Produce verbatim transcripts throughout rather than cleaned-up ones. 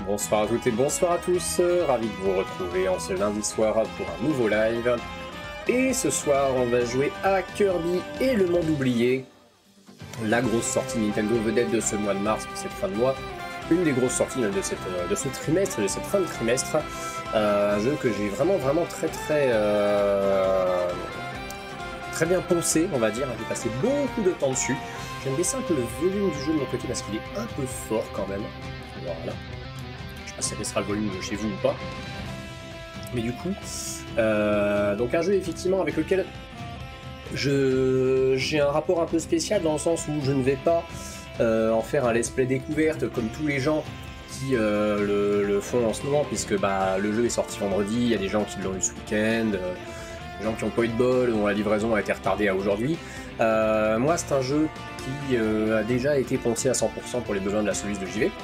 Bonsoir à toutes et bonsoir à tous, ravi de vous retrouver en ce lundi soir pour un nouveau live. Et ce soir on va jouer à Kirby et le monde oublié, la grosse sortie Nintendo vedette de ce mois de mars, de cette fin de mois, une des grosses sorties de, cette, de ce trimestre, de cette fin de trimestre, euh, un jeu que j'ai vraiment vraiment très très euh, très bien poncé, on va dire, j'ai passé beaucoup de temps dessus. J'aime baisser un peu le volume du jeu de mon côté parce qu'il est un peu fort quand même. Voilà. Je sais pas si ça baissera le volume de chez vous ou pas. Mais du coup, euh, donc un jeu effectivement avec lequel je j'ai un rapport un peu spécial dans le sens où je ne vais pas euh, en faire un let's play découverte comme tous les gens qui euh, le, le font en ce moment, puisque bah, le jeu est sorti vendredi, il y a des gens qui l'ont eu ce week-end, euh, des gens qui n'ont pas eu de bol, dont la livraison a été retardée à aujourd'hui. Euh, moi c'est un jeu qui euh, a déjà été poncé à cent pour cent pour les besoins de la soluce de J V,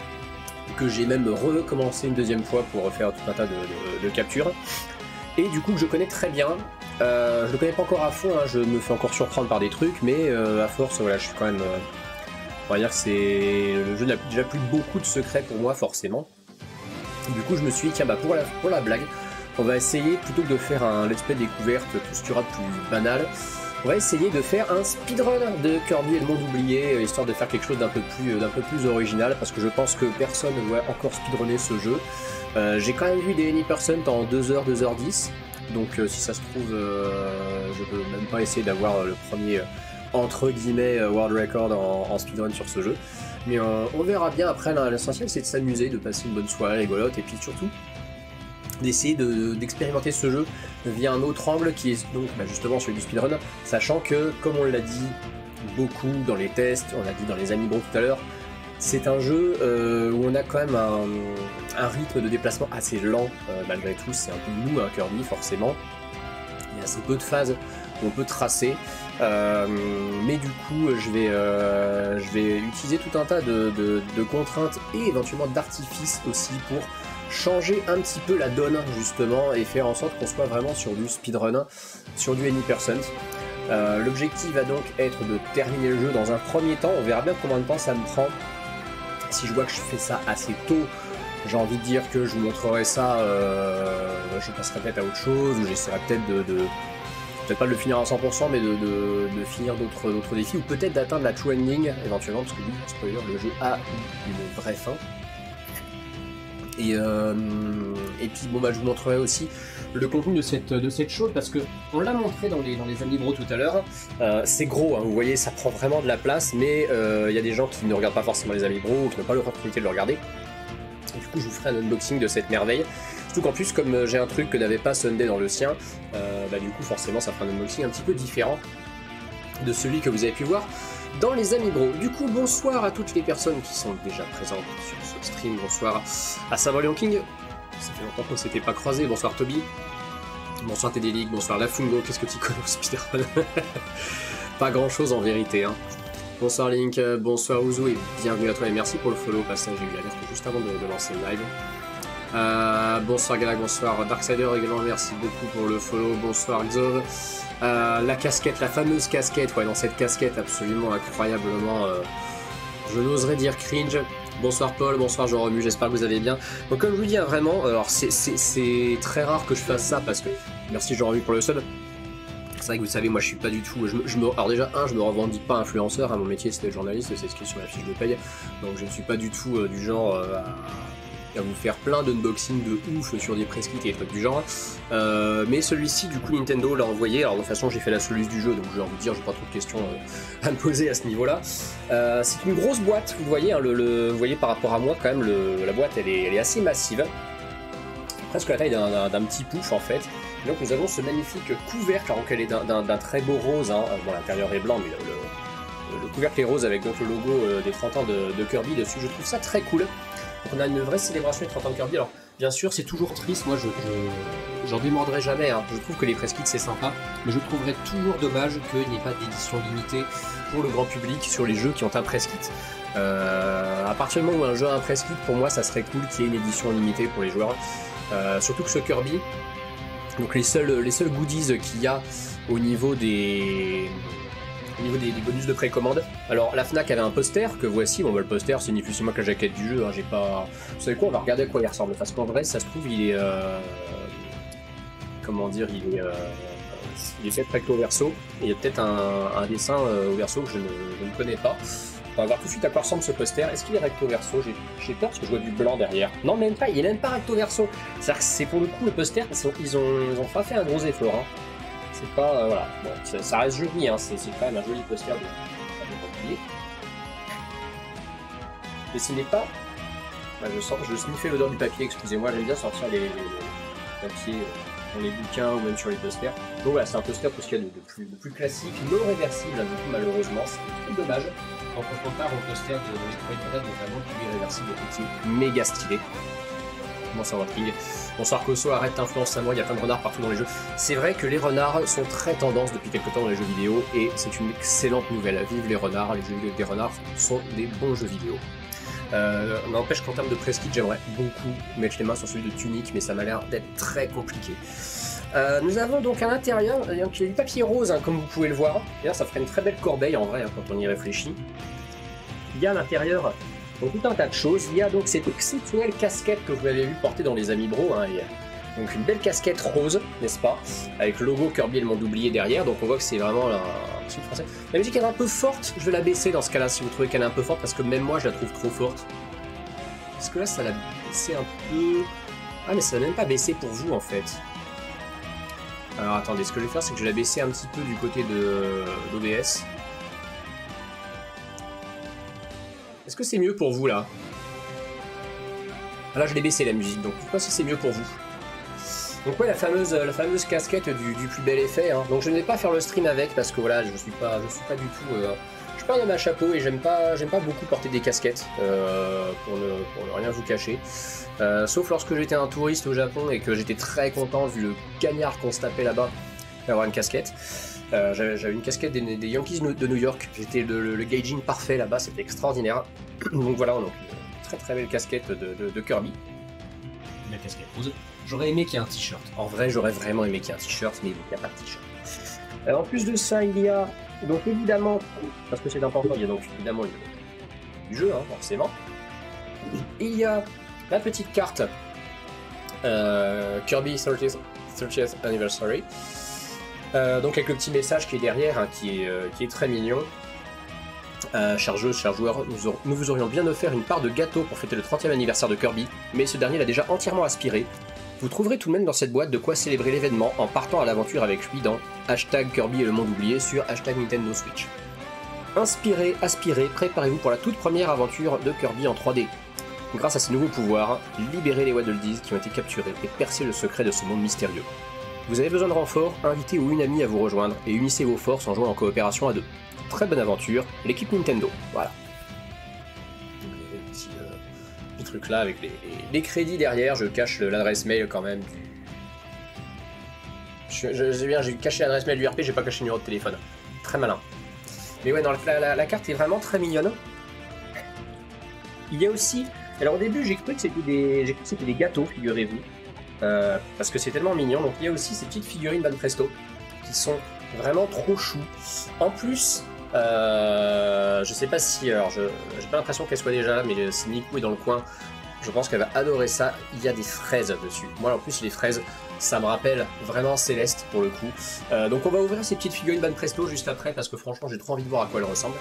que j'ai même recommencé une deuxième fois pour refaire tout un tas de, de, de captures, et du coup que je connais très bien. Euh, je le connais pas encore à fond, hein, je me fais encore surprendre par des trucs, mais euh, à force, voilà, je suis quand même... Euh, on va dire que c'est... Le jeu n'a déjà plus beaucoup de secrets pour moi, forcément. Et du coup je me suis dit, tiens, bah pour la, pour la blague, on va essayer, plutôt que de faire un let's play découverte, tout ce qu'il y aura de plus banal, on va essayer de faire un speedrun de Kirby et le monde oublié, histoire de faire quelque chose d'un peu plus, d'un peu plus original, parce que je pense que personne ne va encore speedrunner ce jeu. Euh, j'ai quand même vu des Anypercent en deux heures, deux heures dix, donc euh, si ça se trouve, euh, je peux même pas essayer d'avoir le premier, euh, entre guillemets, euh, world record en, en speedrun sur ce jeu. Mais euh, on verra bien. Après, l'essentiel c'est de s'amuser, de passer une bonne soirée rigolote, et puis surtout d'essayer d'expérimenter de, ce jeu via un autre angle qui est donc bah, justement celui du speedrun, sachant que, comme on l'a dit beaucoup dans les tests, on l'a dit dans les Amiibo tout à l'heure, c'est un jeu euh, où on a quand même un, un rythme de déplacement assez lent, euh, malgré tout. C'est un peu mou, un Kirby, forcément. Il y a assez peu de phases où on peut tracer, euh, mais du coup je vais, euh, je vais utiliser tout un tas de, de, de contraintes et éventuellement d'artifices aussi pour changer un petit peu la donne justement et faire en sorte qu'on soit vraiment sur du speedrun, sur du Anypercent. Euh, L'objectif va donc être de terminer le jeu dans un premier temps. On verra bien combien de temps ça me prend. Si je vois que je fais ça assez tôt, j'ai envie de dire que je vous montrerai ça, euh, je passerai peut-être à autre chose, ou j'essaierai peut-être de, de peut-être pas de le finir à cent pour cent, mais de, de, de finir d'autres défis, ou peut-être d'atteindre la true ending éventuellement, parce que oui, spoiler, le jeu a une vraie fin. Et, euh, et puis bon bah je vous montrerai aussi le contenu de cette, de cette chose, parce que on l'a montré dans les, dans les Amiibo tout à l'heure. Euh, c'est gros, hein, vous voyez, ça prend vraiment de la place, mais il euh, y a des gens qui ne regardent pas forcément les Amiibo ou qui n'ont pas l'opportunité de le regarder. Et du coup je vous ferai un unboxing de cette merveille. Surtout qu'en plus, comme j'ai un truc que n'avait pas Sunday dans le sien, euh, bah du coup forcément ça fera un unboxing un petit peu différent de celui que vous avez pu voir dans les Amiibo. Du coup, bonsoir à toutes les personnes qui sont déjà présentes sur ce stream. Bonsoir à Savalion King, ça fait longtemps qu'on ne s'était pas croisé. Bonsoir Toby. Bonsoir Tédélique, bonsoir Lafungo, qu'est-ce que tu connais au speedrun? Pas grand chose en vérité, hein. Bonsoir Link, bonsoir Ouzou et bienvenue à toi et merci pour le follow. Au passage, j'ai eu l'alerte juste avant de, de lancer le live. Euh, bonsoir Galak, bonsoir Darksider également, merci beaucoup pour le follow. Bonsoir Xov. Euh, la casquette, la fameuse casquette, ouais, dans cette casquette absolument incroyablement, euh, je n'oserais dire cringe. Bonsoir Paul, bonsoir Jean Remu, j'espère que vous allez bien. Donc comme je vous dis, hein, vraiment, alors c'est très rare que je fasse ça parce que, merci Jean Remu pour le sub. C'est vrai que vous savez, moi je suis pas du tout, je, je me, alors déjà, un, je me revendique pas influenceur, hein, mon métier c'était journaliste, c'est ce qui est sur la fiche de paye, donc je ne suis pas du tout euh, du genre euh, à... à vous faire plein d'unboxing de ouf sur des press kits et des trucs du genre. Euh, mais celui-ci, du coup, Nintendo l'a envoyé. Alors, de toute façon, j'ai fait la soluce du jeu, donc j'ai envie de dire, j'ai pas trop de questions euh, à me poser à ce niveau-là. Euh, c'est une grosse boîte, vous voyez, hein, le, le, vous voyez par rapport à moi, quand même, le, la boîte, elle est, elle est assez massive. Presque la taille d'un petit pouf, en fait. Et donc, nous avons ce magnifique couvercle, alors qu'elle est d'un très beau rose. Hein. Bon, l'intérieur est blanc, mais le, le, le couvercle est rose avec donc le logo euh, des trente ans de, de Kirby dessus. Je trouve ça très cool. Donc on a une vraie célébration des trente ans de Kirby. Alors bien sûr c'est toujours triste, moi je j'en démordrai jamais, hein. Je trouve que les press kits c'est sympa, mais je trouverais toujours dommage qu'il n'y ait pas d'édition limitée pour le grand public sur les jeux qui ont un press kit. Euh, à partir du moment où un jeu a un press kit, pour moi ça serait cool qu'il y ait une édition limitée pour les joueurs. Euh, surtout que ce Kirby, donc les seuls, les seuls goodies qu'il y a au niveau des... au niveau des, des bonus de précommande. Alors la Fnac avait un poster que voici, bon bah, le poster c'est ni plus ni moins que la jaquette du jeu, hein, j'ai pas... Vous savez quoi, on va regarder à quoi il ressemble, parce qu'en vrai ça se trouve il est... Euh... Comment dire, il est... Euh... Il est fait recto verso, et il y a peut-être un, un dessin euh, au verso que je ne, je ne connais pas. On va voir tout de suite à quoi ressemble ce poster. Est-ce qu'il est recto verso? J'ai peur parce que je vois du blanc derrière. Non, même pas, il est même pas recto verso. C'est-à-dire que c'est pour le coup le poster, ils ont, ils ont, ils ont pas fait un gros effort. Hein. C'est pas. Euh, voilà. Bon, ça, ça reste joli, hein. C'est quand même un joli poster de, de mais ce n'est pas. Bah, je sens, je sniffais l'odeur du papier, excusez-moi, j'aime bien sortir les, les, les papiers dans les bouquins ou même sur les posters. Donc voilà, c'est un poster tout ce qu'il y a de, de, plus, de plus classique, non réversible, hein, du coup, malheureusement, c'est très dommage. En compare au poster de Metroid notamment, qui est réversible et qui est méga stylé. Bonsoir King. Bonsoir Koso, arrête d'influence à moi, il y a plein de renards partout dans les jeux. C'est vrai que les renards sont très tendance depuis quelques temps dans les jeux vidéo et c'est une excellente nouvelle. Vive les renards, les jeux vidéo avec des renards sont des bons jeux vidéo. Euh, N'empêche qu'en termes de press kit, j'aimerais beaucoup mettre les mains sur celui de Tunic, mais ça m'a l'air d'être très compliqué. Euh, nous avons donc à l'intérieur, il y a du papier rose, hein, comme vous pouvez le voir. D'ailleurs, ça ferait une très belle corbeille en vrai, hein, quand on y réfléchit. Il y a à l'intérieur tout un tas de choses. Il y a donc cette exceptionnelle casquette que vous avez vu porter dans les Amiibo. Hein, donc une belle casquette rose, n'est-ce pas, avec le logo Kirby et le monde oublié derrière. Donc on voit que c'est vraiment un site français. La musique elle est un peu forte. Je vais la baisser dans ce cas-là si vous trouvez qu'elle est un peu forte, parce que même moi je la trouve trop forte. Parce que là ça l'a baissé un peu. Ah mais ça n'a même pas baissé pour vous en fait. Alors attendez, ce que je vais faire c'est que je vais la baisser un petit peu du côté de d'O B S. Est-ce que c'est mieux pour vous là? Ah, là je l'ai baissé la musique, donc je sais pas si c'est mieux pour vous. Donc ouais, la fameuse, la fameuse casquette du, du plus bel effet. Hein. Donc je ne vais pas faire le stream avec parce que voilà, je suis pas, je suis pas du tout, euh, je suis pas un homme à chapeau et j'aime pas, j'aime pas beaucoup porter des casquettes euh, pour ne, pour ne rien vous cacher. Euh, sauf lorsque j'étais un touriste au Japon et que j'étais très content vu le cagnard qu'on se tapait là-bas d'avoir une casquette. Euh, J'avais une casquette des, des Yankees de New York. J'étais le, le, le gauging parfait là-bas, c'était extraordinaire. Donc voilà, donc une très très belle casquette de, de, de Kirby. La casquette rose. J'aurais aimé qu'il y ait un t-shirt. En vrai, j'aurais vraiment aimé qu'il y ait un t-shirt, mais il n'y a pas de t-shirt. Euh, en plus de ça, il y a donc évidemment, parce que c'est important, il y a donc évidemment du jeu, hein, forcément. Et il y a la petite carte euh, Kirby thirtieth, thirtieth Anniversary. Euh, donc avec le petit message qui est derrière, hein, qui, est, euh, qui est très mignon. Euh, chers joueurs, chers joueurs, nous, aur nous vous aurions bien offert une part de gâteau pour fêter le trentième anniversaire de Kirby, mais ce dernier l'a déjà entièrement aspiré. Vous trouverez tout de même dans cette boîte de quoi célébrer l'événement en partant à l'aventure avec lui dans hashtag Kirby et le monde oublié sur hashtag Nintendo Switch. Inspirez, aspirez, préparez-vous pour la toute première aventure de Kirby en trois D. Grâce à ses nouveaux pouvoirs, libérez les Waddle Dees qui ont été capturés et percez le secret de ce monde mystérieux. Vous avez besoin de renfort, invitez ou une amie à vous rejoindre et unissez vos forces en jouant en coopération à deux. Très bonne aventure, l'équipe Nintendo, voilà. Les petits, euh, petits trucs là avec les, les, les crédits derrière, je cache l'adresse mail quand même du... Je, je, je bien, j'ai caché l'adresse mail du R P, j'ai pas caché le numéro de téléphone. Très malin. Mais ouais, non, la, la, la carte est vraiment très mignonne. Il y a aussi... Alors au début, j'ai cru que c'était des, j'ai cru que c'était des gâteaux, figurez-vous. Euh, parce que c'est tellement mignon. Donc il y a aussi ces petites figurines Van Presto qui sont vraiment trop chou. En plus, euh, je sais pas si, alors je j'ai pas l'impression qu'elle soit déjà là, mais si Nico est dans le coin, je pense qu'elle va adorer ça. Il y a des fraises dessus. Moi en plus les fraises, ça me rappelle vraiment Céleste pour le coup. Euh, donc on va ouvrir ces petites figurines Van Presto juste après parce que franchement j'ai trop envie de voir à quoi elles ressemblent.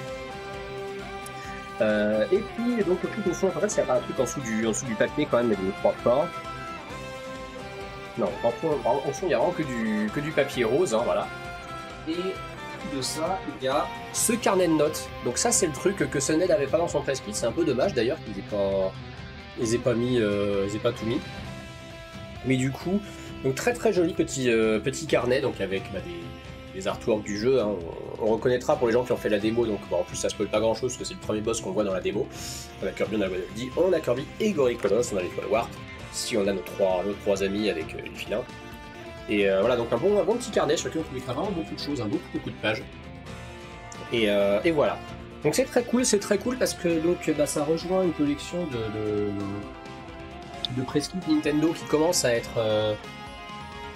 Euh, et puis donc tout au fond, en fait, il y a un truc en dessous du, en dessous du papier quand même, mais je ne crois pas. Non, en fond, en fond, il n'y a vraiment que du, que du papier rose, hein, voilà. Et de ça, il y a ce carnet de notes. Donc ça, c'est le truc que Sunhead n'avait pas dans son press kit. C'est un peu dommage d'ailleurs qu'ils aient pas, ils aient pas mis, euh, ils aient pas tout mis. Mais du coup, donc très très joli petit, euh, petit carnet, donc avec bah, des, des artworks du jeu. Hein. On, on reconnaîtra pour les gens qui ont fait la démo. Donc bon, en plus, ça spoil pas grand chose parce que c'est le premier boss qu'on voit dans la démo. On a Kirby, on a dit, on a Kirby et Gorikolos, on a l'étoile Warp. Si on a nos trois, nos trois amis avec euh, les filins. Et euh, voilà, donc un bon, un bon petit carnet sur lequel on peut écrire vraiment beaucoup de choses, un beaucoup, beaucoup de pages. Et, euh, et voilà. Donc c'est très cool, c'est très cool parce que donc, bah, ça rejoint une collection de, de, de press kit Nintendo qui commence à être, euh,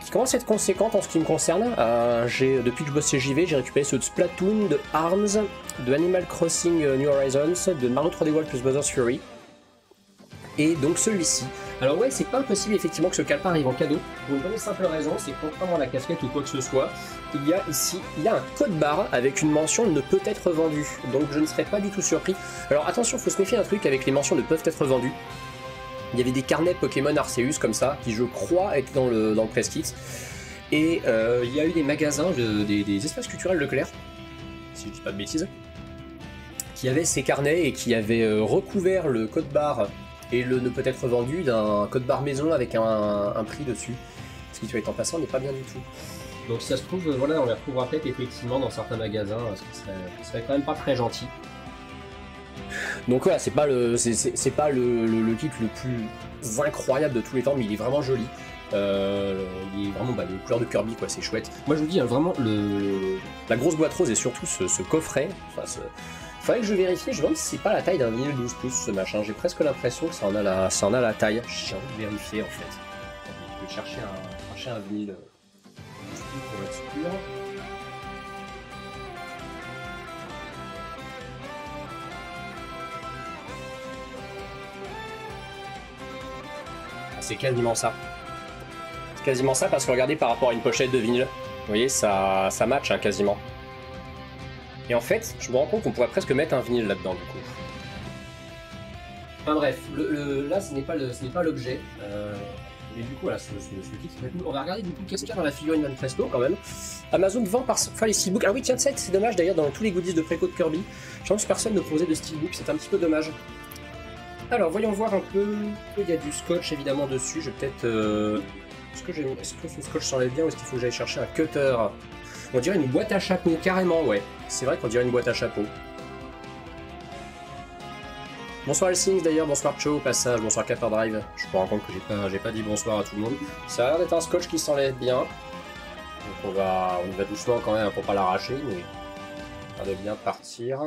qui commence à être conséquente en ce qui me concerne. Euh, j'ai, depuis que je bosse chez J V, j'ai récupéré ceux de Splatoon, de ARMS, de Animal Crossing New Horizons, de Mario trois D World plus Bowser's Fury. Et donc celui-ci. Alors ouais, c'est pas impossible effectivement que ce calepin arrive en cadeau, pour une bonne simple raison, c'est que contrairement à la casquette ou quoi que ce soit, il y a ici, il y a un code barre avec une mention ne peut être vendu, donc je ne serais pas du tout surpris. Alors attention, il faut se méfier d'un truc avec les mentions ne peuvent être vendues. Il y avait des carnets Pokémon Arceus comme ça, qui je crois étaient dans le, dans le press kit, et euh, il y a eu des magasins, de, des, des espaces culturels Leclerc, si je dis pas de bêtises, qui avaient ces carnets et qui avaient euh, recouvert le code barre et le ne peut être vendu d'un code barre maison avec un, un prix dessus. Ce qui, tu vois, étant passant, n'est pas bien du tout. Donc si ça se trouve, voilà, on les retrouvera peut-être effectivement dans certains magasins, ce qui serait, ce serait quand même pas très gentil. Donc voilà, c'est pas le, c'est pas le, le, le kit le plus incroyable de tous les temps, mais il est vraiment joli. Euh, il est vraiment bah, de couleur de Kirby, quoi, c'est chouette. Moi je vous dis, hein, vraiment, le, le, la grosse boîte rose et surtout ce, ce coffret, enfin ce... Faudrait que je vérifie, je me demande si c'est pas la taille d'un vinyle douze pouces ce machin, j'ai presque l'impression que ça en a la, ça en a la taille. J'ai envie de vérifier en fait. Je vais chercher un, chercher un vinyle pour être sûr. Ah, c'est quasiment ça. C'est quasiment ça parce que regardez par rapport à une pochette de vinyle, vous voyez ça, ça match hein, quasiment. Et en fait, je me rends compte qu'on pourrait presque mettre un vinyle là-dedans du coup. Enfin bref, le, le, là ce n'est pas l'objet. Euh, et du coup voilà, ce, ce, ce kit, on va regarder du coup qu'est-ce qu'il y a dans la figurine Van Presto quand même. Amazon vend par enfin, les steelbooks. Ah oui tiens c'est dommage d'ailleurs dans tous les goodies de préco de Kirby. Je pense que personne ne proposait de steelbook, c'est un petit peu dommage. Alors voyons voir un peu. Il y a du scotch évidemment dessus. Je vais peut-être. Euh... Est-ce que, est-ce que ce scotch s'enlève bien ou est-ce qu'il faut que j'aille chercher un cutter? On dirait une boîte à chapeau, carrément, ouais. C'est vrai qu'on dirait une boîte à chapeau. Bonsoir Elsings d'ailleurs, bonsoir Cho au passage, bonsoir Capper Drive. Je me rends compte que j'ai pas, j'ai pas dit bonsoir à tout le monde. Ça a l'air d'être un scotch qui s'enlève bien. Donc on va, on y va doucement quand même pour pas l'arracher, mais ça a l'air de bien partir.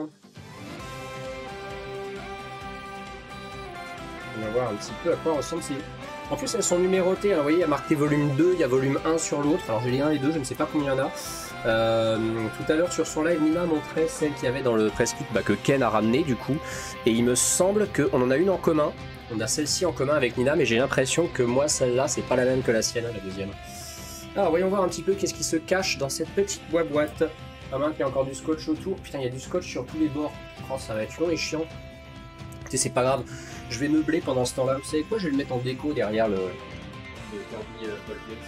On va voir un petit peu à quoi ressemble ces... En plus elles sont numérotées, hein. Vous voyez il y a marqué volume deux, il y a volume un sur l'autre. Alors j'ai les un et deux, je ne sais pas combien il y en a. Euh, tout à l'heure sur son live, Nina montrait celle qu'il y avait dans le press kit bah, que Ken a ramené du coup. Et il me semble qu'on en a une en commun. On a celle-ci en commun avec Nina, mais j'ai l'impression que moi celle-là c'est pas la même que la sienne, la deuxième. Alors voyons voir un petit peu qu'est-ce qui se cache dans cette petite boîte. Ah mince, il y a encore du scotch autour. Putain, il y a du scotch sur tous les bords. Oh, ça va être long et chiant. Écoutez, c'est pas grave. Je vais meubler pendant ce temps-là. Vous savez quoi? Je vais le mettre en déco derrière le, le Kirby euh, Volgate.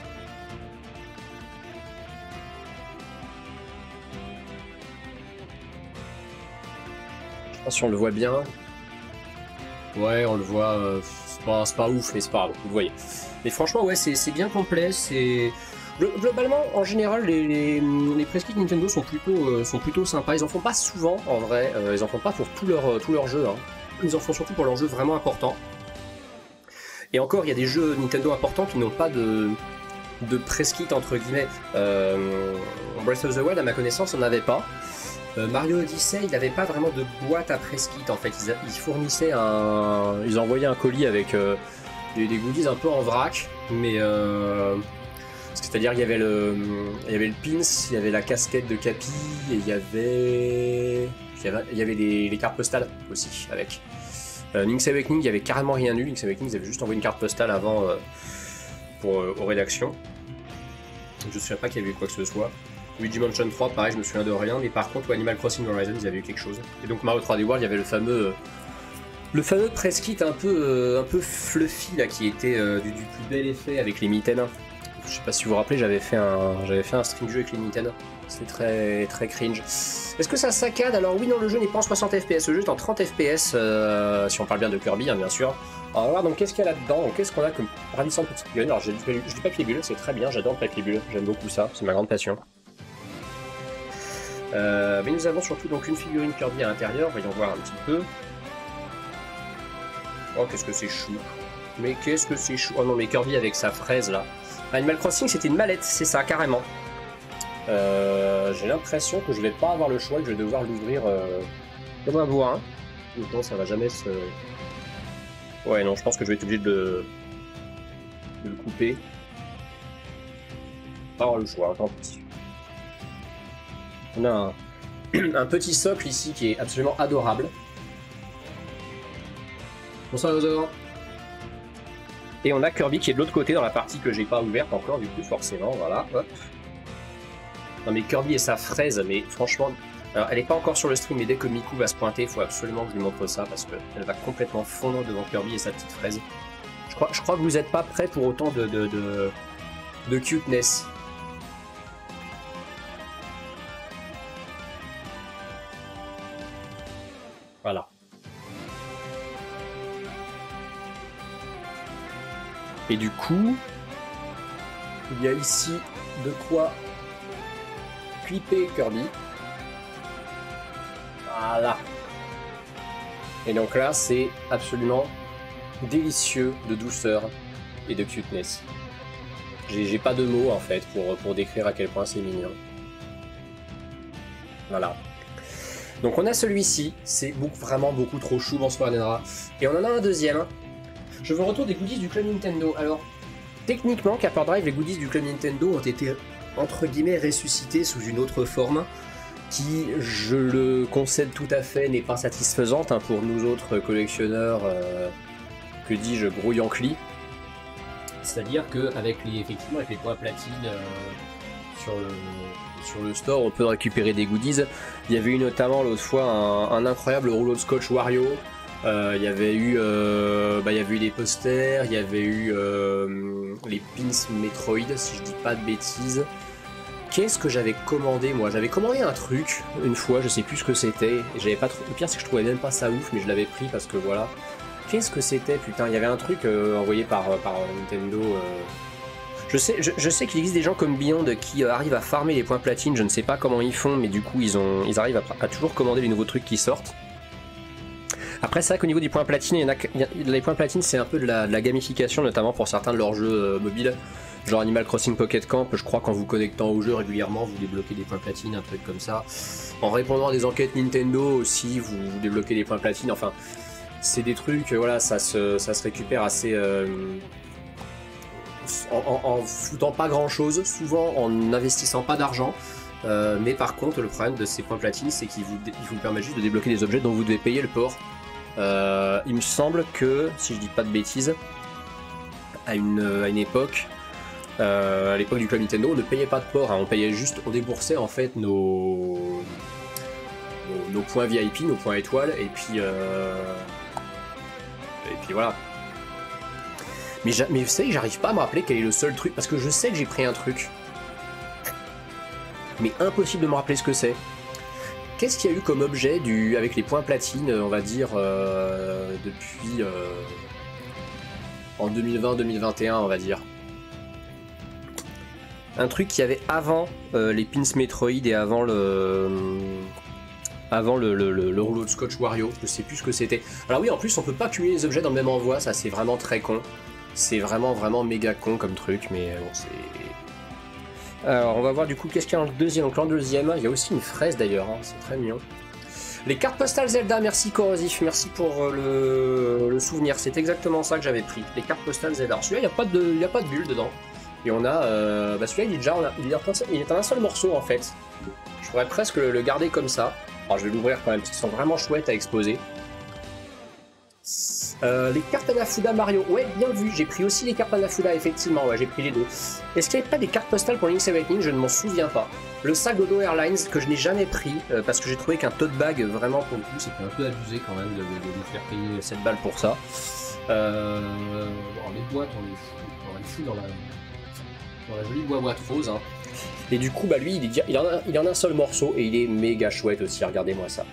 Je sais pas si on le voit bien. Ouais, on le voit. Euh, c'est pas, pas ouf, mais c'est pas grave. Vous le voyez. Mais franchement, ouais, c'est bien complet. C'est globalement, en général, les, les, les press kits Nintendo sont plutôt, euh, sont plutôt sympas. Ils en font pas souvent, en vrai. Euh, ils en font pas pour tous leurs tous leurs jeux. Hein. Ils en font surtout pour leurs jeux vraiment importants. Et encore, il y a des jeux Nintendo importants qui n'ont pas de, de press kit entre guillemets. Euh, Breath of the Wild, à ma connaissance, on n'avait pas. Euh, Mario Odyssey, il n'avait pas vraiment de boîte à press kit en fait. Ils, ils fournissaient un. Ils envoyaient un colis avec euh, des, des goodies un peu en vrac, mais. Euh, C'est-à-dire il y avait le, il y avait le pins, il y avait la casquette de Capi, et il y avait, il y avait, il y avait les, les cartes postales aussi avec. Euh, Link's Awakening, il y avait carrément rien eu. Link's Awakening, ils avaient juste envoyé une carte postale avant euh, pour euh, aux rédactions. Je ne me souviens pas qu'il y avait eu quoi que ce soit. Luigi Mansion trois, pareil, je me souviens de rien, mais par contre, Animal Crossing Horizons, ils avaient eu quelque chose. Et donc Mario trois D World, il y avait le fameux, euh, le fameux press kit un peu, euh, un peu fluffy là, qui était euh, du, du plus bel effet avec les mitaines. Je sais pas si vous vous rappelez, j'avais fait un, j'avais fait un stream jeu avec les mitaines. C'était très, très cringe. Est-ce que ça saccade? Alors oui, non, le jeu n'est pas en soixante F P S, le jeu est en trente F P S, euh, si on parle bien de Kirby, hein, bien sûr. Alors voilà, donc qu'est-ce qu'il y a là-dedans? Qu'est-ce qu'on a comme ravissante petite figurine? Alors j'ai du, du papier bulle, c'est très bien, j'adore le papier bulle, j'aime beaucoup ça, c'est ma grande passion. Euh, mais nous avons surtout donc une figurine Kirby à l'intérieur, voyons voir un petit peu. Oh, qu'est-ce que c'est chou. Mais qu'est-ce que c'est chou. Oh non, mais Kirby avec sa fraise là. Animal Crossing, c'était une mallette, c'est ça, carrément. Euh, J'ai l'impression que je vais pas avoir le choix, que je vais devoir l'ouvrir euh, comme un bourrin. Non, ça va jamais se... Ouais, non, je pense que je vais être obligé de le, de le couper. pas avoir le choix, tant pis. On a un, un petit socle ici qui est absolument adorable. Bonsoir Ozor. Et on a Kirby qui est de l'autre côté dans la partie que j'ai pas ouverte encore, du coup forcément, voilà. Hop. Non mais Kirby et sa fraise, mais franchement, alors elle est pas encore sur le stream, mais dès que Miku va se pointer, il faut absolument que je lui montre ça parce qu'elle va complètement fondre devant Kirby et sa petite fraise. Je crois, je crois que vous n'êtes pas prêts pour autant de, de, de, de cuteness. Voilà. Et du coup, il y a ici de quoi clipper Kirby. Voilà. Et donc là, c'est absolument délicieux de douceur et de cuteness. J'ai pas de mots en fait pour, pour décrire à quel point c'est mignon. Voilà. Donc on a celui-ci, c'est vraiment beaucoup trop chou, bonsoir Nedra. Et on en a un deuxième. Je veux retour des goodies du Club Nintendo. Alors, techniquement, Capper Drive, les goodies du Club Nintendo ont été, entre guillemets, ressuscités sous une autre forme, qui, je le concède tout à fait, n'est pas satisfaisante hein, pour nous autres collectionneurs, euh, que dis-je, gros Yankli. C'est-à-dire qu'avec les, effectivement, avec les points platine euh, sur, le, sur le store, on peut récupérer des goodies. Il y avait eu notamment l'autre fois un, un incroyable rouleau de scotch Wario. Euh, il y avait eu, euh, bah, il y avait eu des posters, il y avait eu euh, les pins Metroid, si je dis pas de bêtises. Qu'est-ce que j'avais commandé moi? J'avais commandé un truc une fois, je sais plus ce que c'était. J'avais pas trop. Le pire c'est que je trouvais même pas ça ouf, mais je l'avais pris parce que voilà. Qu'est-ce que c'était putain? Il y avait un truc euh, envoyé par, par Nintendo. Euh... Je sais, je, je sais qu'il existe des gens comme Beyond qui euh, arrivent à farmer les points platine. Je ne sais pas comment ils font, mais du coup ils ont, ils arrivent à, à toujours commander les nouveaux trucs qui sortent. Après, c'est vrai qu'au niveau des points platine, il y en a, il y a, les points platine, c'est un peu de la, de la gamification, notamment pour certains de leurs jeux euh, mobiles, genre Animal Crossing Pocket Camp. Je crois qu'en vous connectant au jeu régulièrement, vous débloquez des points platine, un truc comme ça. En répondant à des enquêtes Nintendo aussi, vous, vous débloquez des points platine. Enfin, c'est des trucs, voilà, ça se, ça se récupère assez. Euh, en, en, en foutant pas grand chose, souvent en n'investissant pas d'argent. Euh, mais par contre, le problème de ces points platine, c'est qu'ils vous, ils vous permettent juste de débloquer des objets dont vous devez payer le port. Euh, il me semble que, si je dis pas de bêtises, à une, à une époque, euh, à l'époque du Club Nintendo, on ne payait pas de port, hein, on payait juste, on déboursait en fait nos, nos, nos points V I P, nos points étoiles, et puis, euh, et puis voilà. Mais, mais vous savez que j'arrive pas à me rappeler quel est le seul truc, parce que je sais que j'ai pris un truc, mais impossible de me rappeler ce que c'est. Qu'est-ce qu'il y a eu comme objet du, avec les points platine, on va dire, euh, depuis euh, en deux mille vingt deux mille vingt et un, on va dire. Un truc qu'il y avait avant euh, les pins Metroid et avant le avant le, le, le, le rouleau de scotch Wario, je sais plus ce que c'était. Alors oui, en plus on peut pas cumuler les objets dans le même envoi, ça c'est vraiment très con. C'est vraiment vraiment méga con comme truc, mais bon c'est... Alors on va voir du coup qu'est-ce qu'il y a dans le deuxième. Donc dans le deuxième, il y a aussi une fraise d'ailleurs, hein, c'est très mignon. Les cartes postales Zelda, merci Corrosif, merci pour le, le souvenir, c'est exactement ça que j'avais pris. Les cartes postales Zelda. Alors celui-là, il n'y a pas de, il n'y a pas de bulle dedans. Et on a, euh, bah celui-là il est déjà, il est, il est en un seul morceau en fait. Je pourrais presque le, le garder comme ça. Alors je vais l'ouvrir quand même parce qu'ils sont vraiment chouettes à exposer. Euh, les cartes Hanafuda Mario, ouais bien vu, j'ai pris aussi les cartes Hanafuda effectivement, ouais j'ai pris les deux. Est-ce qu'il n'y avait pas des cartes postales pour Link's Awakening? Je ne m'en souviens pas. Le sac Dodo Airlines que je n'ai jamais pris euh, parce que j'ai trouvé qu'un tote bag vraiment pour le coup c'était un peu abusé quand même de, de, de nous faire payer sept balles pour ça. Euh, bon, les boîtes on les fout, on les fout dans, la, dans la jolie boîte rose. Hein. Et du coup bah lui il, est, il, en a, il en a un seul morceau et il est méga chouette aussi, regardez-moi ça.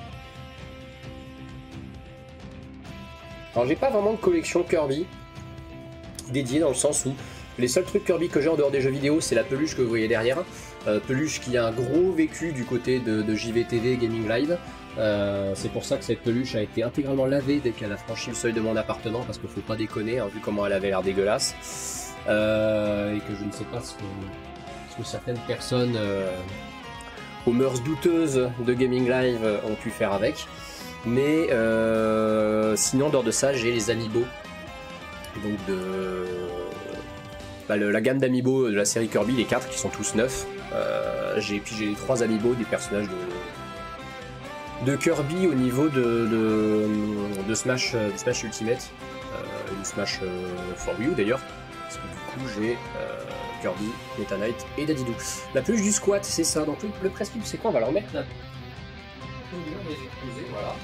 Alors j'ai pas vraiment de collection Kirby dédiée dans le sens où les seuls trucs Kirby que j'ai en dehors des jeux vidéo c'est la peluche que vous voyez derrière, euh, peluche qui a un gros vécu du côté de, de J V T V Gaming Live, euh, c'est pour ça que cette peluche a été intégralement lavée dès qu'elle a franchi le seuil de mon appartement parce qu'il faut pas déconner hein, vu comment elle avait l'air dégueulasse, euh, et que je ne sais pas ce que, ce que certaines personnes euh, aux mœurs douteuses de Gaming Live ont pu faire avec. Mais euh, sinon, dehors de ça, j'ai les amiibo donc de, bah, le, la gamme d'amiibo de la série Kirby, les quatre qui sont tous neufs. Euh, j'ai puis j'ai les trois amiibo des personnages de, de Kirby au niveau de, de, de Smash, de Smash Ultimate, euh, de Smash euh, for Wii U d'ailleurs, parce que du coup j'ai euh, Kirby, Meta Knight et Dadidou. La peluche du squat, c'est ça. Donc le, le presse-clip, c'est quoi? On va la remettre là. On peut bien les exposer, voilà.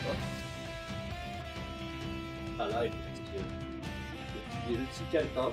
Ah là, il y a des petits calepins.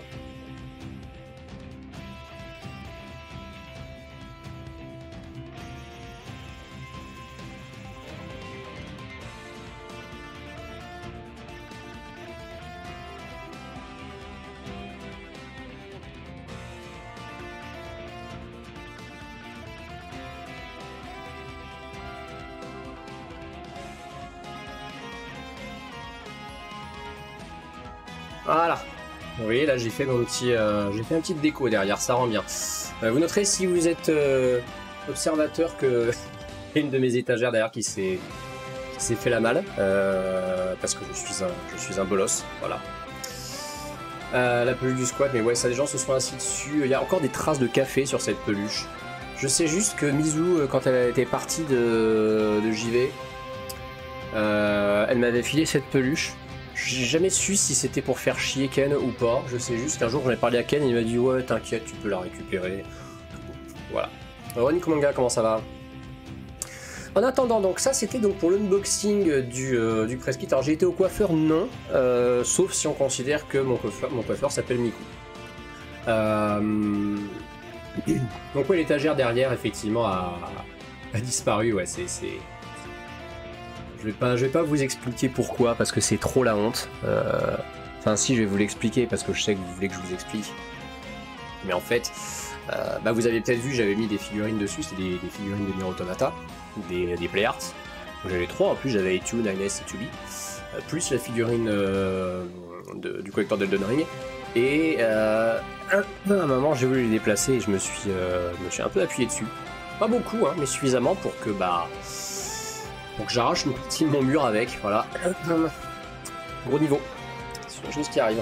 Voilà. Vous voyez, là j'ai fait mon petit, euh, j'ai fait un petit déco derrière, ça rend bien. Euh, vous noterez si vous êtes euh, observateur que une de mes étagères derrière qui s'est qui s'est fait la malle, euh, parce que je suis un, je suis un bolos, voilà. Euh, la peluche du squat, mais ouais, ça, les gens se sont assis dessus. Il y a encore des traces de café sur cette peluche. Je sais juste que Mizu, quand elle était partie de, de J V, euh, elle m'avait filé cette peluche. J'ai jamais su si c'était pour faire chier Ken ou pas. Je sais juste qu'un jour j'en ai parlé à Ken et il m'a dit ouais t'inquiète tu peux la récupérer. Voilà. Ronnie Komanga, comment ça va? En attendant, donc ça c'était donc pour l'unboxing du, euh, du press kit. Alors j'ai été au coiffeur, non, euh, sauf si on considère que mon coiffeur, mon coiffeur s'appelle Miku. Euh... Donc ouais, l'étagère derrière effectivement a, a disparu, ouais, c'est... Je vais pas, je vais pas vous expliquer pourquoi, parce que c'est trop la honte. Euh... Enfin si, je vais vous l'expliquer, parce que je sais que vous voulez que je vous explique. Mais en fait, euh, bah, vous avez peut-être vu, j'avais mis des figurines dessus, c'était des, des figurines de Nier Automata, des, des Play Arts. J'avais trois, en plus j'avais Etu, nine S et deux B, euh, plus la figurine euh, de, du collecteur d'Elden Ring. Et euh, à un moment, j'ai voulu les déplacer et je me suis, euh, me suis un peu appuyé dessus. Pas beaucoup, hein, mais suffisamment pour que bah... Donc j'arrache mon petit mon mur avec, voilà. Gros niveau. C'est une chose qui arrive.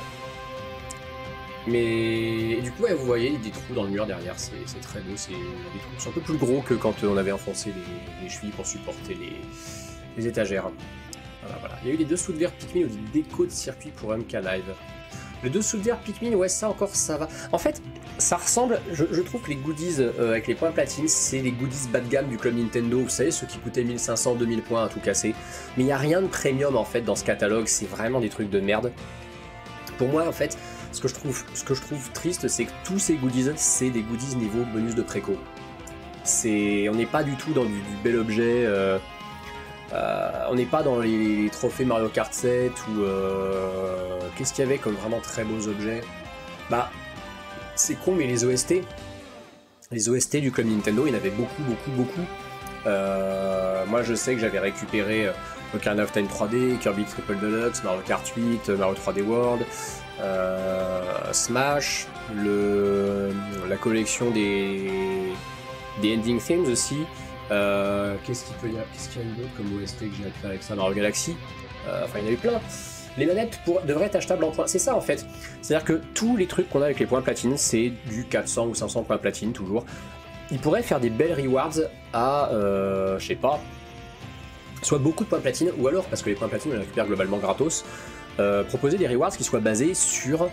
Mais et du coup, ouais, vous voyez des trous dans le mur derrière, c'est très beau. C'est des trous qui sont un peu plus gros que quand on avait enfoncé les, les chevilles pour supporter les, les étagères. Voilà, voilà. Il y a eu les deux sous de verre Pikmin ou des décos de circuit pour M K Live. Les deux sous de verre Pikmin, ouais, ça encore, ça va. En fait, ça ressemble, je, je trouve que les goodies euh, avec les points platine, c'est les goodies bas de gamme du club Nintendo, vous savez, ceux qui coûtaient mille cinq cents, deux mille points à tout casser. Mais il n'y a rien de premium en fait dans ce catalogue, c'est vraiment des trucs de merde. Pour moi, en fait, ce que je trouve, ce que je trouve triste, c'est que tous ces goodies, c'est des goodies niveau bonus de préco. C'est, on n'est pas du tout dans du, du bel objet. Euh, Euh, on n'est pas dans les, les trophées Mario Kart sept ou euh, qu'est-ce qu'il y avait comme vraiment très beaux objets. Bah, c'est con, mais les O S T, les O S T du club Nintendo, il y en avait beaucoup, beaucoup, beaucoup. Euh, moi, je sais que j'avais récupéré Ocarina of Time trois D, Kirby Triple Deluxe, Mario Kart huit, Mario trois D World, euh, Smash, le, la collection des, des Ending Themes aussi. Euh, Qu'est-ce qu'il peut y a Qu'est-ce qu'il y a une autre comme O S T que j'ai récupéré avec ça? Mario Galaxy. Euh, enfin, il y en a eu plein. Les manettes pour, devraient être achetables en points. C'est ça en fait. C'est-à-dire que tous les trucs qu'on a avec les points platine, c'est du quatre cents ou cinq cents points platine toujours. Ils pourraient faire des belles rewards à, euh, je sais pas, soit beaucoup de points platine, ou alors, parce que les points platine on les récupère globalement gratos, euh, proposer des rewards qui soient basés sur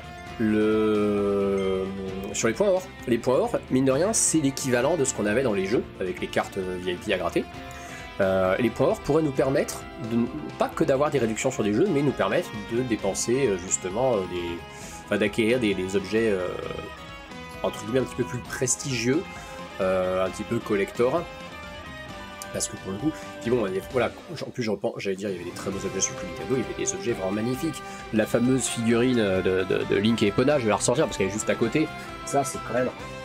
le sur les points or. Les points or, mine de rien, c'est l'équivalent de ce qu'on avait dans les jeux, avec les cartes V I P à gratter. Euh, les points or pourraient nous permettre, de, pas que d'avoir des réductions sur des jeux, mais nous permettre de dépenser justement des, enfin, d'acquérir des, des objets euh, entre guillemets un petit peu plus prestigieux, euh, un petit peu collector. Parce que pour le coup, puis bon, voilà, en plus j'allais dire, il y avait des très beaux objets sur le Nintendo, il y avait des objets vraiment magnifiques. La fameuse figurine de, de, de Link et Epona, je vais la ressortir parce qu'elle est juste à côté. Ça, c'est quand même...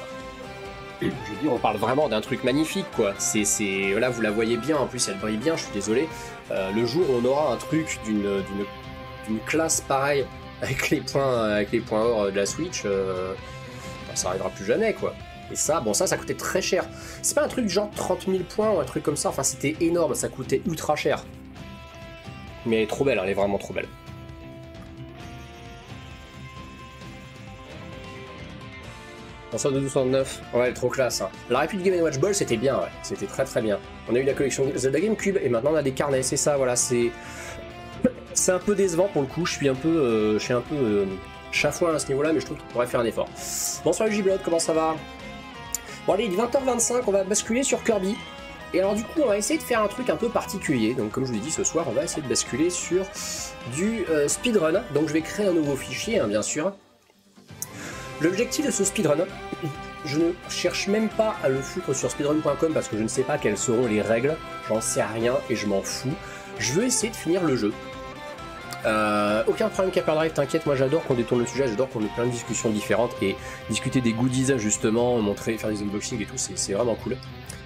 Je veux dire, on parle vraiment d'un truc magnifique, quoi. C'est, là, vous la voyez bien, en plus elle brille bien, je suis désolé. Euh, le jour où on aura un truc d'une classe pareille, avec les points, avec les points or de la Switch, euh, ben, ça arrivera plus jamais, quoi. Et ça, bon ça, ça coûtait très cher. C'est pas un truc genre trente mille points ou un truc comme ça, enfin c'était énorme, ça coûtait ultra cher. Mais elle est trop belle, elle est vraiment trop belle. En soixante-douze soixante-neuf, ouais, trop classe. Hein. La Rapid Game Watch Ball, c'était bien, ouais. C'était très très bien. On a eu la collection Zelda GameCube et maintenant on a des carnets, c'est ça, voilà, c'est... C'est un peu décevant pour le coup, je suis un peu... Euh, je suis un peu... Euh, chafouin à ce niveau-là, mais je trouve qu'il pourrait faire un effort. Bonsoir J-Blood, comment ça va? Bon allez, il est vingt heures vingt-cinq, on va basculer sur Kirby. Et alors du coup, on va essayer de faire un truc un peu particulier. Donc comme je vous l'ai dit, ce soir, on va essayer de basculer sur du euh, speedrun. Donc je vais créer un nouveau fichier, hein, bien sûr. L'objectif de ce speedrun, je ne cherche même pas à le foutre sur speedrun point com parce que je ne sais pas quelles seront les règles. J'en sais rien et je m'en fous. Je veux essayer de finir le jeu. Euh, aucun problème Caperdrive, t'inquiète, moi j'adore qu'on détourne le sujet, j'adore qu'on ait plein de discussions différentes et discuter des goodies justement, montrer, faire des unboxings et tout, c'est vraiment cool.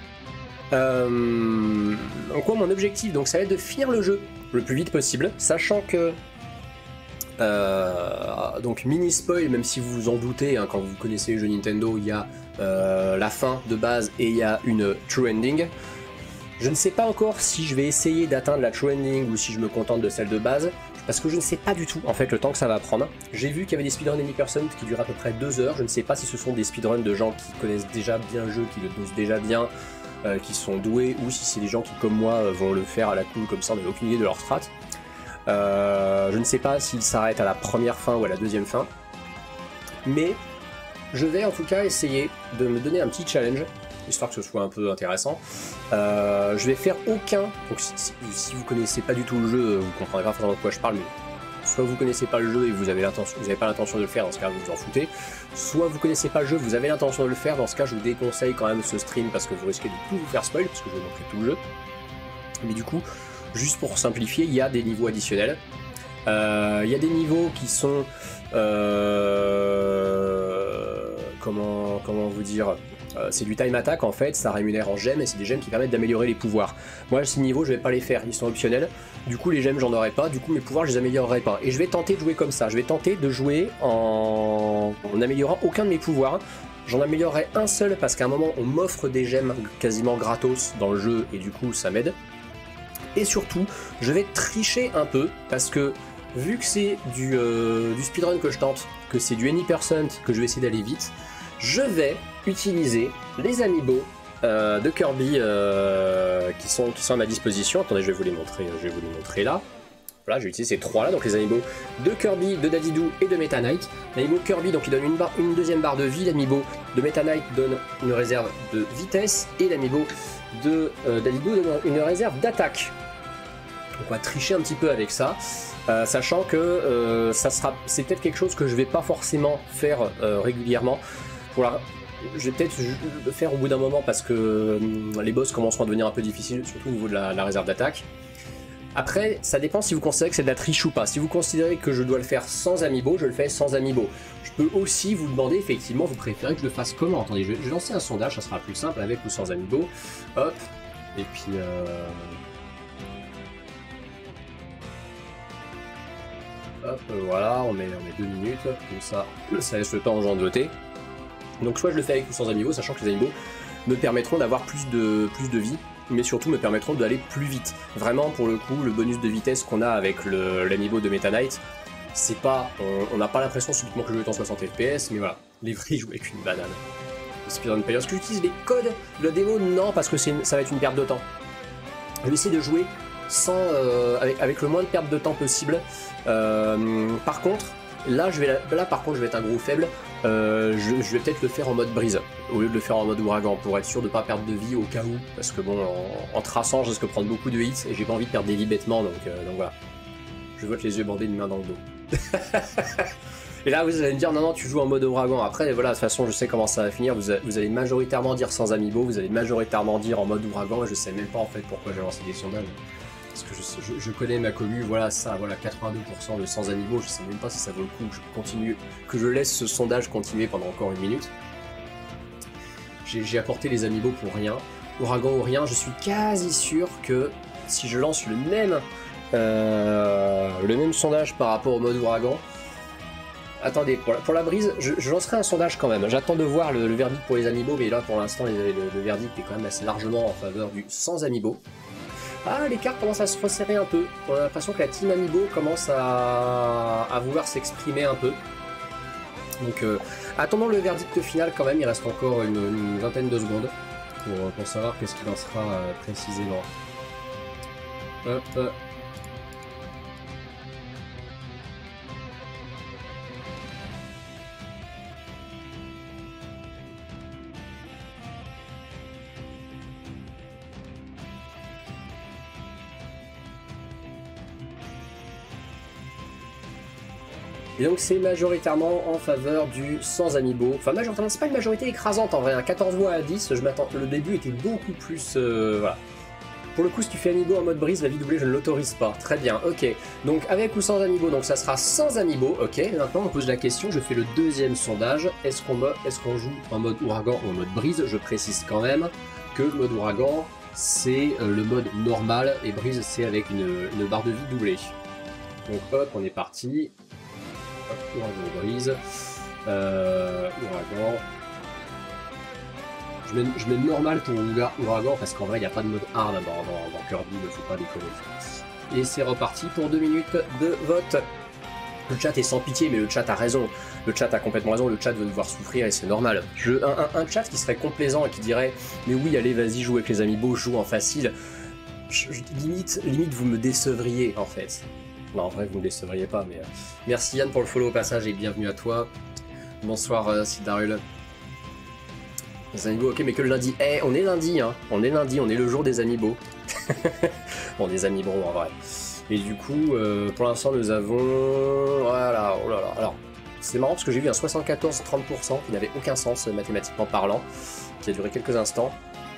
Euh, donc quoi, mon objectif, donc ça va être de finir le jeu le plus vite possible, sachant que euh, donc mini spoil, même si vous vous en doutez, hein, quand vous connaissez les jeux Nintendo, il y a euh, la fin de base et il y a une true ending. Je ne sais pas encore si je vais essayer d'atteindre la true ending ou si je me contente de celle de base. Parce que je ne sais pas du tout en fait le temps que ça va prendre. J'ai vu qu'il y avait des speedruns Anyperson qui durent à peu près deux heures. Je ne sais pas si ce sont des speedruns de gens qui connaissent déjà bien le jeu, qui le dosent déjà bien, euh, qui sont doués, ou si c'est des gens qui comme moi euh, vont le faire à la cool comme ça, on n'a aucune idée de leur strat. Euh, je ne sais pas s'ils s'arrêtent à la première fin ou à la deuxième fin. Mais je vais en tout cas essayer de me donner un petit challenge, histoire que ce soit un peu intéressant. Euh, je vais faire aucun, donc si, si, si vous connaissez pas du tout le jeu, vous comprendrez pas forcément de quoi je parle, mais soit vous connaissez pas le jeu et vous avez l'intention, vous n'avez pas l'intention de le faire, dans ce cas vous vous en foutez, soit vous connaissez pas le jeu, vous avez l'intention de le faire, dans ce cas je vous déconseille quand même ce stream parce que vous risquez de tout vous faire spoil, parce que je vais montrer tout le jeu. Mais du coup, juste pour simplifier, il y a des niveaux additionnels. Euh, il y a des niveaux qui sont... Euh, comment, comment vous dire euh, c'est du time attack en fait, ça rémunère en gemmes et c'est des gemmes qui permettent d'améliorer les pouvoirs. Moi ces niveaux je vais pas les faire, ils sont optionnels, du coup les gemmes j'en aurai pas, du coup mes pouvoirs je les améliorerai pas. Et je vais tenter de jouer comme ça, je vais tenter de jouer en, en améliorant aucun de mes pouvoirs. J'en améliorerai un seul parce qu'à un moment on m'offre des gemmes quasiment gratos dans le jeu et du coup ça m'aide. Et surtout je vais tricher un peu parce que vu que c'est du, euh, du speedrun que je tente, que c'est du any percent, que je vais essayer d'aller vite, je vais utiliser les amiibo euh, de Kirby euh, qui, sont, qui sont à ma disposition. Attendez, je vais vous les montrer, je vais vous les montrer là. Voilà, j'ai utilisé ces trois là, donc les amiibo de Kirby, de Dadidou et de Meta Knight. L'amiibo Kirby, donc il donne une, barre, une deuxième barre de vie, l'amiibo de Meta Knight donne une réserve de vitesse, et l'amiibo de euh, Dadidou donne une réserve d'attaque. Donc on va tricher un petit peu avec ça. Euh, sachant que euh, ça sera, c'est peut-être quelque chose que je vais pas forcément faire euh, régulièrement. Pour la, je vais peut-être le faire au bout d'un moment parce que euh, les boss commenceront à devenir un peu difficiles, surtout au niveau de la, la réserve d'attaque. Après, ça dépend si vous considérez que c'est de la triche ou pas. Si vous considérez que je dois le faire sans amiibo, je le fais sans amiibo. Je peux aussi vous demander, effectivement, vous préférez que je le fasse comment? Attendez, je vais, je vais lancer un sondage, ça sera plus simple avec ou sans amiibo. Hop, et puis... Euh... Hop, voilà, on met, on met deux minutes, comme ça, ça laisse le temps aux gens de voter. Donc soit je le fais avec ou sans amiibo, sachant que les amiibo me permettront d'avoir plus de, plus de vie, mais surtout me permettront d'aller plus vite. Vraiment, pour le coup, le bonus de vitesse qu'on a avec l'amiibo de Meta Knight, c'est pas, on n'a pas l'impression subitement que le jeu est en soixante F P S, mais voilà, les vrais jouent avec une banane. Speedrun Player, est-ce que j'utilise les codes de la démo? Non, parce que ça va être une perte de temps. Je vais essayer de jouer sans, euh, avec, avec le moins de perte de temps possible. Euh, par contre, là, je vais, là par contre je vais être un gros faible, euh, je, je vais peut-être le faire en mode brise, au lieu de le faire en mode ouragan, pour être sûr de ne pas perdre de vie au cas où, parce que bon, en, en traçant, je risque de prendre beaucoup de hits, et j'ai pas envie de perdre des vies bêtement, donc, euh, donc voilà. Je vote les yeux bandés, une main dans le dos. Et là, vous allez me dire, non, non, tu joues en mode ouragan. Après, voilà, de toute façon, je sais comment ça va finir, vous, a, vous allez majoritairement dire sans amiibo, vous allez majoritairement dire en mode ouragan, et je sais même pas en fait pourquoi j'ai lancé des sondages. Parce que je, je, je connais ma commu, voilà ça, voilà quatre-vingt-deux pour cent de sans amiibo, je sais même pas si ça vaut le coup que je continue, que je laisse ce sondage continuer pendant encore une minute. J'ai apporté les amiibo pour rien, ouragan ou rien, je suis quasi sûr que si je lance le même, euh, le même sondage par rapport au mode ouragan, attendez, pour la, pour la brise, je, je lancerai un sondage quand même, j'attends de voir le, le verdict pour les amiibo, mais là pour l'instant le, le verdict est quand même assez largement en faveur du sans amiibo. Ah, les cartes commencent à se resserrer un peu. On a l'impression que la team Amiibo commence à, à vouloir s'exprimer un peu. Donc, euh, Attendons le verdict final quand même, il reste encore une, une vingtaine de secondes pour, pour savoir qu'est-ce qu'il en sera euh, précisément. Hop, hop. Et donc c'est majoritairement en faveur du sans amiibo. Enfin majoritairement, c'est pas une majorité écrasante en vrai, hein. quatorze voix à dix, je m'attends. Le début était beaucoup plus... Euh, voilà. Pour le coup, si tu fais amiibo en mode brise, la vie doublée, je ne l'autorise pas. Très bien, ok. Donc avec ou sans amiibo, donc ça sera sans amiibo, ok. Maintenant on pose la question, je fais le deuxième sondage. Est-ce qu'on est qu'on joue en mode ouragan ou en mode brise? Je précise quand même que le mode ouragan, c'est le mode normal et brise, c'est avec une, une barre de vie doublée. Donc hop, on est parti. Ouragan brise, euh, ouragan. Je mets, je mets normal pour ouragan parce qu'en vrai il n'y a pas de mode hard dans, dans, dans Kirby, il ne faut pas déconner. Et c'est reparti pour deux minutes de vote. Le chat est sans pitié, mais le chat a raison. Le chat a complètement raison, le chat veut devoir souffrir et c'est normal. Je, un, un, un chat qui serait complaisant et qui dirait mais oui allez vas-y joue avec les amiibo, joue en facile. Je, je, limite, limite vous me décevriez en fait. Non, en vrai, vous ne me décevriez pas, mais... Euh... Merci Yann pour le follow au passage et bienvenue à toi. Bonsoir euh, Sidarul. Les amiibo, ok, mais que le lundi. Eh, hey, on est lundi, hein. On est lundi, on est le jour des amiibo. Bon, des amiibo en vrai. Et du coup, euh, pour l'instant, nous avons... Voilà, oh là là. Alors, c'est marrant parce que j'ai vu un soixante-quatorze à trente pour cent qui n'avait aucun sens mathématiquement parlant, qui a duré quelques instants.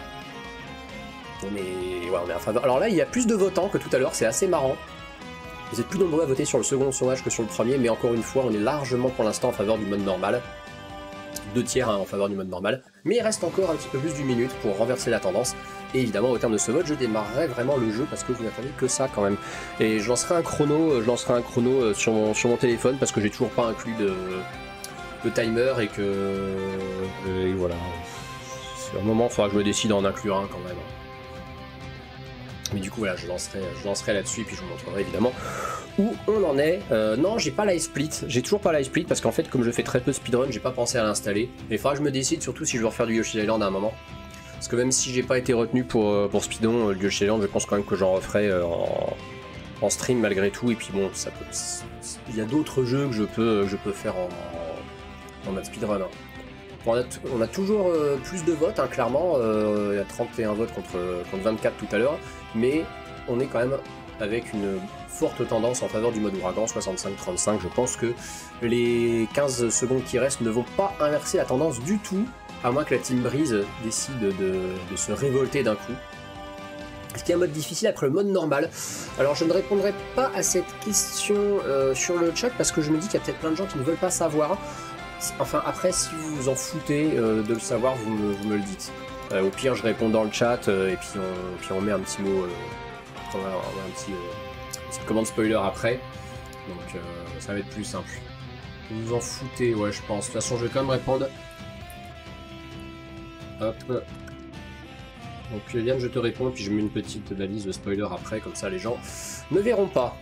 Mais ouais, on est en faveur. Alors là, il y a plus de votants que tout à l'heure, c'est assez marrant. Vous êtes plus nombreux à voter sur le second sondage que sur le premier, mais encore une fois, on est largement pour l'instant en faveur du mode normal. Deux tiers hein, en faveur du mode normal. Mais il reste encore un petit peu plus d'une minute pour renverser la tendance. Et évidemment, au terme de ce vote, je démarrerai vraiment le jeu parce que vous n'attendez que ça quand même. Et je lancerai un chrono, je lancerai un chrono sur mon, sur mon téléphone parce que j'ai toujours pas inclus de, de timer et que... Et voilà. C'est un moment, il faudra que je me décide à en inclure un quand même. Mais du coup voilà, je lancerai, je lancerai là-dessus et puis je vous montrerai évidemment où on en est. Euh, non, j'ai pas live split, j'ai toujours pas live split parce qu'en fait comme je fais très peu de speedrun, j'ai pas pensé à l'installer. Et il faudra que je me décide surtout si je veux refaire du Yoshi Island à un moment. Parce que même si j'ai pas été retenu pour, pour speedon, le Yoshi Island, je pense quand même que j'en referai en, en stream malgré tout. Et puis bon, ça peut, il y a d'autres jeux que je peux, je peux faire en, en mode speedrun. Hein. On a, on a toujours euh, plus de votes, hein, clairement, euh, il y a trente et un votes contre, contre vingt-quatre tout à l'heure, mais on est quand même avec une forte tendance en faveur du mode ouragan, soixante-cinq trente-cinq. Je pense que les quinze secondes qui restent ne vont pas inverser la tendance du tout, à moins que la Team Breeze décide de, de se révolter d'un coup. Est-ce qu'il y a un mode difficile après le mode normal? Alors je ne répondrai pas à cette question euh, sur le chat parce que je me dis qu'il y a peut-être plein de gens qui ne veulent pas savoir. Enfin, après, si vous vous en foutez euh, de le savoir, vous me, vous me le dites. Euh, au pire, je réponds dans le chat euh, et puis on, puis on met un petit mot, euh, on met un, un petit, euh, une petite commande spoiler après. Donc, euh, ça va être plus simple. Vous vous en foutez, ouais, je pense. De toute façon, je vais quand même répondre. Hop. Donc, Yann, je te réponds, puis je mets une petite balise de spoiler après, comme ça les gens ne verront pas.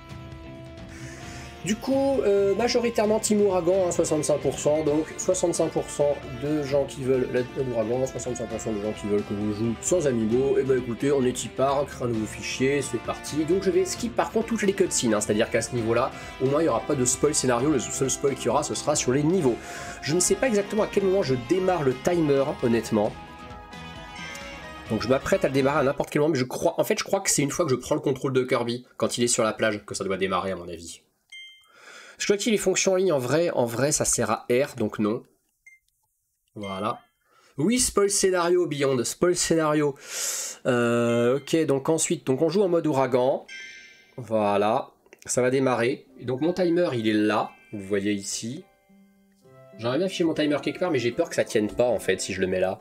Du coup, euh, majoritairement Team Ouragan, hein, soixante-cinq pour cent, donc soixante-cinq pour cent de gens qui veulent l'Ouragan, soixante-cinq pour cent de gens qui veulent que je joue sans amiibo. Et bah écoutez, on est y-part, crée un nouveau fichier, c'est parti. Donc je vais skip par contre toutes les cutscenes, hein, c'est-à-dire qu'à ce niveau-là, au moins il n'y aura pas de spoil scénario, le seul spoil qu'il y aura, ce sera sur les niveaux. Je ne sais pas exactement à quel moment je démarre le timer, honnêtement. Donc je m'apprête à le démarrer à n'importe quel moment, mais je crois, en fait je crois que c'est une fois que je prends le contrôle de Kirby, quand il est sur la plage, que ça doit démarrer à mon avis. Je crois qu'il les fonctions en ligne, en vrai, en vrai, ça sert à R, donc non. Voilà. Oui, spoil scénario, Beyond, spoil scénario. Euh, ok, donc ensuite, donc on joue en mode ouragan. Voilà, ça va démarrer. Et donc mon timer, il est là, vous voyez ici. J'aimerais bien afficher mon timer quelque part, mais j'ai peur que ça tienne pas, en fait, si je le mets là.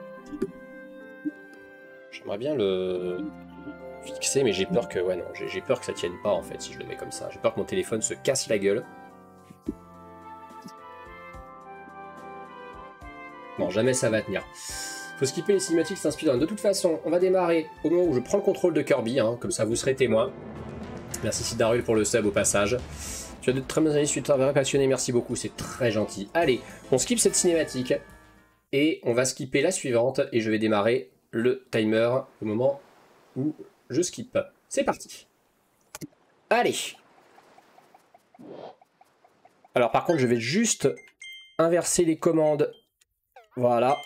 J'aimerais bien le... fixé, mais j'ai peur que ouais non j'ai peur que ça tienne pas en fait si je le mets comme ça. J'ai peur que mon téléphone se casse la gueule. Non, jamais ça va tenir. Faut skipper les cinématiques, c'est un speedrun. De toute façon, on va démarrer au moment où je prends le contrôle de Kirby, hein, comme ça vous serez témoin. Merci Sidarul pour le sub au passage. Tu as de très bonnes analyses, tu t'es passionné, merci beaucoup, c'est très gentil. Allez, on skip cette cinématique et on va skipper la suivante et je vais démarrer le timer au moment où je skip. C'est parti. Allez. Alors par contre, je vais juste inverser les commandes. Voilà.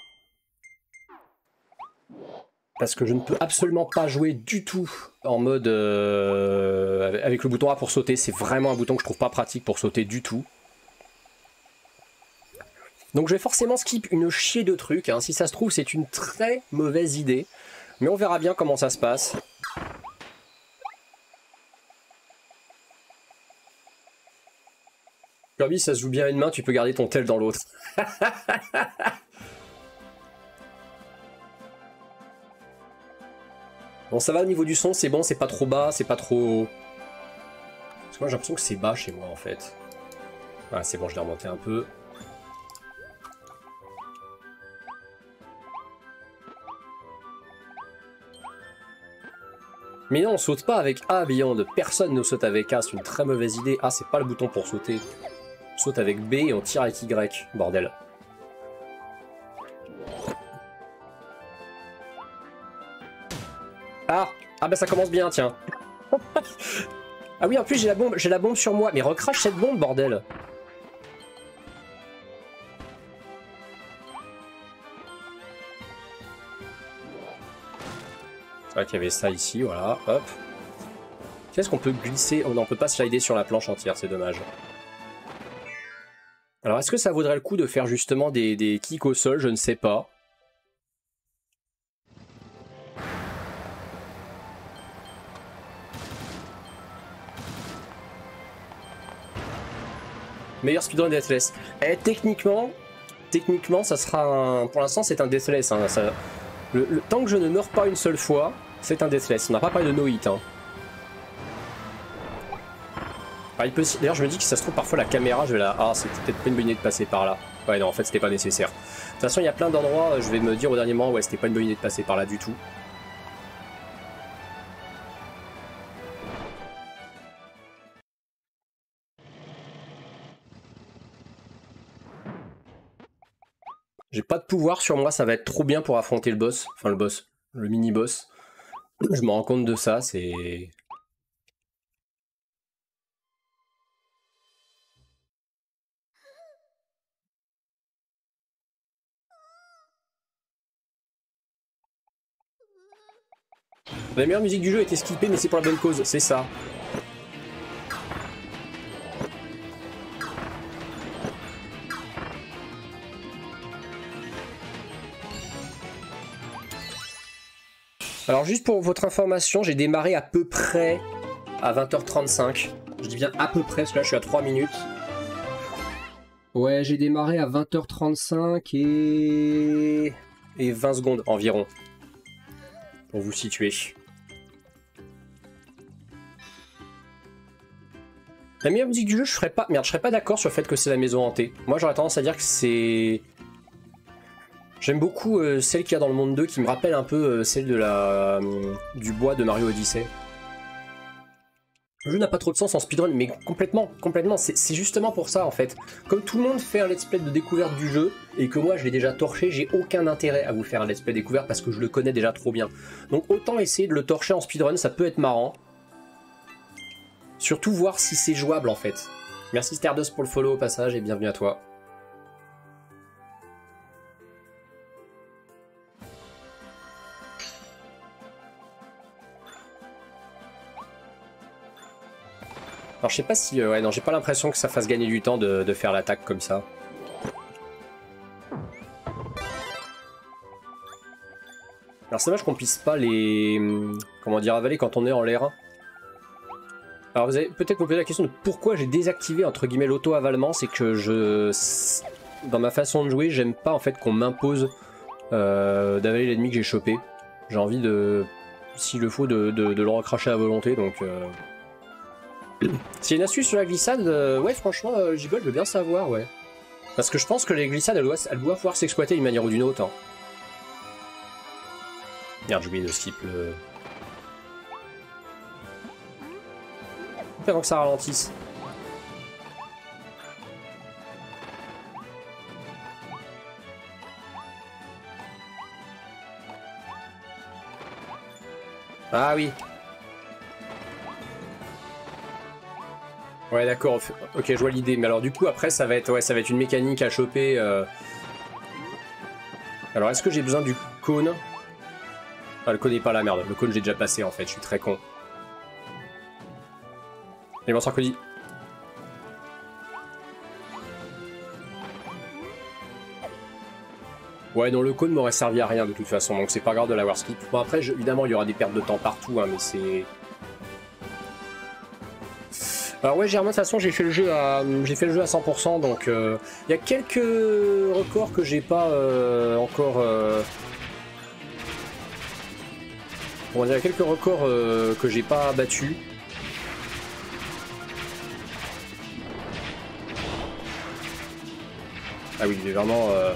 Parce que je ne peux absolument pas jouer du tout en mode euh, avec le bouton A pour sauter. C'est vraiment un bouton que je trouve pas pratique pour sauter du tout. Donc je vais forcément skip une chier de trucs. Hein. Si ça se trouve, c'est une très mauvaise idée. Mais on verra bien comment ça se passe. Kirby, ça se joue bien à une main, tu peux garder ton tel dans l'autre. Bon, ça va au niveau du son, c'est bon, c'est pas trop bas, c'est pas trop... Parce que moi j'ai l'impression que c'est bas chez moi en fait. Voilà, c'est bon, je l'ai remonté un peu. Mais non, on saute pas avec A, Beyond. Personne ne saute avec A, c'est une très mauvaise idée. A, c'est pas le bouton pour sauter. On saute avec B et on tire avec Y, bordel. Ah, ah bah ça commence bien, tiens. Ah oui, en plus j'ai la bombe, j'ai la bombe sur moi. Mais recrache cette bombe, bordel. C'est vrai qu'il y avait ça ici, voilà, hop. Qu'est-ce qu'on peut glisser? Oh non, on peut pas slider sur la planche entière, c'est dommage. Alors, est-ce que ça vaudrait le coup de faire justement des, des kicks au sol? Je ne sais pas. Meilleur speedrun Deathless. Eh, techniquement, techniquement, ça sera un... Pour l'instant, c'est un Deathless. Hein, ça... le, le... Tant que je ne meurs pas une seule fois, c'est un Deathless. On n'a pas parlé de no hit. Hein. Ah, peut... D'ailleurs, je me dis que si ça se trouve, parfois la caméra, je vais la... Ah, c'était peut-être pas une bonne idée de passer par là. Ouais, non, en fait, c'était pas nécessaire. De toute façon, il y a plein d'endroits, je vais me dire au dernier moment, ouais, c'était pas une bonne idée de passer par là du tout. J'ai pas de pouvoir sur moi, ça va être trop bien pour affronter le boss. Enfin, le boss. Le mini-boss. Je me rends compte de ça, c'est... La meilleure musique du jeu a été skippée, mais c'est pour la bonne cause, c'est ça. Alors juste pour votre information, j'ai démarré à peu près à vingt heures trente-cinq. Je dis bien à peu près, parce que là je suis à trois minutes. Ouais, j'ai démarré à vingt heures trente-cinq et... et vingt secondes environ. Pour vous situer. La meilleure musique du jeu, je serais pas... Merde, je serais pas d'accord sur le fait que c'est la maison hantée. Moi j'aurais tendance à dire que c'est... J'aime beaucoup euh, celle qu'il y a dans le monde deux qui me rappelle un peu euh, celle de la euh, du bois de Mario Odyssey. Le jeu n'a pas trop de sens en speedrun, mais complètement, complètement, c'est justement pour ça en fait. Comme tout le monde fait un let's play de découverte du jeu, et que moi je l'ai déjà torché, j'ai aucun intérêt à vous faire un let's play découverte parce que je le connais déjà trop bien. Donc autant essayer de le torcher en speedrun, ça peut être marrant. Surtout voir si c'est jouable en fait. Merci Stardust pour le follow au passage et bienvenue à toi. Alors je sais pas si... Euh, ouais non, j'ai pas l'impression que ça fasse gagner du temps de, de faire l'attaque comme ça. Alors c'est dommage qu'on puisse pas les... Comment dire, avaler quand on est en l'air. Alors vous allez peut-être me poser la question de pourquoi j'ai désactivé entre guillemets l'auto-avalement. C'est que je... Dans ma façon de jouer, j'aime pas en fait qu'on m'impose euh, d'avaler l'ennemi que j'ai chopé. J'ai envie de... S'il le faut, de, de, de le recracher à volonté, donc... Euh... S'il y a une astuce sur la glissade, euh, ouais franchement, euh, Gigole, je veux bien savoir, ouais. Parce que je pense que les glissades, elles doivent, elles doivent pouvoir s'exploiter d'une manière ou d'une autre. Hein. Merde, j'ai oublié de skip le... Avant que ça ralentisse. Ah oui. Ouais d'accord, ok je vois l'idée, mais alors du coup après ça va être ouais ça va être une mécanique à choper. Euh... Alors est-ce que j'ai besoin du cône? Ah le cône est pas là, merde, le cône j'ai déjà passé en fait, je suis très con. Et bonsoir Cody. Ouais non le cône m'aurait servi à rien de toute façon, donc c'est pas grave de l'avoir skip. Bon après je, évidemment il y aura des pertes de temps partout, hein, mais c'est... Alors ouais Germain, de toute façon j'ai fait le jeu à j'ai fait le jeu à cent pour cent, donc il euh, y a quelques records que j'ai pas euh, encore. Euh... Bon, il y a quelques records euh, que j'ai pas battus. Ah oui, il est vraiment. Euh...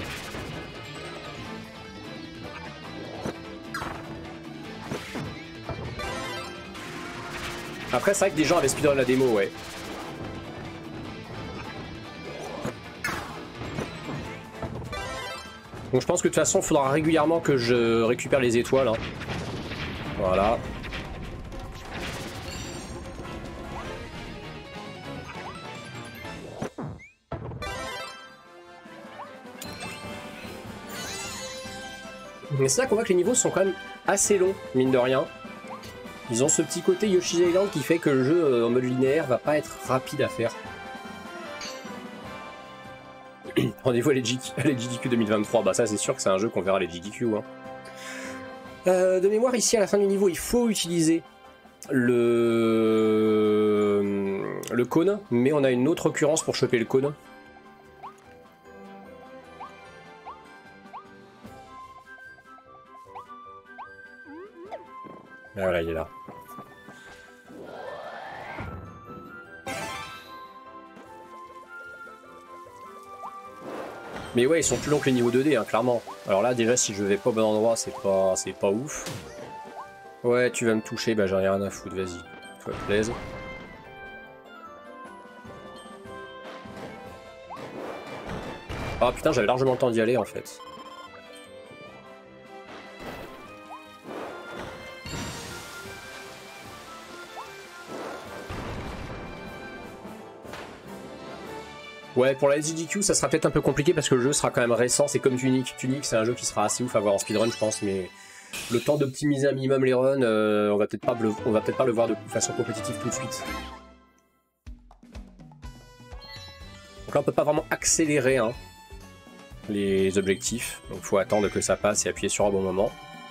Après, c'est vrai que des gens avaient speedrun la démo, ouais. Donc je pense que de toute façon, il faudra régulièrement que je récupère les étoiles. Hein. Voilà. Mais c'est là qu'on voit que les niveaux sont quand même assez longs, mine de rien. Ils ont ce petit côté Yoshi's Island qui fait que le jeu euh, en mode linéaire va pas être rapide à faire. Rendez-vous à les G D Q deux mille vingt-trois, bah ça c'est sûr que c'est un jeu qu'on verra à les G D Q. Hein. Euh, de mémoire, ici à la fin du niveau, il faut utiliser le, le cône, mais on a une autre occurrence pour choper le cône. Ah, voilà, il est là. Mais ouais, ils sont plus longs que les niveaux deux D, hein, clairement. Alors là, déjà, si je vais pas au bon endroit, c'est pas, c'est pas ouf. Ouais, tu vas me toucher, bah j'en ai rien à foutre, vas-y. Toi, plaise. Ah putain, j'avais largement le temps d'y aller, en fait. Ouais, pour la S D Q, ça sera peut-être un peu compliqué parce que le jeu sera quand même récent. C'est comme Tunic. Tunic, c'est un jeu qui sera assez ouf à voir en speedrun, je pense, mais le temps d'optimiser un minimum les runs, euh, on va peut-être pas, on va peut-être pas le voir de façon compétitive tout de suite. Donc là, on peut pas vraiment accélérer hein, les objectifs. Donc il faut attendre que ça passe et appuyer sur un bon moment.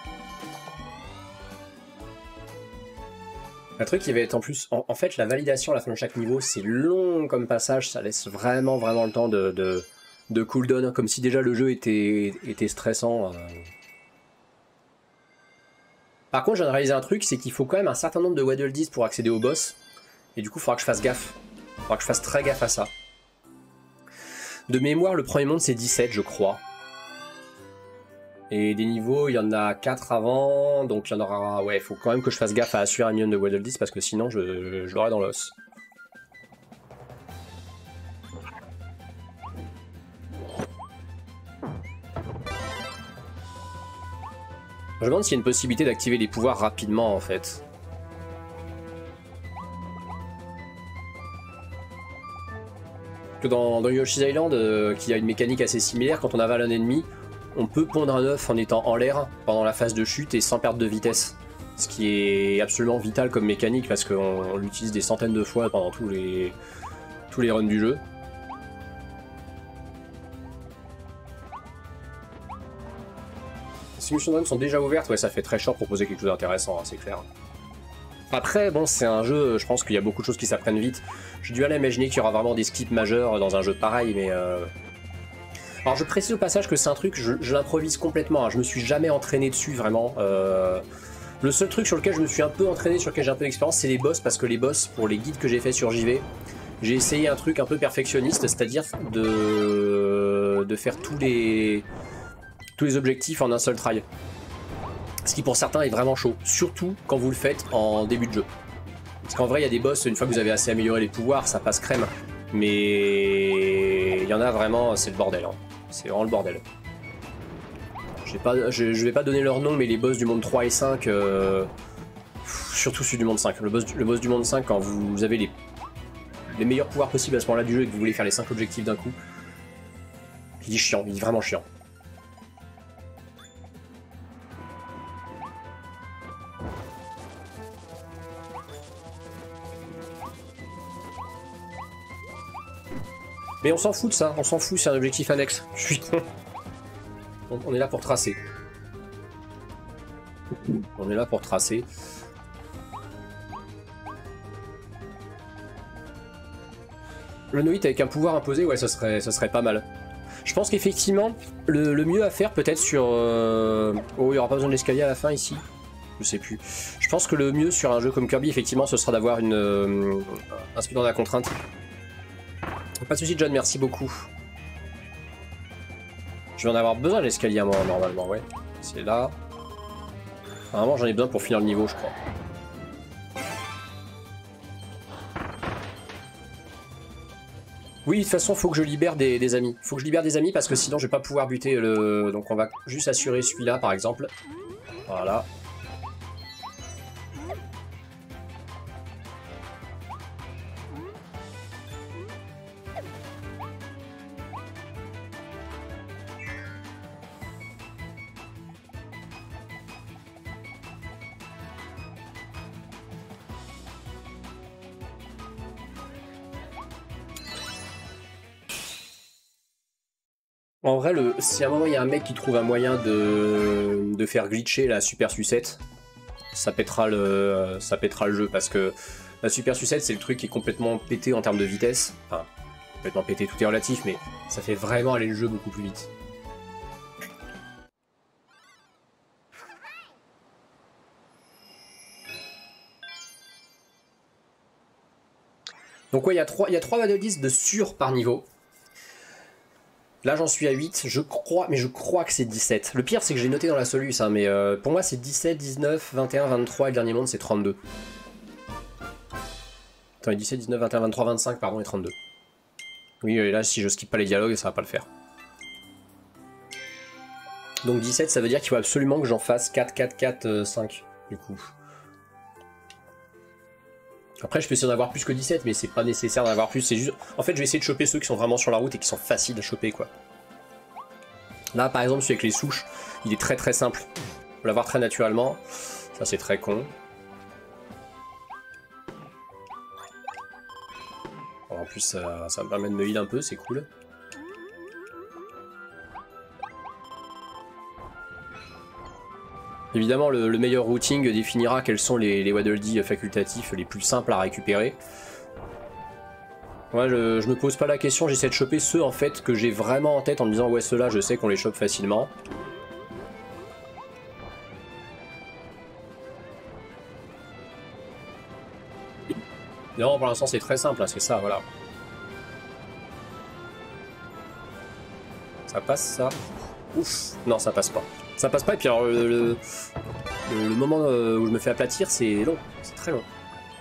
Un truc qui va être en plus, en, en fait la validation à la fin de chaque niveau c'est long comme passage, ça laisse vraiment vraiment le temps de, de, de cooldown, comme si déjà le jeu était, était stressant. Par contre j'ai réalisé un truc, c'est qu'il faut quand même un certain nombre de Waddle Dees pour accéder au boss, et du coup il faudra que je fasse gaffe, il faudra que je fasse très gaffe à ça. De mémoire le premier monde c'est dix-sept je crois. Et des niveaux, il y en a quatre avant, donc il y en aura... Ouais, il faut quand même que je fasse gaffe à assurer un million de Waddle Dees parce que sinon je, je l'aurai dans l'os. Je me demande s'il y a une possibilité d'activer les pouvoirs rapidement en fait. Que dans, dans Yoshi's Island, euh, qui a une mécanique assez similaire, quand on avale un ennemi, on peut pondre un œuf en étant en l'air pendant la phase de chute et sans perdre de vitesse. Ce qui est absolument vital comme mécanique parce qu'on l'utilise des centaines de fois pendant tous les, tous les runs du jeu. Les solutions de runs sont déjà ouvertes, ouais ça fait très short pour proposer quelque chose d'intéressant, hein, c'est clair. Après, bon, c'est un jeu, je pense qu'il y a beaucoup de choses qui s'apprennent vite. J'ai du mal à imaginer qu'il y aura vraiment des skips majeurs dans un jeu pareil, mais... Euh... Alors je précise au passage que c'est un truc, je, je l'improvise complètement, hein. Je me suis jamais entraîné dessus vraiment. Euh, le seul truc sur lequel je me suis un peu entraîné, sur lequel j'ai un peu d'expérience, c'est les boss, parce que les boss, pour les guides que j'ai fait sur J V, j'ai essayé un truc un peu perfectionniste, c'est-à-dire de, de faire tous les, tous les objectifs en un seul try. Ce qui pour certains est vraiment chaud, surtout quand vous le faites en début de jeu. Parce qu'en vrai il y a des boss, une fois que vous avez assez amélioré les pouvoirs, ça passe crème. Mais il y en a vraiment, c'est le bordel. Hein. C'est vraiment le bordel. Pas, je, je vais pas donner leur nom, mais les boss du monde trois et cinq, euh, surtout celui du monde cinq. Le boss, le boss du monde cinq, quand vous avez les, les meilleurs pouvoirs possibles à ce moment-là du jeu et que vous voulez faire les cinq objectifs d'un coup, il est chiant, il est vraiment chiant. Mais on s'en fout de ça, on s'en fout, c'est un objectif annexe. Je suis con. On est là pour tracer. On est là pour tracer. Le Noït avec un pouvoir imposé, ouais, ça serait, ça serait pas mal. Je pense qu'effectivement, le, le mieux à faire peut-être sur... Euh... Oh, il n'y aura pas besoin de l'escalier à la fin ici. Je sais plus. Je pense que le mieux sur un jeu comme Kirby, effectivement, ce sera d'avoir une euh, un speed dans la contrainte. Pas de soucis, John, merci beaucoup. Je vais en avoir besoin de l'escalier à moi, normalement, ouais. C'est là. Normalement, j'en ai besoin pour finir le niveau, je crois. Oui, de toute façon, faut que je libère des, des amis. Faut que je libère des amis parce que sinon, je vais pas pouvoir buter le... Donc, on va juste assurer celui-là, par exemple. Voilà. En vrai, le, si à un moment il y a un mec qui trouve un moyen de, de faire glitcher la super sucette, ça pètera le, ça pètera le jeu parce que la super sucette c'est le truc qui est complètement pété en termes de vitesse. Enfin, complètement pété, tout est relatif, mais ça fait vraiment aller le jeu beaucoup plus vite. Donc ouais, il y a trois, il y a trois Waddle Dees de sûr par niveau. Là j'en suis à huit, je crois, mais je crois que c'est dix-sept. Le pire c'est que j'ai noté dans la soluce, hein, mais euh, pour moi c'est dix-sept, dix-neuf, vingt et un, vingt-trois et le dernier monde c'est trente-deux. Attends, dix-sept, dix-neuf, vingt et un, vingt-trois, vingt-cinq, pardon, et trente-deux. Oui, et là si je skippe pas les dialogues, ça va pas le faire. Donc dix-sept, ça veut dire qu'il faut absolument que j'en fasse quatre, quatre, quatre, cinq, du coup. Après je peux essayer d'en avoir plus que dix-sept, mais c'est pas nécessaire d'en avoir plus, c'est juste... En fait je vais essayer de choper ceux qui sont vraiment sur la route et qui sont faciles à choper, quoi. Là par exemple celui avec les souches, il est très très simple. Faut l'avoir très naturellement, ça c'est très con. En plus ça, ça me permet de me heal un peu, c'est cool. Évidemment, le, le meilleur routing définira quels sont les, les Waddle Dee facultatifs les plus simples à récupérer. Moi, je, je me pose pas la question, j'essaie de choper ceux en fait que j'ai vraiment en tête en me disant ouais, ceux-là, je sais qu'on les chope facilement. Non, pour l'instant, c'est très simple, hein, c'est ça, voilà. Ça passe, ça? Ouf, non, ça passe pas. Ça passe pas, et puis alors le, le, le, le moment où je me fais aplatir, c'est long, c'est très long.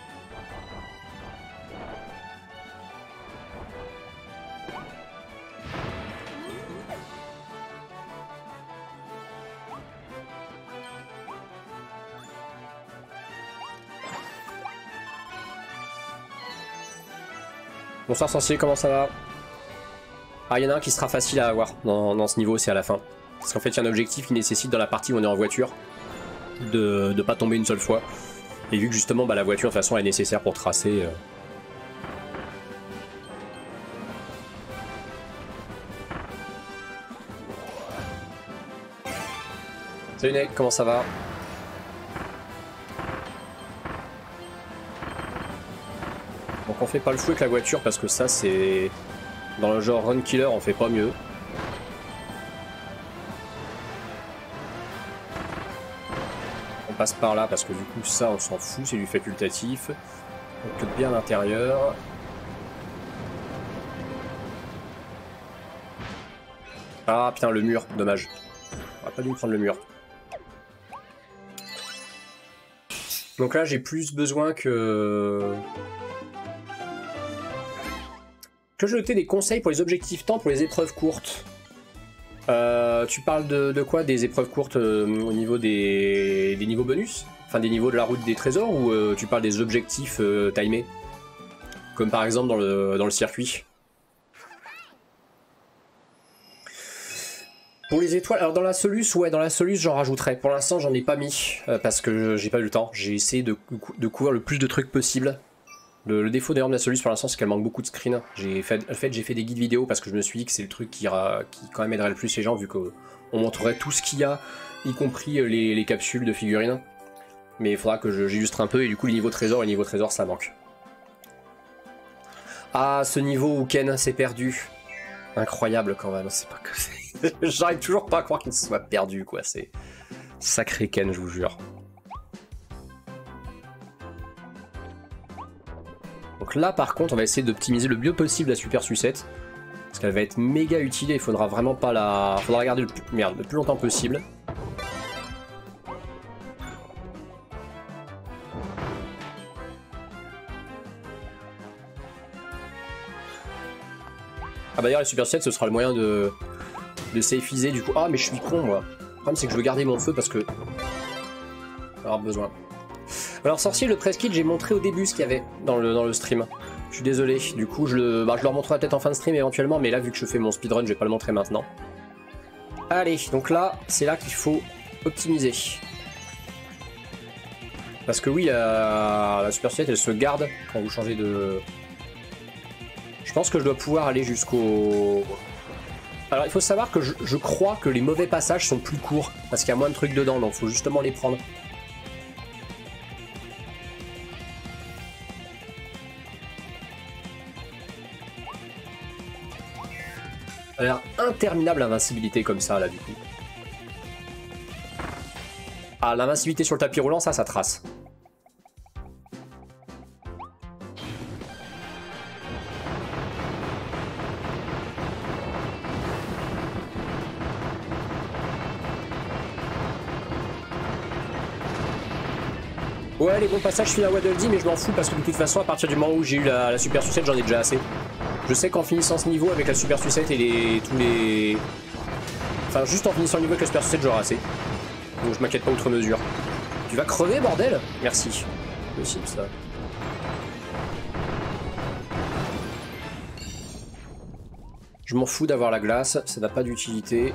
Bonsoir sorcier, comment ça va? Ah, il y en a un qui sera facile à avoir dans, dans ce niveau, c'est à la fin. Parce qu'en fait, il y a un objectif qui nécessite dans la partie où on est en voiture de ne pas tomber une seule fois. Et vu que justement, bah, la voiture, de toute façon, est nécessaire pour tracer... Euh... Salut Nick, comment ça va? Donc on fait pas le fou avec la voiture parce que ça, c'est... Dans le genre Run Killer, on fait pas mieux. On passe par là parce que du coup ça on s'en fout, c'est du facultatif. On cut bien l'intérieur. Ah putain, le mur, dommage. On aurait pas dû me prendre le mur. Donc là j'ai plus besoin que... Que je notais des conseils pour les objectifs temps pour les épreuves courtes. Euh, tu parles de, de quoi? Des épreuves courtes euh, au niveau des, des niveaux bonus? Enfin des niveaux de la route des trésors, ou euh, tu parles des objectifs euh, timés? Comme par exemple dans le, dans le circuit. Pour les étoiles, alors dans la Solus, ouais, dans la Solus j'en rajouterai. Pour l'instant j'en ai pas mis, euh, parce que j'ai pas eu le temps. J'ai essayé de, de couvrir le plus de trucs possible. Le, le défaut d'ailleurs de la Solus pour l'instant c'est qu'elle manque beaucoup de screens. J'ai fait, en fait j'ai fait des guides vidéo parce que je me suis dit que c'est le truc qui, ira, qui quand même aiderait le plus les gens, vu qu'on montrerait tout ce qu'il y a, y compris les, les capsules de figurines. Mais il faudra que j'illustre un peu, et du coup les niveaux trésors et les niveaux trésors ça manque. Ah, ce niveau où Ken s'est perdu. Incroyable quand même, c'est pas que c'est... J'arrive toujours pas à croire qu'il se soit perdu, quoi. C'est sacré Ken, je vous jure. Donc là, par contre, on va essayer d'optimiser le mieux possible la super sucette. Parce qu'elle va être méga utile et il faudra vraiment pas la... Faudra la garder le plus... Merde, le plus longtemps possible. Ah bah d'ailleurs la super sucette ce sera le moyen de, de safeiser du coup. Ah mais je suis con moi. Le problème c'est que je veux garder mon feu parce que... Alors besoin. Alors sorcier, le press kit j'ai montré au début ce qu'il y avait dans le, dans le stream. Je suis désolé, du coup je le, bah, je le remontrerai peut-être en fin de stream éventuellement, mais là vu que je fais mon speedrun je vais pas le montrer maintenant. Allez, donc là c'est là qu'il faut optimiser. Parce que oui la, la super sucette elle se garde quand vous changez de... Je pense que je dois pouvoir aller jusqu'au... Alors il faut savoir que je, je crois que les mauvais passages sont plus courts, parce qu'il y a moins de trucs dedans, donc il faut justement les prendre. Ça a l'air interminable l'invincibilité comme ça là du coup. Ah, l'invincibilité sur le tapis roulant, ça, ça trace. Ouais, les bons passages, je suis à Waddle Dee, mais je m'en fous parce que de toute façon, à partir du moment où j'ai eu la, la super sucette, j'en ai déjà assez. Je sais qu'en finissant ce niveau avec la super sucette et les, tous les... Enfin, juste en finissant le niveau avec la super sucette, j'aurai assez. Donc je m'inquiète pas outre mesure. Tu vas crever, bordel? Merci. Possible, ça. Je m'en fous d'avoir la glace, ça n'a pas d'utilité.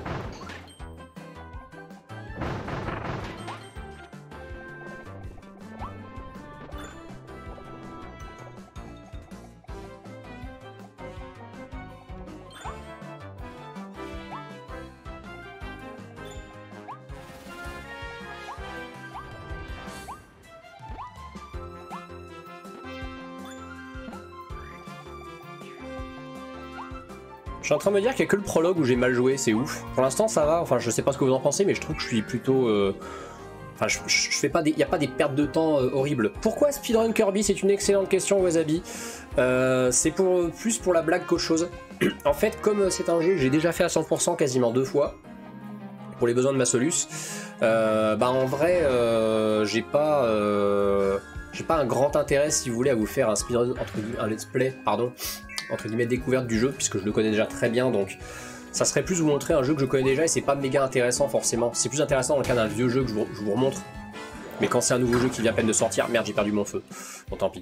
Je suis en train de me dire qu'il n'y a que le prologue où j'ai mal joué, c'est ouf. Pour l'instant ça va, enfin je sais pas ce que vous en pensez, mais je trouve que je suis plutôt... Euh... Enfin je, je, je fais pas des... Il n'y a pas des pertes de temps euh, horribles. Pourquoi speedrun Kirby? C'est une excellente question, Wasabi. Euh, c'est pour, plus pour la blague qu'autre chose. En fait, comme c'est un jeu que j'ai déjà fait à cent pour cent quasiment deux fois, pour les besoins de ma Solus, euh, bah en vrai, euh, j'ai pas... Euh... J'ai pas un grand intérêt, si vous voulez, à vous faire un speedrun, entre guillemets, un let's play, pardon, entre guillemets, découverte du jeu, puisque je le connais déjà très bien, donc ça serait plus vous montrer un jeu que je connais déjà, et c'est pas méga intéressant forcément. C'est plus intéressant dans le cas d'un vieux jeu que je vous, je vous remontre. Mais quand c'est un nouveau jeu qui vient à peine de sortir, merde, j'ai perdu mon feu. Bon, tant pis.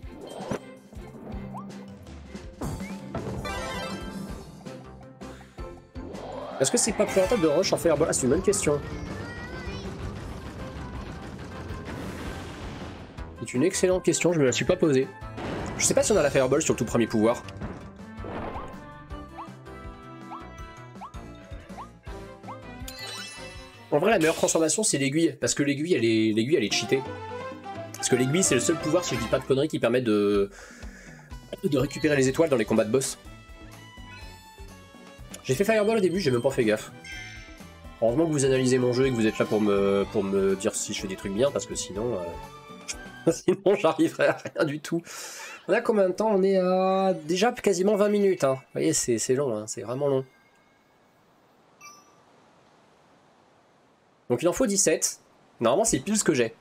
Est-ce que c'est pas plus rentable de rush en Fireball? Ah, c'est une bonne question. C'est une excellente question, je me la suis pas posée. Je sais pas si on a la Fireball sur le tout premier pouvoir. En vrai, la meilleure transformation, c'est l'aiguille, parce que l'aiguille, elle est, l'aiguille, elle est cheatée. Parce que l'aiguille, c'est le seul pouvoir, si je dis pas de conneries, qui permet de... de récupérer les étoiles dans les combats de boss. J'ai fait Fireball au début, j'ai même pas fait gaffe. Heureusement que vous analysez mon jeu et que vous êtes là pour me, pour me dire si je fais des trucs bien, parce que sinon... Euh... sinon, j'arriverai à rien du tout. On a combien de temps? On est à déjà quasiment vingt minutes. Hein. Vous voyez, c'est long, hein. C'est vraiment long. Donc il en faut dix-sept. Normalement, c'est pile ce que j'ai.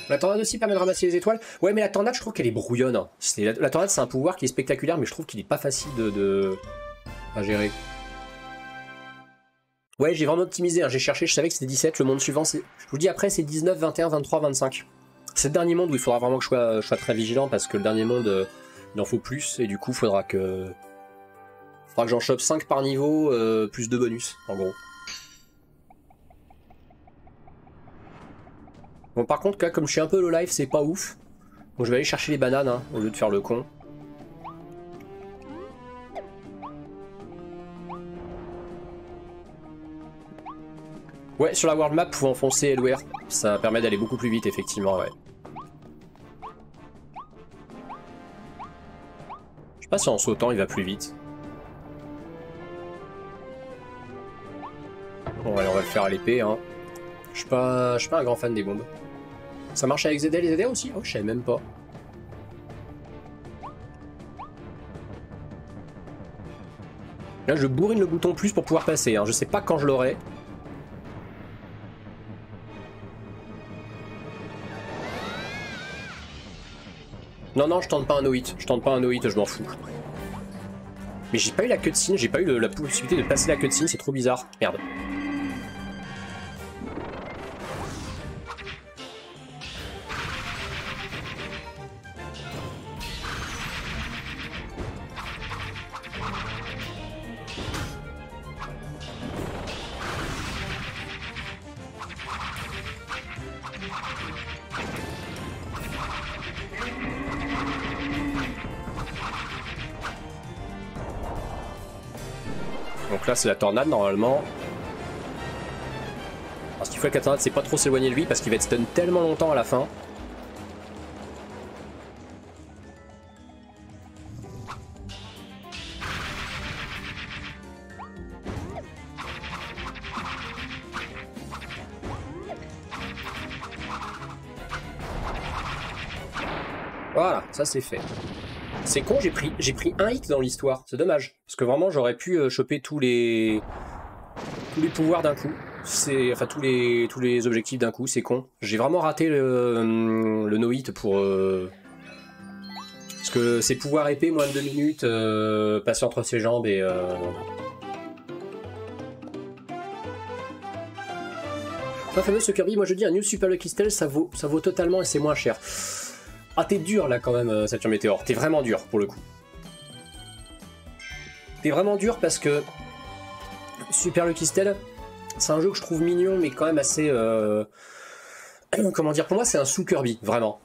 La tornade aussi permet de ramasser les étoiles. Ouais, mais la tornade, je trouve qu'elle est brouillonne. Hein. La, la tornade, c'est un pouvoir qui est spectaculaire, mais je trouve qu'il est pas facile de, de... à gérer. Ouais, j'ai vraiment optimisé. Hein. J'ai cherché, je savais que c'était dix-sept. Le monde suivant, c'est... je vous dis après, c'est dix-neuf, vingt et un, vingt-trois, vingt-cinq. C'est le dernier monde où il faudra vraiment que je sois, je sois très vigilant parce que le dernier monde, euh, il en faut plus. Et du coup, il faudra que... faudra que j'en chope cinq par niveau, euh, plus deux bonus, en gros. Bon, par contre, là, comme je suis un peu low life, c'est pas ouf. Donc je vais aller chercher les bananes, hein, au lieu de faire le con. Ouais, sur la world map, pour enfoncer L O R, ça permet d'aller beaucoup plus vite, effectivement, ouais. Je sais pas si en sautant, il va plus vite. Bon, allez, on va le faire à l'épée, hein. Je suis pas, je suis pas un grand fan des bombes. Ça marche avec Z D L et Z D A aussi? Oh, je savais même pas. Là, je bourrine le bouton plus pour pouvoir passer, hein. Je sais pas quand je l'aurai. Non, non, je tente pas un no hit. Je tente pas un no hit, je m'en fous. Mais j'ai pas eu la cutscene, j'ai pas eu le, la possibilité de passer la cutscene, c'est trop bizarre. Merde. Donc là c'est la tornade normalement. Alors ce qu'il faut avec la tornade c'est pas trop s'éloigner de lui parce qu'il va être stun tellement longtemps à la fin. Voilà, ça c'est fait. C'est con, j'ai pris, j'ai pris un hit dans l'histoire, c'est dommage. Parce que vraiment j'aurais pu euh, choper tous les tous les pouvoirs d'un coup. C'est enfin tous les tous les objectifs d'un coup, c'est con. J'ai vraiment raté le, le no hit pour euh... parce que ces pouvoirs épais, moins de deux minutes, euh, passer entre ses jambes et euh... pas fameux ce Kirby, moi je dis un New Super Lucky Stell, ça vaut ça vaut totalement et c'est moins cher. Ah, t'es dur là quand même, Saturne Météore. T'es vraiment dur pour le coup. T'es vraiment dur parce que Super Lucky Stell, c'est un jeu que je trouve mignon, mais quand même assez. Euh... Comment dire, pour moi, c'est un sous-Kirby, vraiment.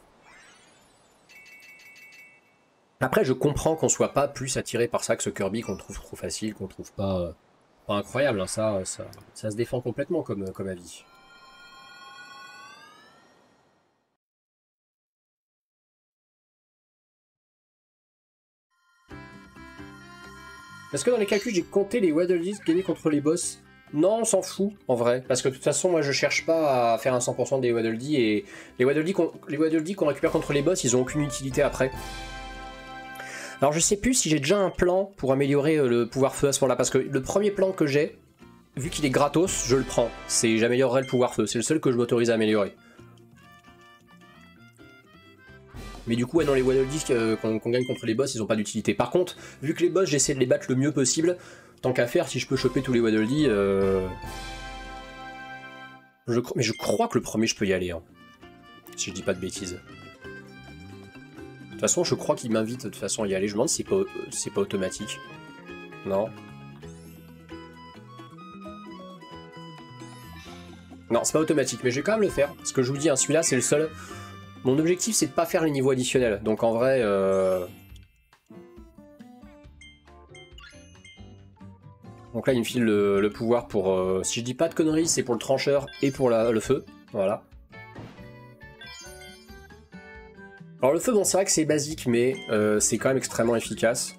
Après, je comprends qu'on soit pas plus attiré par ça que ce Kirby qu'on trouve trop facile, qu'on trouve pas, euh, pas incroyable. Hein. Ça, ça, ça se défend complètement comme, comme avis. Est-ce que dans les calculs, j'ai compté les Waddle Dees gagnés contre les boss? Non, on s'en fout, en vrai. Parce que de toute façon, moi, je cherche pas à faire un cent pour cent des Waddle Dee. Et les Waddle Dee qu'on récupère contre les boss, ils ont aucune utilité après. Alors, je sais plus si j'ai déjà un plan pour améliorer le pouvoir feu à ce moment-là. Parce que le premier plan que j'ai, vu qu'il est gratos, je le prends. C'est j'améliorerai le pouvoir feu. C'est le seul que je m'autorise à améliorer. Mais du coup, ouais, dans les Waddle Dee euh, qu'on qu'on gagne contre les boss, ils n'ont pas d'utilité. Par contre, vu que les boss, j'essaie de les battre le mieux possible, tant qu'à faire, si je peux choper tous les Waddle Dee... Euh... Je... Mais je crois que le premier, je peux y aller. Hein. Si je dis pas de bêtises. De toute façon, je crois qu'il m'invite de toute façon à y aller. Je me demande si c'est pas, c'est pas automatique. Non. Non, c'est pas automatique, mais je vais quand même le faire. Parce que je vous dis, hein, celui-là, c'est le seul... Mon objectif, c'est de pas faire les niveaux additionnels. Donc en vrai... Euh... Donc là, il me file le, le pouvoir pour... Euh... Si je dis pas de conneries, c'est pour le trancheur et pour la, le feu. Voilà. Alors le feu, bon, c'est vrai que c'est basique, mais euh, c'est quand même extrêmement efficace.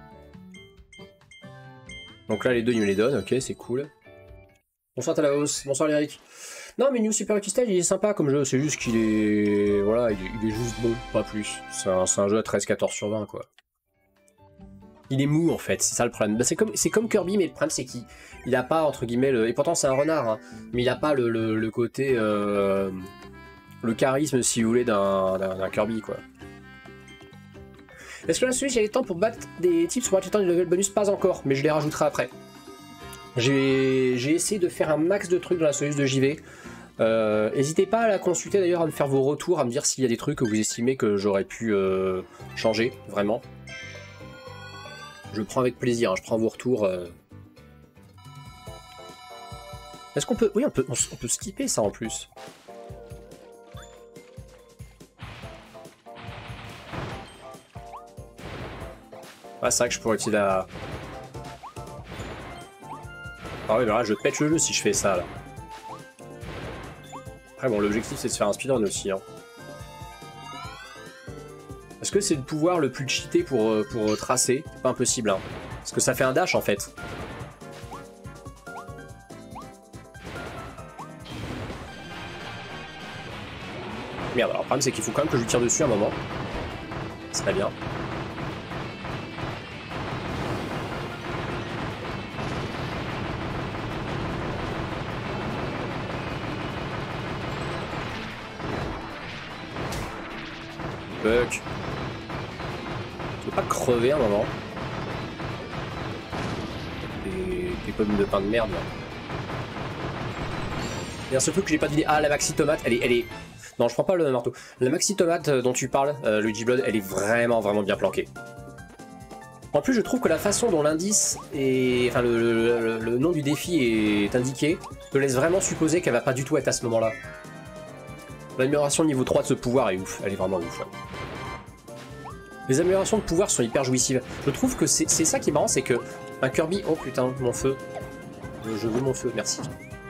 Donc là, les deux, il me les donne. Ok, c'est cool. Bonsoir Talaos. Bonsoir Lyric. Non, mais New Super Lucky Stell, il est sympa comme jeu, c'est juste qu'il est... Voilà, il est, il est juste bon, pas plus. C'est un, un jeu à treize quatorze sur vingt, quoi. Il est mou, en fait, c'est ça le problème. Bah, c'est comme, comme Kirby, mais le problème, c'est qu'il il a pas, entre guillemets, le... Et pourtant, c'est un renard, hein, mais il a pas le, le, le côté... Euh... le charisme, si vous voulez, d'un Kirby, quoi. Est-ce que la Switch, il y a le temps pour battre des types pour battre le level bonus? Pas encore, mais je les rajouterai après. J'ai essayé de faire un max de trucs dans la solution de J V. Euh, N'hésitez pas à la consulter d'ailleurs, à me faire vos retours, à me dire s'il y a des trucs que vous estimez que j'aurais pu euh, changer, vraiment. Je prends avec plaisir, hein, je prends vos retours. Euh... Est-ce qu'on peut... Oui, on peut, on, on peut skipper ça en plus. Ah, c'est vrai que je pourrais utiliser la... Ah oui, mais là, je pète le jeu si je fais ça, là. Après, bon, l'objectif, c'est de faire un speedrun aussi, hein. Est-ce que c'est le pouvoir le plus cheaté pour, pour tracer? Pas impossible, hein. Parce que ça fait un dash, en fait. Merde, alors le problème, c'est qu'il faut quand même que je lui tire dessus à un moment. C'est très bien. Buck. Tu veux pas crever un moment? Des, des pommes de pain de merde là. Il y a un seul truc que j'ai pas dit. Ah, la maxi tomate, elle est, elle est... Non, je prends pas le marteau. La maxi tomate dont tu parles, euh, Luigi Blood, elle est vraiment vraiment bien planquée. En plus, je trouve que la façon dont l'indice et enfin le, le, le, le nom du défi est indiqué te laisse vraiment supposer qu'elle va pas du tout être à ce moment-là. L'amélioration niveau trois de ce pouvoir est ouf, elle est vraiment ouf. Ouais. Les améliorations de pouvoir sont hyper jouissives. Je trouve que c'est ça qui est marrant, c'est que un Kirby... Oh putain, mon feu. Je veux mon feu, merci.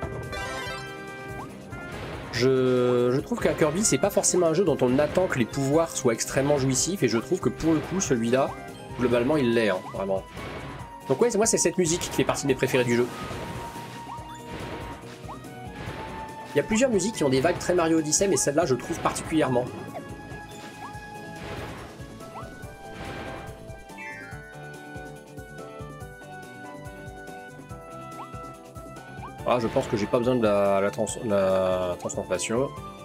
Je, je trouve qu'un Kirby, c'est pas forcément un jeu dont on attend que les pouvoirs soient extrêmement jouissifs, et je trouve que pour le coup, celui-là, globalement, il l'est, hein, vraiment. Donc ouais, moi, c'est cette musique qui fait partie de mes préférés du jeu. Il y a plusieurs musiques qui ont des vagues très Mario Odyssey, mais celle-là, je trouve particulièrement. Ah, je pense que j'ai pas besoin de la, la, trans, la transformation.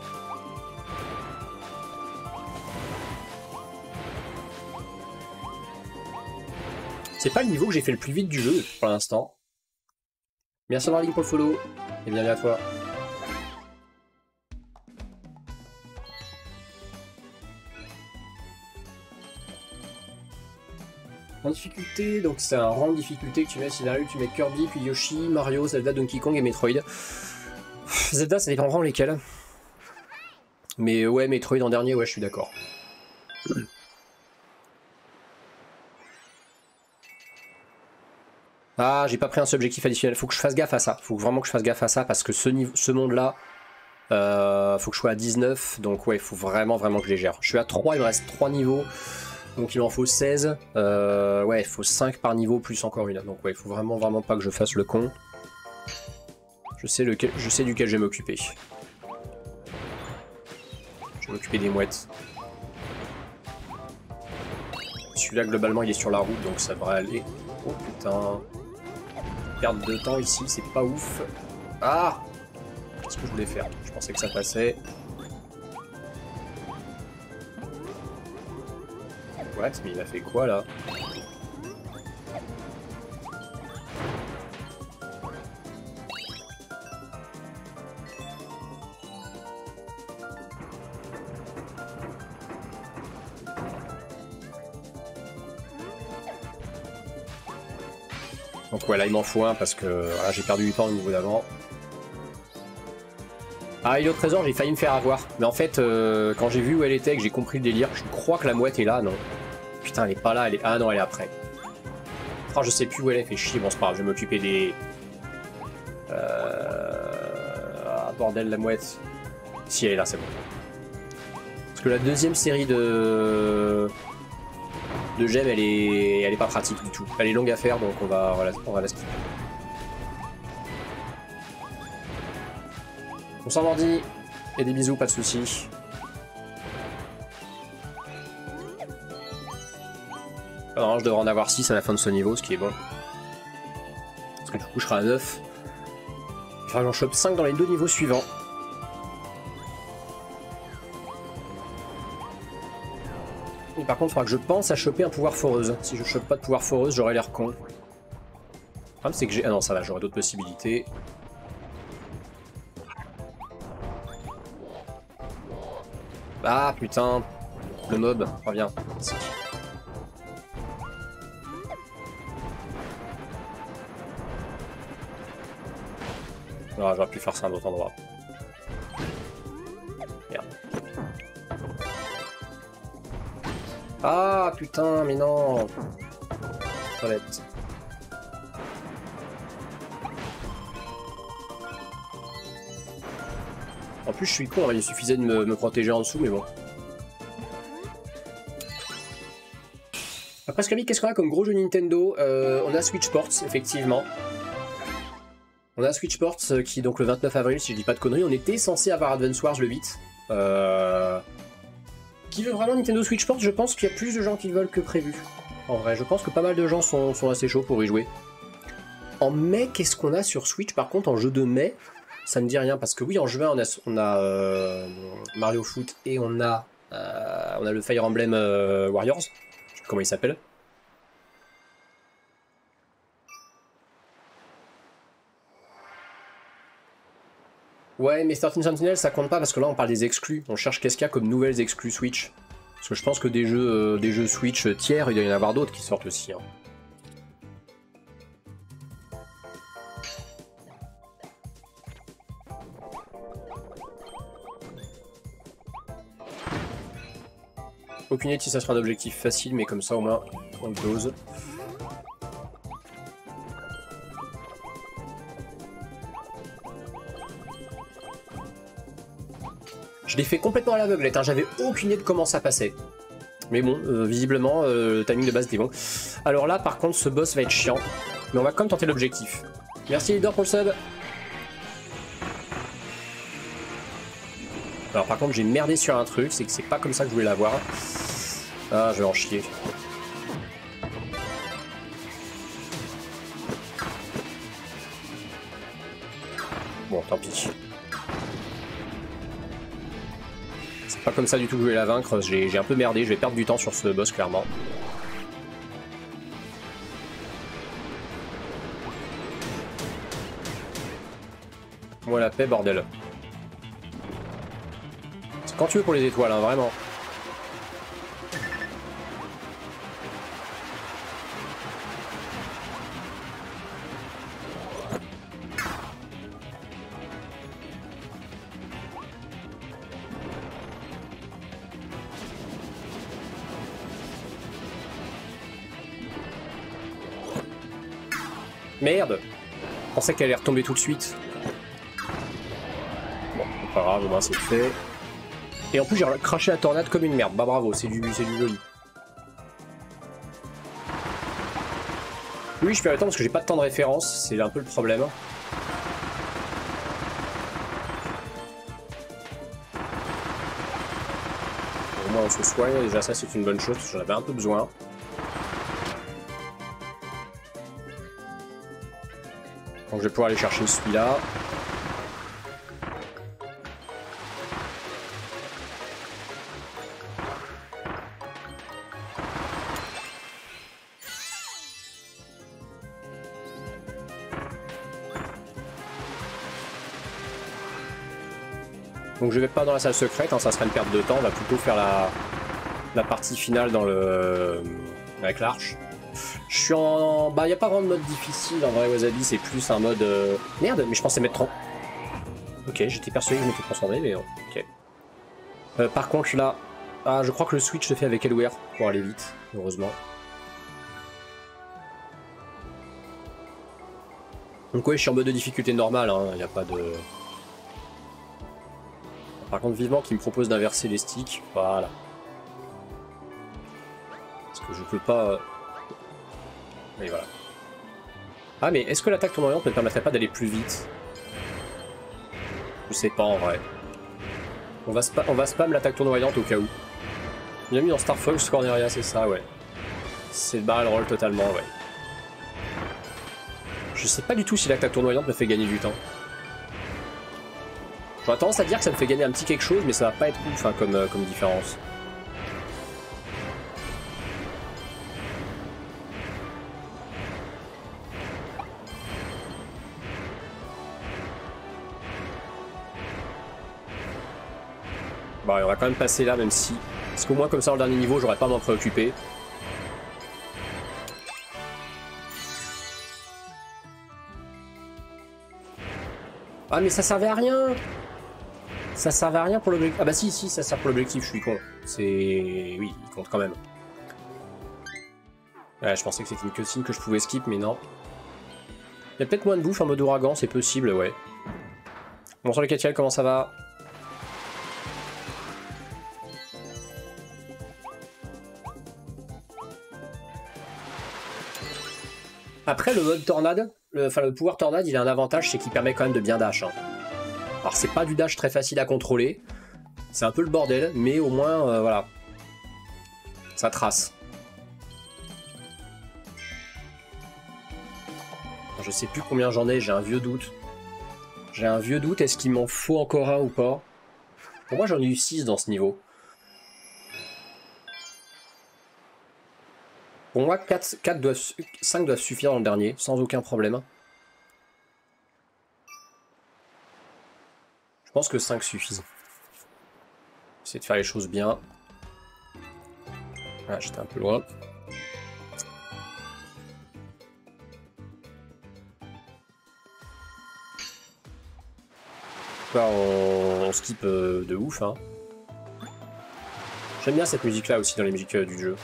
C'est pas le niveau que j'ai fait le plus vite du jeu pour l'instant. Merci Darling pour le follow et bienvenue à toi. En difficulté, donc c'est un rang de difficulté que tu mets, scénario, tu mets Kirby, puis Yoshi, Mario, Zelda, Donkey Kong et Metroid. Zelda, ça dépend vraiment lesquels. Mais ouais, Metroid en dernier, ouais, je suis d'accord. Ah, j'ai pas pris un subjectif additionnel, faut que je fasse gaffe à ça. Faut vraiment que je fasse gaffe à ça parce que ce, niveau, ce monde-là, euh, faut que je sois à dix-neuf, donc ouais, il faut vraiment, vraiment que je les gère. Je suis à trois, il me reste trois niveaux. Donc il m'en faut seize, euh, ouais, il faut cinq par niveau plus encore une. Donc ouais, il faut vraiment vraiment pas que je fasse le con. Je sais, lequel, je sais duquel je vais m'occuper. Je vais m'occuper des mouettes. Celui-là globalement il est sur la route donc ça devrait aller. Oh putain. Perte de temps ici, c'est pas ouf. Ah! Qu'est-ce que je voulais faire? Je pensais que ça passait. What? Mais il a fait quoi là? Donc ouais, là il m'en faut un parce que voilà, j'ai perdu du temps au niveau d'avant. Ah, il est au trésor, j'ai failli me faire avoir. Mais en fait, euh, quand j'ai vu où elle était et que j'ai compris le délire, je crois que la mouette est là, non? Putain, elle est pas là, elle est... Ah non, elle est après. Oh, je sais plus où elle est, fait chier. Bon, c'est pas grave, je vais m'occuper des... Euh... Ah, bordel, la mouette. Si, elle est là, c'est bon. Parce que la deuxième série de... de gemmes, elle est... elle est pas pratique du tout. Elle est longue à faire, donc on va, on va, la... on va la skipper. On s'en mordit. Et des bisous, pas de soucis. Alors, je devrais en avoir six à la fin de ce niveau, ce qui est bon. Parce que du coup, je serai à neuf. Il faudra que j'en chope cinq dans les deux niveaux suivants. par contre, il faudra que je pense à choper un pouvoir foreuse. Si je chope pas de pouvoir foreuse, j'aurai l'air con. Le problème, c'est que j'ai... Ah non, ça va, j'aurai d'autres possibilités. Ah, putain. Le mob, reviens. Ici. Ah, j'aurais pu faire ça à un autre endroit. Merde. Ah, putain, mais non. Toilette. En plus, je suis con, hein, il suffisait de me, me protéger en dessous, mais bon. Après, Scraby, qu'est-ce qu'on a comme gros jeu Nintendo? euh, On a Switch Sports, effectivement. On a Switch Sports qui, donc le vingt-neuf avril, si je dis pas de conneries, on était censé avoir Advance Wars le huit. Euh... Qui veut vraiment Nintendo Switch Sports? Je pense qu'il y a plus de gens qui veulent que prévu. En vrai, je pense que pas mal de gens sont, sont assez chauds pour y jouer. En mai, qu'est-ce qu'on a sur Switch? Par contre, en jeu de mai, ça me dit rien. Parce que oui, en juin, on a, on a euh, Mario Foot et on a, euh, on a le Fire Emblem euh, Warriors. Je sais plus comment il s'appelle. Ouais, mais treize Sentinels, ça compte pas parce que là, on parle des exclus. On cherche qu'est-ce qu'il y a comme nouvelles exclus Switch. Parce que je pense que des jeux, euh, des jeux Switch tiers, il doit y en avoir d'autres qui sortent aussi. Hein. Aucune idée si ça sera un objectif facile, mais comme ça au moins on le dose. Je l'ai fait complètement à l'aveuglette, hein. J'avais aucune idée de comment ça passait. Mais bon, euh, visiblement, euh, le timing de base était bon. Alors là, par contre, ce boss va être chiant. Mais on va quand même tenter l'objectif. Merci Leader pour le sub. Alors par contre, j'ai merdé sur un truc, c'est que c'est pas comme ça que je voulais l'avoir. Ah, je vais en chier. Bon, tant pis. C'est pas comme ça du tout que je voulais la vaincre, j'ai un peu merdé, je vais perdre du temps sur ce boss clairement. Moi la paix, bordel. C'est quand tu veux pour les étoiles, hein, vraiment. Merde! Je pensais qu'elle allait retomber tout de suite. Bon, c'est pas grave, au moins c'est fait. Et en plus j'ai craché la tornade comme une merde. Bah bravo, c'est du, c'est du joli. Oui, je perds le temps parce que j'ai pas de temps de référence, c'est un peu le problème. Au moins on se soigne, déjà ça c'est une bonne chose, parce que j'en avais un peu besoin. Donc je vais pouvoir aller chercher celui-là. Donc je vais pas dans la salle secrète, hein, ça serait une perte de temps, on va plutôt faire la, la partie finale dans le avec l'arche. Je suis en... Bah, il n'y a pas vraiment de mode difficile, en vrai, Wasabi, c'est plus un mode... Euh... Merde, mais je pensais mettre trop. Ok, j'étais persuadé que je m'étais transformé, mais ok. Euh, par contre, là... Ah, je crois que le switch se fait avec Elware, pour aller vite, heureusement. Donc ouais, je suis en mode de difficulté normale, hein, il n'y a pas de... Par contre, vivement qu'il me propose d'inverser les sticks, voilà. Parce que je peux pas... Et voilà. Ah mais est-ce que l'attaque tournoyante ne permettrait pas d'aller plus vite? Je sais pas en vrai. On va, spa on va spam l'attaque tournoyante au cas où. Il a mis dans Star Fox Corneria, c'est ça, ouais. C'est le barrel roll totalement, ouais. Je sais pas du tout si l'attaque tournoyante me fait gagner du temps. J'aurais tendance à dire que ça me fait gagner un petit quelque chose, mais ça va pas être ouf hein, comme, euh, comme différence. Bon, on va quand même passer là, même si... Parce qu'au moins, comme ça, dans le dernier niveau, j'aurais pas à m'en préoccuper. Ah, mais ça servait à rien! Ça servait à rien pour l'objectif. Ah bah si, si, ça sert pour l'objectif, je suis con. C'est... Oui, il compte quand même. Ouais, je pensais que c'était une cutscene que je pouvais skip, mais non. Il y a peut-être moins de bouffe en mode ouragan, c'est possible, ouais. Bonsoir le Catiel, comment ça va? Après, le mode tornade, le, enfin le pouvoir tornade, il a un avantage, c'est qu'il permet quand même de bien dash. Hein. Alors c'est pas du dash très facile à contrôler, c'est un peu le bordel, mais au moins, euh, voilà, ça trace. Je sais plus combien j'en ai, j'ai un vieux doute. J'ai un vieux doute, est-ce qu'il m'en faut encore un ou pas? Pour moi j'en ai eu six dans ce niveau. Pour moi quatre, quatre doivent, cinq doivent suffire dans le dernier, sans aucun problème. Je pense que cinq suffisent. Essayer de faire les choses bien. Ah, j'étais un peu loin. Là, on, on skip euh, de ouf. Hein. J'aime bien cette musique-là aussi dans les musiques euh, du jeu.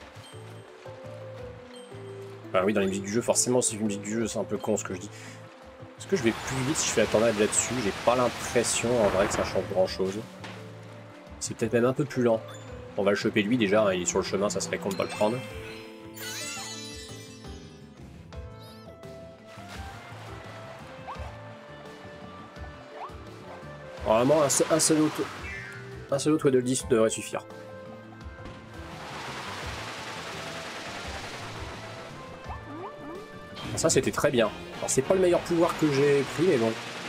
Enfin, oui, dans les musiques du jeu, forcément, c'est une musique du jeu, c'est un peu con ce que je dis. Est-ce que je vais plus vite si je fais la tornade là-dessus? J'ai pas l'impression en vrai que ça change grand-chose. C'est peut-être même un peu plus lent. On va le choper lui déjà, hein, il est sur le chemin, ça serait con de pas le prendre. Normalement, un, un seul autre, un seul autre de dix devrait suffire. Ça, c'était très bien. Alors, c'est pas le meilleur pouvoir que j'ai pris, mais bon.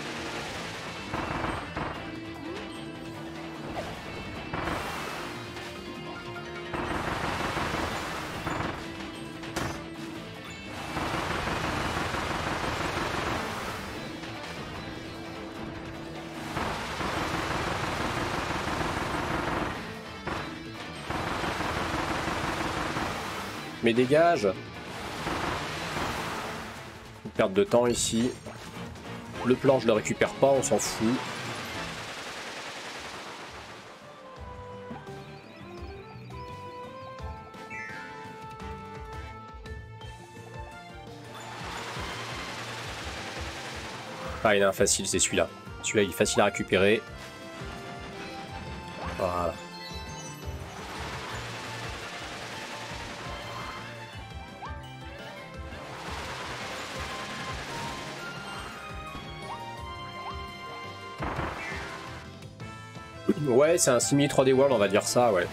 Mais dégage! Une perte de temps ici. Le plan, je le récupère pas, on s'en fout. Ah, il y en a un facile, c'est celui-là. Celui-là, il est facile à récupérer. Voilà. Ouais, c'est un simili trois D World, on va dire ça, ouais.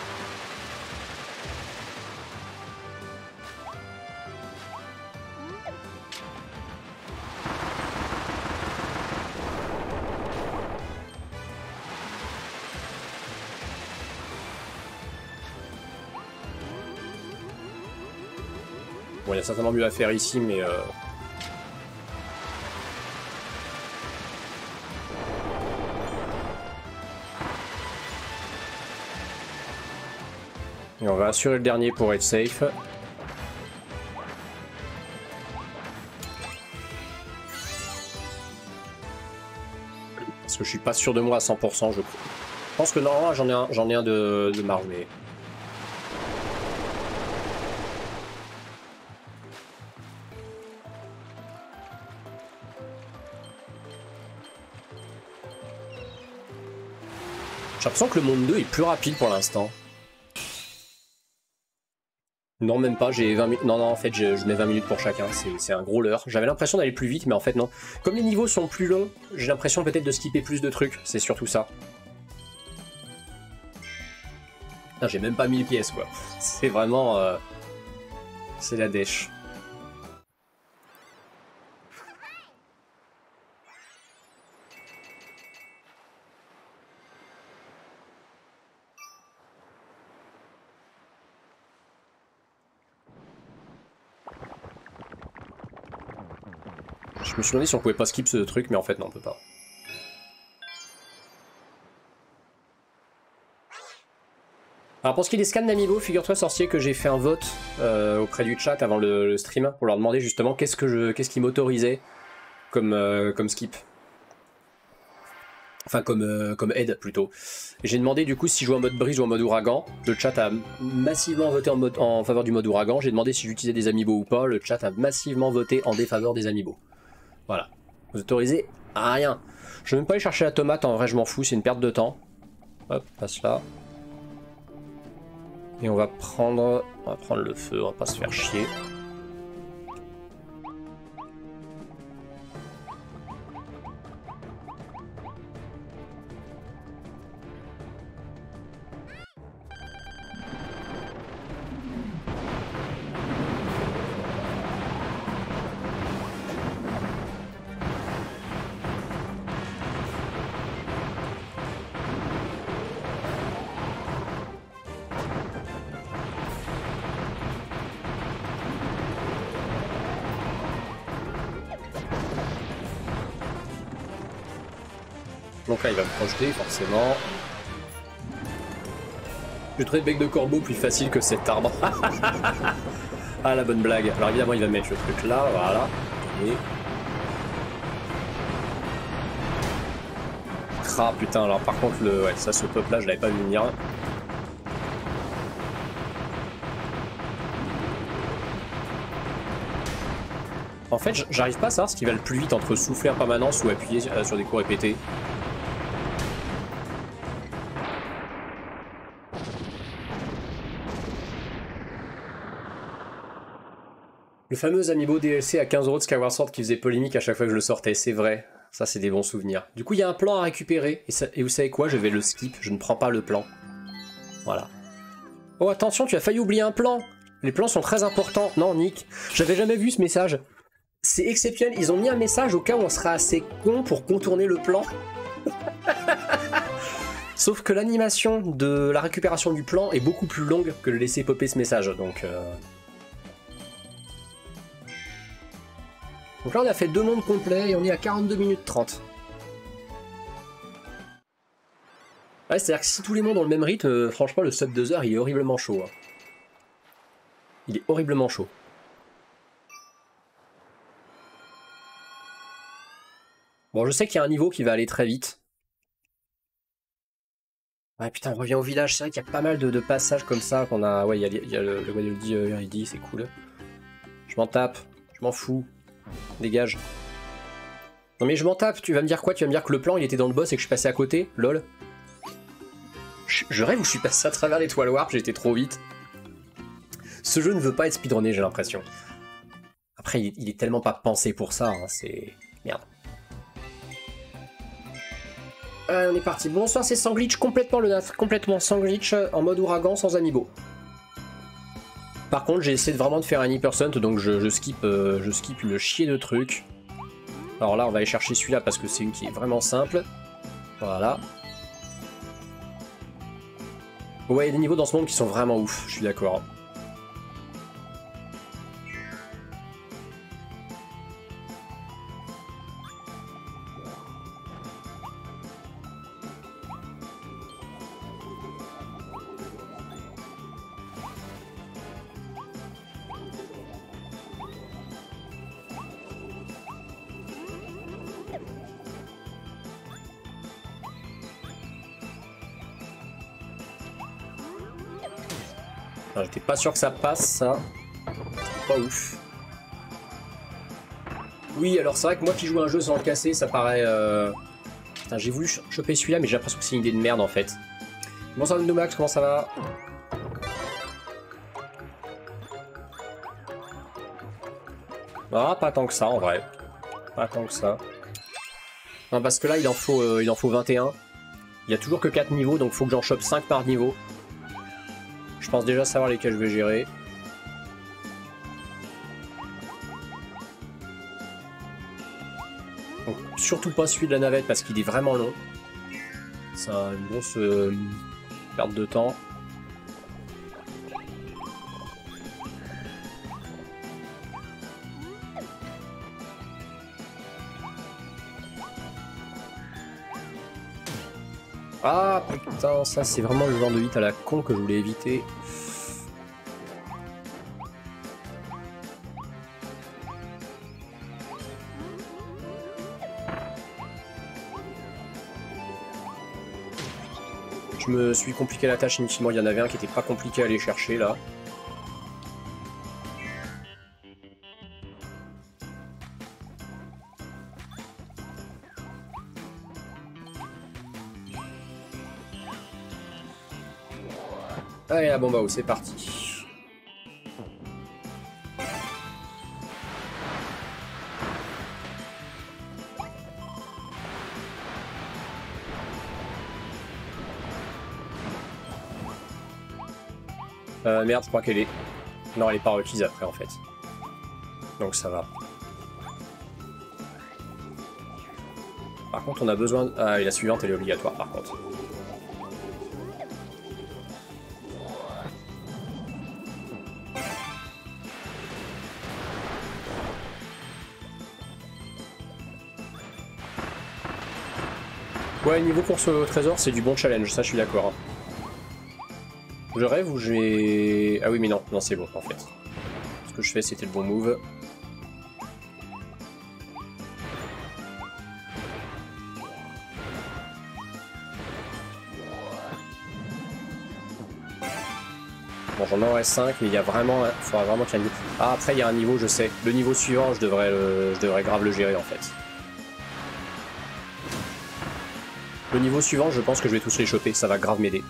Bon, il y a certainement mieux à faire ici, mais... Euh... Et on va assurer le dernier pour être safe. Parce que je suis pas sûr de moi à cent pour cent, je crois. Je pense que normalement j'en ai un, j'en ai un de, de marge, mais... J'ai l'impression que le monde deux est plus rapide pour l'instant. Non, même pas, j'ai vingt minutes. Non, non, en fait, je, je mets vingt minutes pour chacun, c'est un gros leurre. J'avais l'impression d'aller plus vite, mais en fait, non. Comme les niveaux sont plus longs, j'ai l'impression peut-être de skipper plus de trucs, c'est surtout ça. J'ai même pas mille pièces, quoi. C'est vraiment... Euh... C'est la dèche. Je me suis demandé si on pouvait pas skip ce truc, mais en fait non, on peut pas. Alors pour ce qui est des scans d'amiibo, figure-toi sorcier que j'ai fait un vote euh, auprès du chat avant le, le stream pour leur demander justement qu'est-ce que je, qu'est-ce qui m'autorisait comme, euh, comme skip. Enfin comme, euh, comme aide plutôt. J'ai demandé du coup si je jouais en mode brise ou en mode ouragan. Le chat a massivement voté en, mode, en faveur du mode ouragan. J'ai demandé si j'utilisais des amiibo ou pas. Le chat a massivement voté en défaveur des amiibo. Voilà. Vous autorisez à rien. Je vais même pas aller chercher la tomate, en vrai je m'en fous, c'est une perte de temps. Hop, passe là. Et on va prendre, on va prendre le feu, on va pas se faire chier. Donc là il va me projeter forcément. Je trouve le bec de corbeau plus facile que cet arbre. Ah la bonne blague. Alors évidemment il va mettre le truc là, voilà. Et... Ah putain, alors par contre le. Ouais, ça ce pop là je l'avais pas vu venir. En fait j'arrive pas à savoir ce qui va le plus vite entre souffler en permanence ou appuyer sur des coups répétés. Le fameux amiibo D L C à quinze euros de Skyward Sword qui faisait polémique à chaque fois que je le sortais, c'est vrai. Ça, c'est des bons souvenirs. Du coup, il y a un plan à récupérer. Et, ça, et vous savez quoi? Je vais le skip. Je ne prends pas le plan. Voilà. Oh, attention, tu as failli oublier un plan. Les plans sont très importants. Non, Nick, j'avais jamais vu ce message. C'est exceptionnel. Ils ont mis un message au cas où on sera assez con pour contourner le plan. Sauf que l'animation de la récupération du plan est beaucoup plus longue que de laisser popper ce message. Donc... Euh... Donc là on a fait deux mondes complets et on est à quarante-deux minutes trente. Ouais, c'est-à-dire que si tous les mondes ont le même rythme, euh, franchement le sub deux heures il est horriblement chaud. Hein. Il est horriblement chaud. Bon, je sais qu'il y a un niveau qui va aller très vite. Ouais putain, on revient au village, c'est vrai qu'il y a pas mal de, de passages comme ça qu'on a... Ouais, il y a, il y a le, le Waildy euh, R I D, c'est cool. Je m'en tape, je m'en fous. Dégage. Non mais je m'en tape, tu vas me dire quoi? Tu vas me dire que le plan il était dans le boss et que je suis passé à côté? Lol. Je, je rêve où je suis passé à travers l'étoile warp, j'ai été trop vite. Ce jeu ne veut pas être speedrunné, j'ai l'impression. Après, il, il est tellement pas pensé pour ça, hein, c'est... Merde. Euh, on est parti. Bonsoir, c'est sans glitch, complètement le nat, complètement sans glitch, en mode ouragan, sans amiibo. Par contre, j'ai essayé vraiment de faire un e-percent, donc je, je, skip, euh, je skip le chier de trucs. Alors là, on va aller chercher celui-là parce que c'est une qui est vraiment simple. Voilà. Ouais, il y a des niveaux dans ce monde qui sont vraiment ouf, je suis d'accord. J'étais pas sûr que ça passe, ça. Pas ouf. Oui, alors c'est vrai que moi qui joue un jeu sans le casser, ça paraît... Euh... Putain, j'ai voulu choper celui-là, mais j'ai l'impression que c'est une idée de merde, en fait. Bonsoir Nomax, comment ça va? Ah, pas tant que ça, en vrai. Pas tant que ça. Non, parce que là, il en faut, euh, il en faut vingt et un. Il y a toujours que quatre niveaux, donc faut que j'en chope cinq par niveau. Je pense déjà savoir lesquels je vais gérer. Donc, surtout pas celui de la navette parce qu'il est vraiment long. C'est une grosse euh, perte de temps. Ah putain, ça c'est vraiment le genre de hit à la con que je voulais éviter. Je me suis compliqué la tâche inutilement, il y en avait un qui était pas compliqué à aller chercher là. Allez la bombe à eau, c'est parti. Euh, merde, je crois qu'elle est... Non, elle est pas requise après en fait. Donc ça va. Par contre, on a besoin... De... Ah, et la suivante, elle est obligatoire par contre. Ouais, niveau course au trésor, c'est du bon challenge, ça je suis d'accord. Hein. Je rêve ou j'ai... Ah oui, mais non, non c'est bon en fait. Ce que je fais, c'était le bon move. Bon, j'en aurai cinq, mais il y a vraiment... Il faudra vraiment qu'il y ait un niveau... Ah, après, il y a un niveau, je sais. Le niveau suivant, je devrais, le... je devrais grave le gérer en fait. Le niveau suivant, je pense que je vais tous les choper, ça va grave m'aider.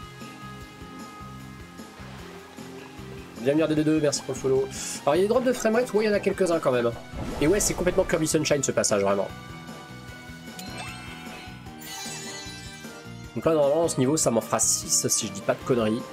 Bienvenue R D deux, merci pour le follow. Alors il y a des drops de framerate, ouais il y en a quelques-uns quand même. Et ouais c'est complètement Kirby Sunshine ce passage vraiment. Donc là normalement ce niveau ça m'en fera six si je dis pas de conneries.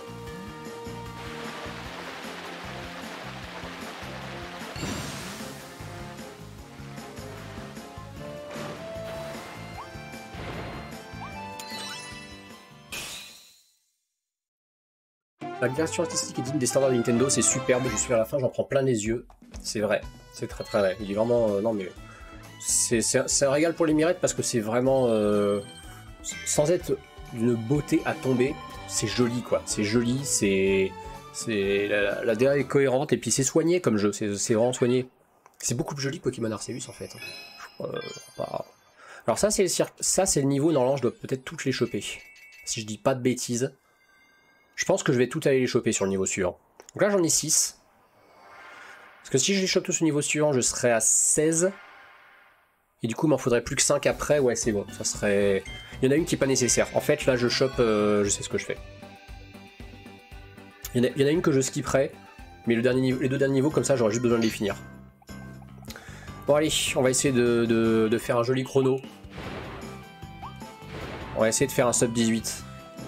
La direction artistique et digne des standards de Nintendo, c'est superbe, je suis à la fin, j'en prends plein les yeux. C'est vrai, c'est très très vrai. Il est vraiment... Euh, non mais... C'est un régal pour les mirettes parce que c'est vraiment... Euh, sans être d'une beauté à tomber, c'est joli quoi. C'est joli, c'est... La, la D A est cohérente et puis c'est soigné comme jeu, c'est vraiment soigné. C'est beaucoup plus joli que Pokémon Arceus en fait. Euh, bah... Alors ça c'est le, le niveau, normalement je dois peut-être toutes les choper. Si je dis pas de bêtises. Je pense que je vais tout aller les choper sur le niveau suivant. Donc là j'en ai six. Parce que si je les chope tous au niveau suivant, je serai à seize. Et du coup il m'en faudrait plus que cinq après. Ouais c'est bon, ça serait... Il y en a une qui est pas nécessaire. En fait là je chope, euh, je sais ce que je fais. Il y, en a, il y en a une que je skipperai. Mais le dernier niveau, les deux derniers niveaux comme ça j'aurai juste besoin de les finir. Bon allez, on va essayer de, de, de faire un joli chrono. On va essayer de faire un sub dix-huit.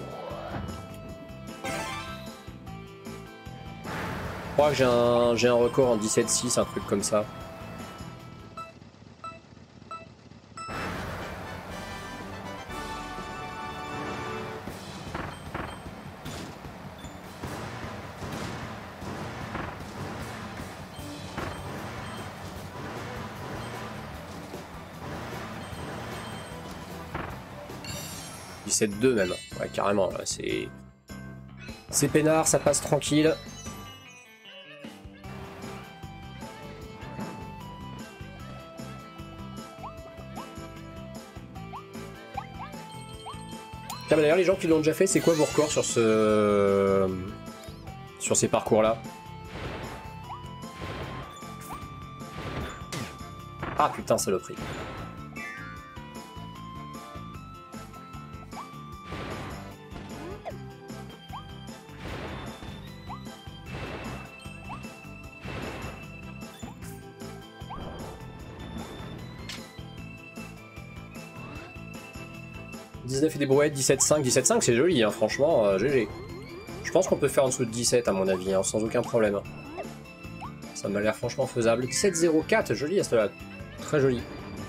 Je crois que j'ai un, j'ai un record en dix-sept six, un truc comme ça. dix-sept deux même, ouais carrément, c'est... C'est peinard, ça passe tranquille. Ah bah d'ailleurs les gens qui l'ont déjà fait, c'est quoi vos records sur ce... sur ces parcours là? Ah putain saloperie. dix-neuf et des brouettes, dix-sept cinq, dix-sept cinq c'est joli hein, franchement, euh, G G. Je pense qu'on peut faire en dessous de dix-sept à mon avis, hein, sans aucun problème. Ça m'a l'air franchement faisable. dix-sept zéro quatre, joli à cela, très joli.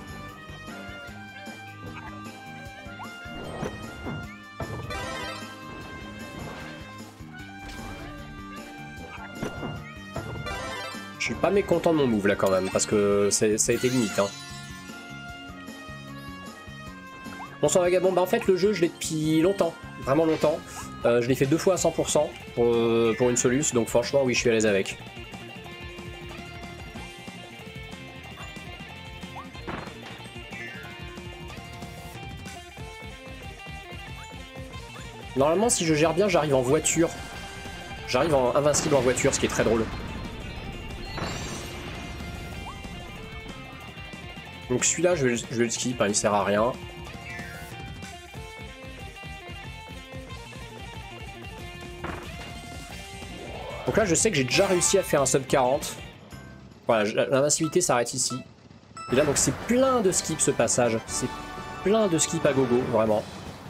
Je suis pas mécontent de mon move là quand même, parce que ça a été limite. Hein. Bon sang vagabond, bah en fait le jeu je l'ai depuis longtemps, vraiment longtemps. Euh, je l'ai fait deux fois à cent pour cent pour, euh, pour une Solus, donc franchement oui je suis à l'aise avec. Normalement si je gère bien j'arrive en voiture. J'arrive en invincible en voiture, ce qui est très drôle. Donc celui-là je, je vais le skip, hein, il sert à rien. Donc là je sais que j'ai déjà réussi à faire un sub quarante. Voilà, l'invincibilité s'arrête ici. Et là donc c'est plein de skips ce passage. C'est plein de skips à gogo, vraiment.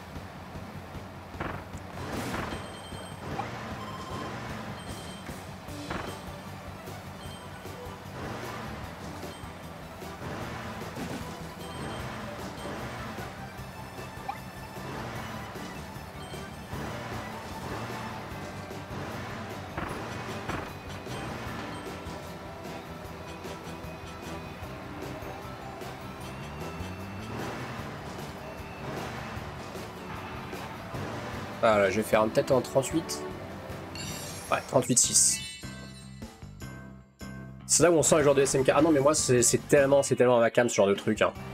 Voilà, je vais faire peut-être en trente-huit. Ouais, trente-huit six. C'est là où on sent les joueurs de S M K. Ah non, mais moi, c'est tellement, c'est tellement à ma cam ce genre de truc. Hein.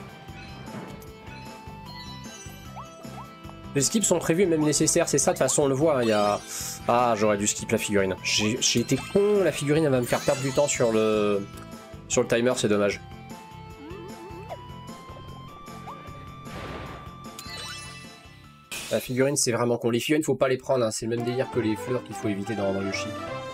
Les skips sont prévus et même nécessaires, c'est ça, de toute façon, on le voit. Il hein, y a... Ah, j'aurais dû skip la figurine. J'ai été con, la figurine, elle va me faire perdre du temps sur le, sur le timer, c'est dommage. La figurine, c'est vraiment con. Les figurines, faut pas les prendre, hein. C'est le même délire que les fleurs qu'il faut éviter dans, dans Yoshi.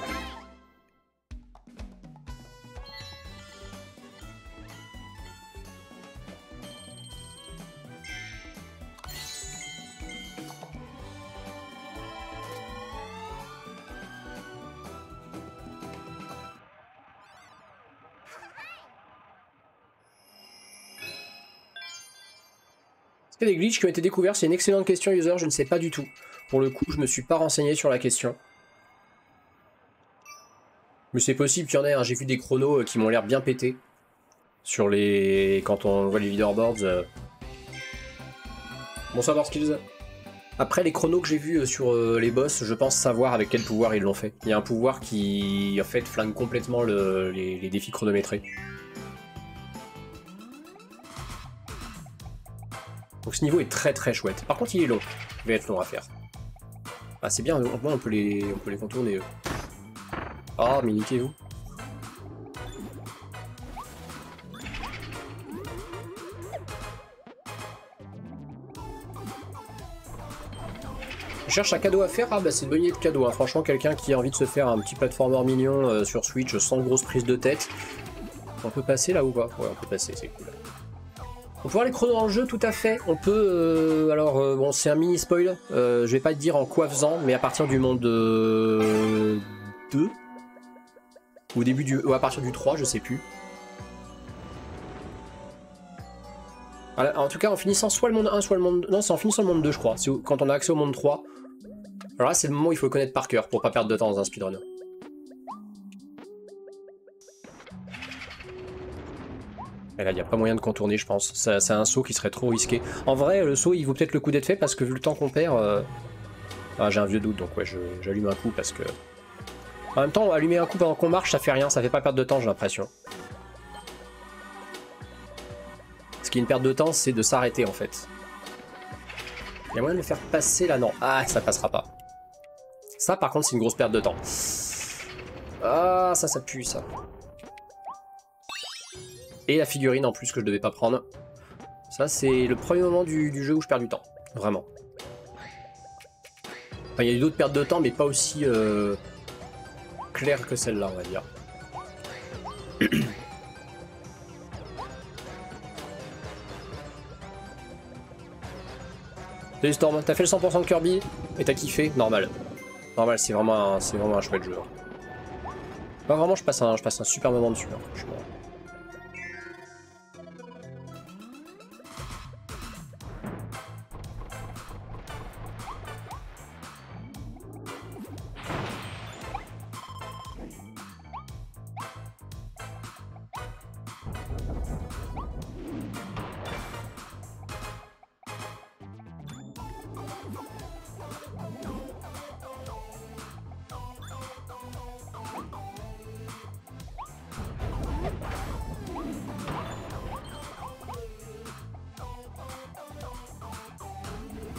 Des glitches qui ont été découverts, c'est une excellente question user, je ne sais pas du tout. Pour le coup, je me suis pas renseigné sur la question. Mais c'est possible qu'il y en ait, hein. J'ai vu des chronos qui m'ont l'air bien pétés. Sur les... Quand on voit les leaderboards. Euh... Bon savoir skills. Après les chronos que j'ai vus sur euh, les boss, je pense savoir avec quel pouvoir ils l'ont fait. Il y a un pouvoir qui en fait flingue complètement le... les... les défis chronométrés. Donc ce niveau est très très chouette. Par contre il est long. Il va être long à faire. Ah c'est bien, au moins on peut les, on peut les contourner eux. Ah mais niquez-vous. Je cherche un cadeau à faire, ah bah c'est une bonne idée de cadeau. Hein. Franchement quelqu'un qui a envie de se faire un petit platformer mignon euh, sur Switch sans grosse prise de tête. On peut passer là ou pas? Ouais on peut passer, c'est cool. On peut voir les chronos dans le jeu, tout à fait. On peut... Euh, alors, euh, bon, c'est un mini spoil. Euh, je vais pas te dire en quoi faisant, mais à partir du monde euh, deux. Au début du... Ou à partir du trois, je sais plus. Alors, en tout cas, en finissant soit le monde un, soit le monde... Non, c'est en finissant le monde deux, je crois. C'est quand on a accès au monde trois. Alors là, c'est le moment où il faut le connaître par cœur, pour pas perdre de temps dans un speedrun. Et là, il n'y a pas moyen de contourner, je pense. C'est un saut qui serait trop risqué. En vrai, le saut, il vaut peut-être le coup d'être fait parce que vu le temps qu'on perd... Euh... Ah, j'ai un vieux doute, donc ouais, j'allume un coup parce que... En même temps, allumer un coup pendant qu'on marche, ça fait rien, ça fait pas perdre de temps, j'ai l'impression. Ce qui est une perte de temps, c'est de s'arrêter, en fait. Il y a moyen de le faire passer, là, non. Ah, ça passera pas. Ça, par contre, c'est une grosse perte de temps. Ah, ça, ça pue, ça. Et la figurine en plus que je devais pas prendre. Ça c'est le premier moment du, du jeu où je perds du temps. Vraiment. Enfin, il y a eu d'autres pertes de temps mais pas aussi euh, claires que celle-là on va dire. Salut Storm, t'as fait le cent pour cent de Kirby et t'as kiffé? Normal. Normal, c'est vraiment, un, vraiment un chouette jeu. Pas vraiment, je passe un, je passe un super moment dessus, hein, franchement.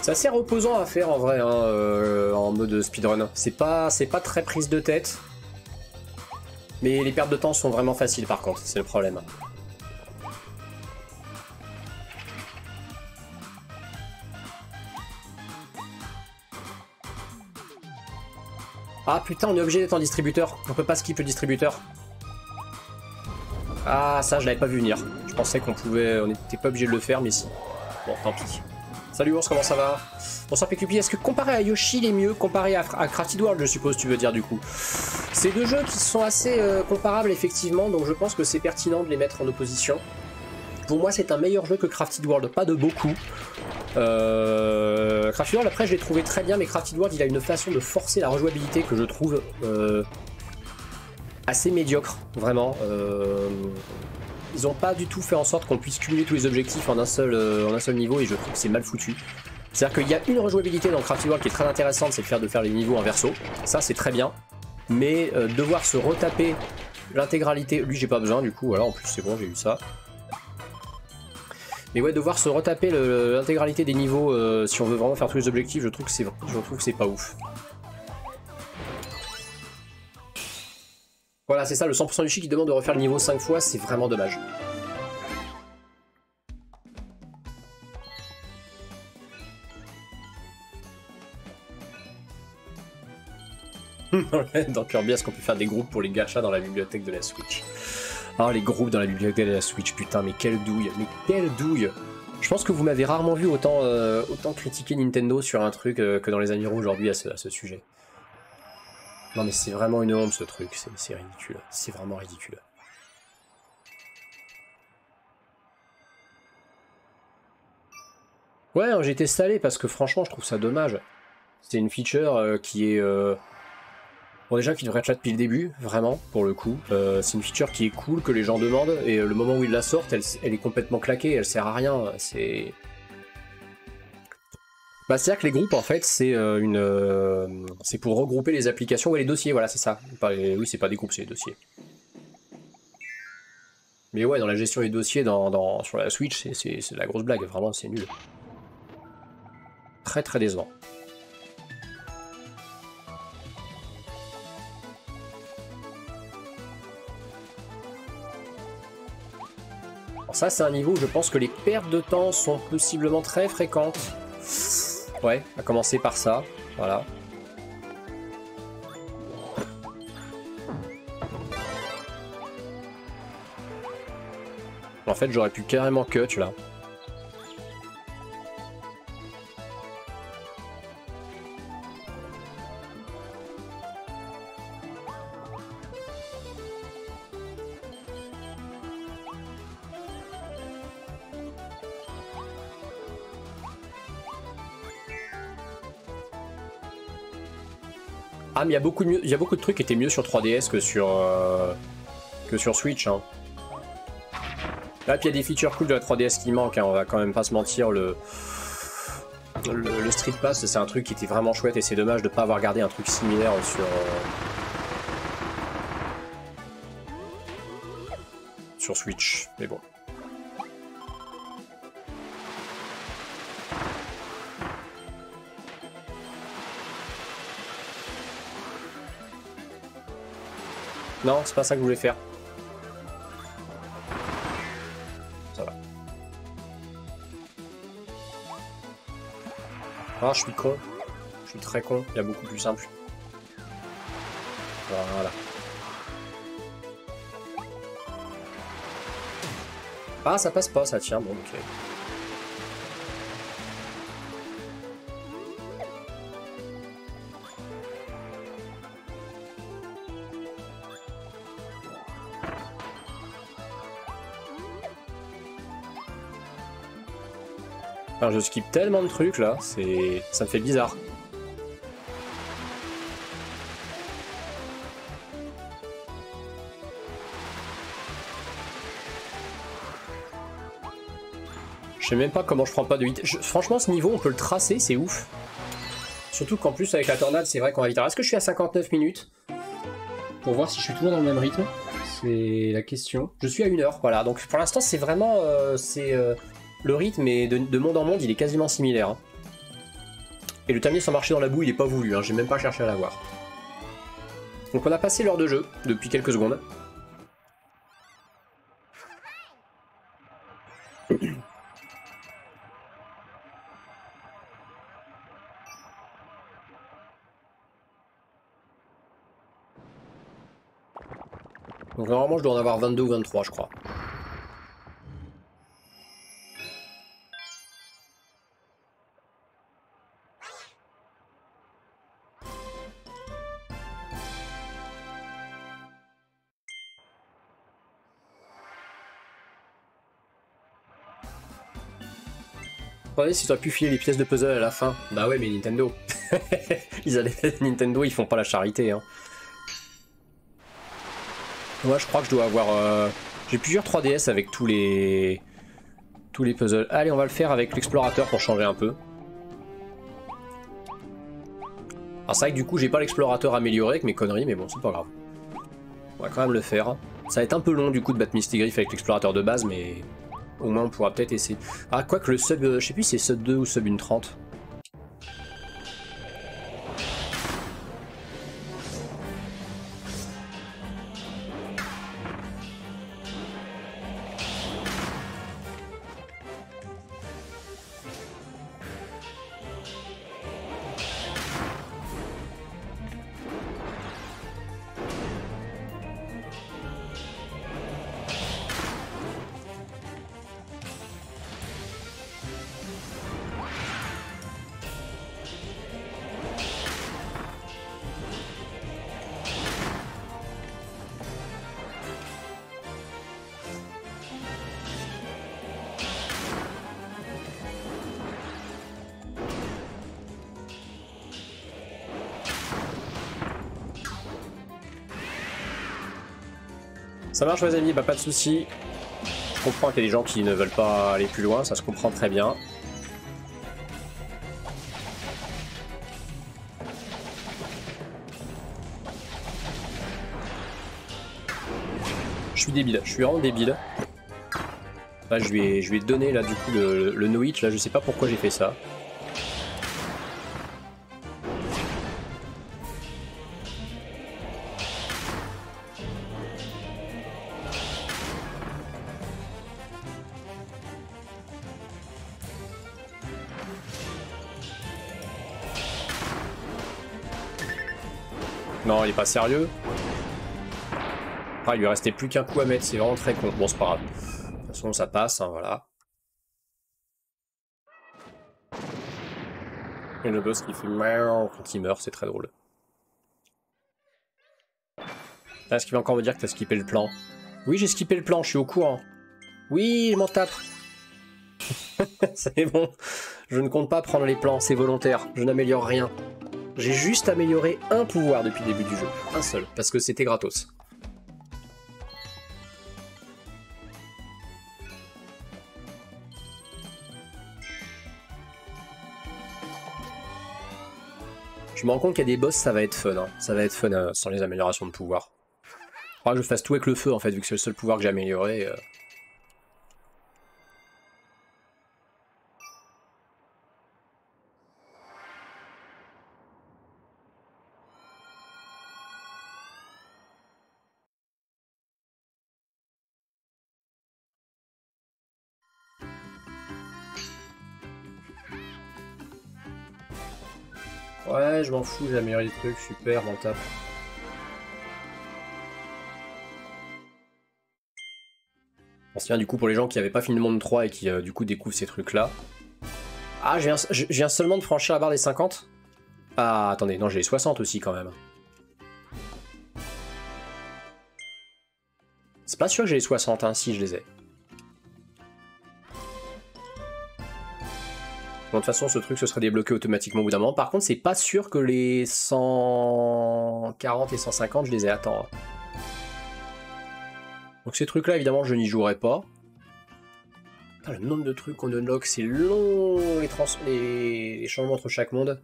C'est assez reposant à faire en vrai, hein, euh, en mode speedrun. C'est pas, c'est pas très prise de tête. Mais les pertes de temps sont vraiment faciles par contre, c'est le problème. Ah putain, on est obligé d'être en distributeur. On peut pas skip le distributeur. Ah, ça je l'avais pas vu venir. Je pensais qu'on pouvait, on n'était pas obligé de le faire, mais si. Bon, tant pis. Salut Ours, comment ça va? Bonsoir P Q P, est-ce que comparé à Yoshi, il est mieux comparé à, à Crafted World, je suppose tu veux dire du coup? C'est deux jeux qui sont assez euh, comparables effectivement, donc je pense que c'est pertinent de les mettre en opposition. Pour moi c'est un meilleur jeu que Crafted World, pas de beaucoup. Euh... Crafted World après je l'ai trouvé très bien, mais Crafted World il a une façon de forcer la rejouabilité que je trouve euh, assez médiocre, vraiment. Euh... Ils n'ont pas du tout fait en sorte qu'on puisse cumuler tous les objectifs en un seul, euh, en un seul niveau et je trouve que c'est mal foutu. C'est-à-dire qu'il y a une rejouabilité dans Crafted World qui est très intéressante, c'est de faire, de faire les niveaux en verso. Ça c'est très bien. Mais euh, devoir se retaper l'intégralité... Lui j'ai pas besoin du coup, voilà en plus c'est bon j'ai eu ça. Mais ouais, devoir se retaper l'intégralité des niveaux euh, si on veut vraiment faire tous les objectifs, je trouve que c'est je trouve que c'est pas ouf. Voilà, c'est ça, le cent pour cent du chi qui demande de refaire le niveau cinq fois, c'est vraiment dommage. Dans Kirby, est-ce qu'on peut faire des groupes pour les gachas dans la bibliothèque de la Switch? Ah, les groupes dans la bibliothèque de la Switch, putain, mais quelle douille, mais quelle douille! Je pense que vous m'avez rarement vu autant, euh, autant critiquer Nintendo sur un truc euh, que dans les amiraux aujourd'hui à ce, à ce sujet. Non mais c'est vraiment une honte ce truc, c'est ridicule, c'est vraiment ridicule. Ouais, j'ai été salé parce que franchement je trouve ça dommage. C'est une feature euh, qui est... Euh... Bon déjà qui devrait être là depuis le début, vraiment, pour le coup. Euh, c'est une feature qui est cool, que les gens demandent, et euh, le moment où ils la sortent, elle, elle est complètement claquée, elle sert à rien, c'est... Bah, c'est-à-dire que les groupes, en fait, c'est euh, une, euh, c'est pour regrouper les applications ou les dossiers, voilà, c'est ça. Pas les, oui, c'est pas des groupes, c'est des dossiers. Mais ouais, dans la gestion des dossiers dans, dans, sur la Switch, c'est de la grosse blague, vraiment, c'est nul. Très très décevant. Alors ça, c'est un niveau où je pense que les pertes de temps sont possiblement très fréquentes. Ouais, à commencer par ça, voilà. En fait, j'aurais pu carrément cut là. Ah, mais il y a beaucoup de mieux, il y a beaucoup de trucs qui étaient mieux sur trois D S que sur euh, que sur Switch. Hein. Là, puis il y a des features cool de la trois D S qui manquent. Hein, on va quand même pas se mentir. Le le, le Street Pass, c'est un truc qui était vraiment chouette et c'est dommage de pas avoir gardé un truc similaire sur euh, sur Switch. Mais bon. Non, c'est pas ça que je voulais faire. Ça va. Ah, je suis con. Je suis très con. Il y a beaucoup plus simple. Voilà. Ah, ça passe pas, ça tient. Bon, ok. Enfin, je skip tellement de trucs là, c'est, ça me fait bizarre. Je sais même pas comment je prends pas de hit. Je... Franchement, ce niveau, on peut le tracer, c'est ouf. Surtout qu'en plus, avec la tornade, c'est vrai qu'on va vite. Est-ce que je suis à cinquante-neuf minutes? Pour voir si je suis toujours dans le même rythme. C'est la question. Je suis à une heure, voilà. Donc pour l'instant, c'est vraiment... Euh, c'est... Euh... Le rythme est de, de monde en monde, il est quasiment similaire. Hein. Et le terminer sans marcher dans la boue, il est pas voulu, hein, j'ai même pas cherché à l'avoir. Donc on a passé l'heure de jeu, depuis quelques secondes. Donc normalement je dois en avoir vingt-deux ou vingt-trois je crois. Attendez, si tu as pu filer les pièces de puzzle à la fin. Bah ouais mais Nintendo. ils allaient... Nintendo ils font pas la charité hein. Moi je crois que je dois avoir... Euh... J'ai plusieurs trois D S avec tous les... tous les puzzles. Allez on va le faire avec l'explorateur pour changer un peu. Alors c'est vrai que du coup j'ai pas l'explorateur amélioré avec mes conneries mais bon c'est pas grave. On va quand même le faire. Ça va être un peu long du coup de battre Mistigriff avec l'explorateur de base mais... Au moins on pourra peut-être essayer. Ah quoi que le sub... Euh, je sais plus si c'est sub deux ou sub une trente. Ça marche les amis, bah pas de soucis. Je comprends qu'il y a des gens qui ne veulent pas aller plus loin, ça se comprend très bien. Je suis débile, je suis vraiment débile. Là je lui ai, je lui ai donné là du coup le, le no-hit, là je sais pas pourquoi j'ai fait ça. Non, il est pas sérieux. Ah, il lui restait plus qu'un coup à mettre, c'est vraiment très con. Bon, c'est pas grave. De toute façon, ça passe, hein, voilà. Et le boss qui fait miaou quand il meurt, c'est très drôle. Est-ce qu'il va encore me dire que t'as skippé le plan? Oui, j'ai skippé le plan, je suis au courant. Oui, je m'en tape. C'est bon. Je ne compte pas prendre les plans, c'est volontaire. Je n'améliore rien. J'ai juste amélioré un pouvoir depuis le début du jeu. Un seul, parce que c'était gratos. Je me rends compte qu'il y a des boss, ça va être fun. Hein. Ça va être fun euh, sans les améliorations de pouvoir. Faudra que je fasse tout avec le feu en fait, vu que c'est le seul pouvoir que j'ai amélioré. Euh... Ouais, je m'en fous, j'ai amélioré les trucs, super, m'en tape. On se tient du coup pour les gens qui n'avaient pas fini le monde trois et qui euh, du coup découvrent ces trucs là. Ah, je viens, je viens seulement de franchir la barre des cinquante? Ah, attendez, non, j'ai les soixante aussi quand même. C'est pas sûr que j'ai les soixante, hein, si je les ai. Bon, de toute façon, ce truc se serait débloqué automatiquement au bout d'un moment. Par contre, c'est pas sûr que les cent quarante et cent cinquante, je les ai à attendre. Donc ces trucs-là, évidemment, je n'y jouerai pas. Ah, le nombre de trucs qu'on unlock, c'est long, les, trans les... les changements entre chaque monde.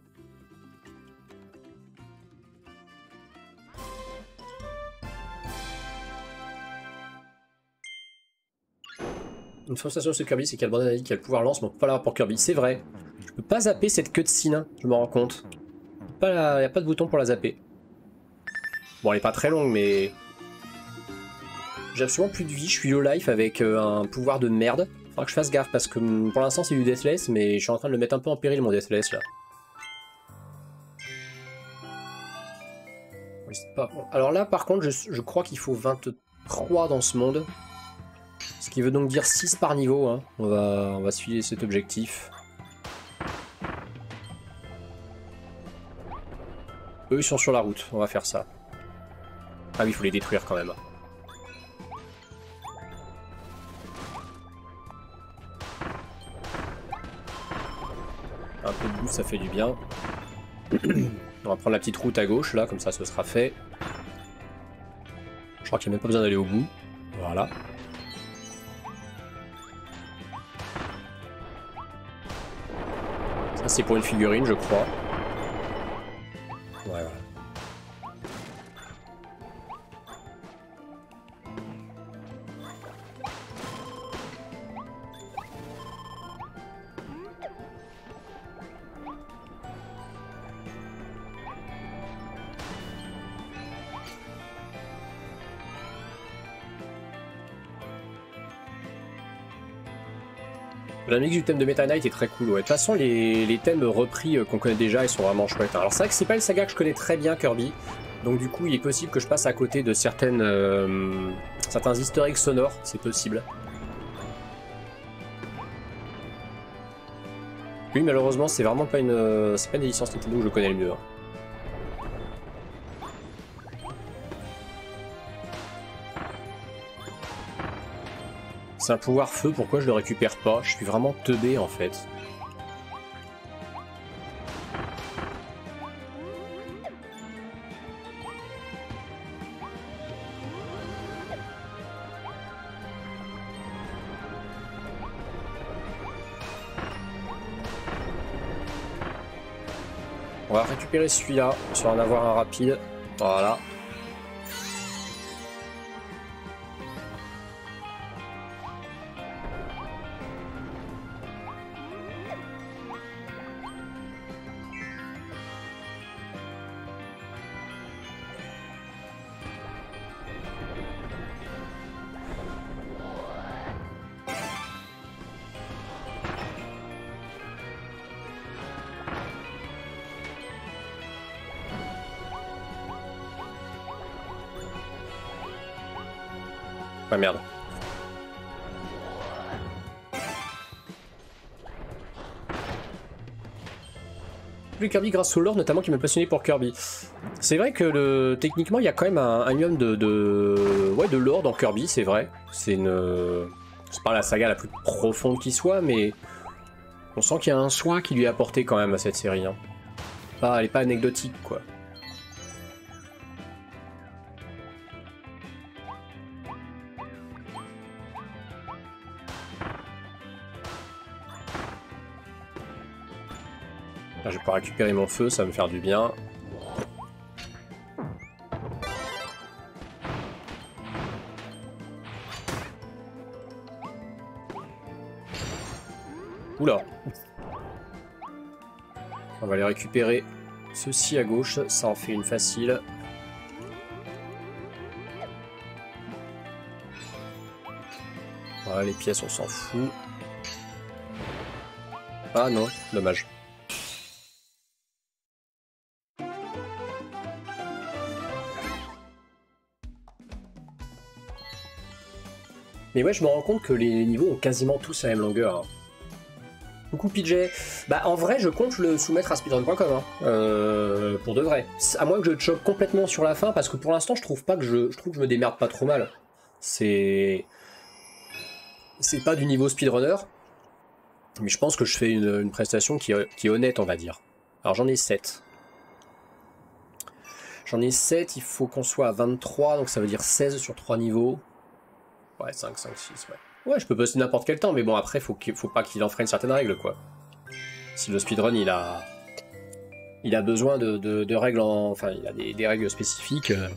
Une sensation de ce Kirby, c'est qu'il y a le bandana qui a le pouvoir lance, mais on peut pas l'avoir pour Kirby. C'est vrai. Je peux pas zapper cette cutscene, hein, je me rends compte. Il n'y a pas de bouton pour la zapper. Bon, elle est pas très longue, mais... J'ai absolument plus de vie, je suis low life avec euh, un pouvoir de merde. Faudra que je fasse gaffe, parce que pour l'instant c'est du Deathless, mais je suis en train de le mettre un peu en péril, mon Deathless, là. Pas... Alors là, par contre, je, je crois qu'il faut vingt-trois dans ce monde. Ce qui veut donc dire six par niveau, hein. On va, on va suivre cet objectif. Eux, ils sont sur la route, on va faire ça. Ah oui, il faut les détruire quand même. Un peu de boue, ça fait du bien. On va prendre la petite route à gauche, là, comme ça, ce sera fait. Je crois qu'il n'y a même pas besoin d'aller au bout. Voilà. Ça, c'est pour une figurine, je crois. Ouais, voilà. La musique du thème de Meta Knight est très cool, ouais. De toute façon, les, les thèmes repris euh, qu'on connaît déjà, ils sont vraiment chouettes. Hein. Alors c'est vrai que c'est pas une saga que je connais très bien, Kirby. Donc du coup, il est possible que je passe à côté de certaines, euh, certains easter eggs sonores, c'est possible. Oui, malheureusement, c'est vraiment pas une, c'est pas une des licences Nintendo que je connais le mieux. Hein. C'est un pouvoir feu, pourquoi je le récupère pas? Je suis vraiment teubé en fait. On va récupérer celui-là, sur en avoir un rapide. Voilà. Ah merde. Le Kirby grâce au lore, notamment qui m'a passionné pour Kirby. C'est vrai que le... techniquement il y a quand même un, un minimum de, de... Ouais, de lore dans Kirby, c'est vrai. C'est une... C'est pas la saga la plus profonde qui soit, mais on sent qu'il y a un soin qui lui est apporté quand même à cette série. Hein. Pas, elle est pas anecdotique quoi. Là, je vais pouvoir récupérer mon feu, ça va me faire du bien. Oula. On va aller récupérer ceci à gauche, ça en fait une facile. Voilà, les pièces, on s'en fout. Ah non, dommage. Mais ouais, je me rends compte que les niveaux ont quasiment tous la même longueur. Hein. Coucou P J. Bah en vrai, je compte le soumettre à speedrun point com. Hein. Euh, pour de vrai. À moins que je choque complètement sur la fin, parce que pour l'instant, je trouve pas que je, je trouve que je me démerde pas trop mal. C'est, c'est pas du niveau speedrunner, mais je pense que je fais une, une prestation qui est, qui est honnête, on va dire. Alors j'en ai sept. J'en ai sept. Il faut qu'on soit à vingt-trois, donc ça veut dire seize sur trois niveaux. Ouais, cinq, cinq, six, ouais. Ouais, je peux passer n'importe quel temps, mais bon, après, faut qu'il faut pas qu'il enfreine certaines règles, quoi. Si le speedrun, il a... Il a besoin de, de, de règles en... Enfin, il a des, des règles spécifiques. Euh...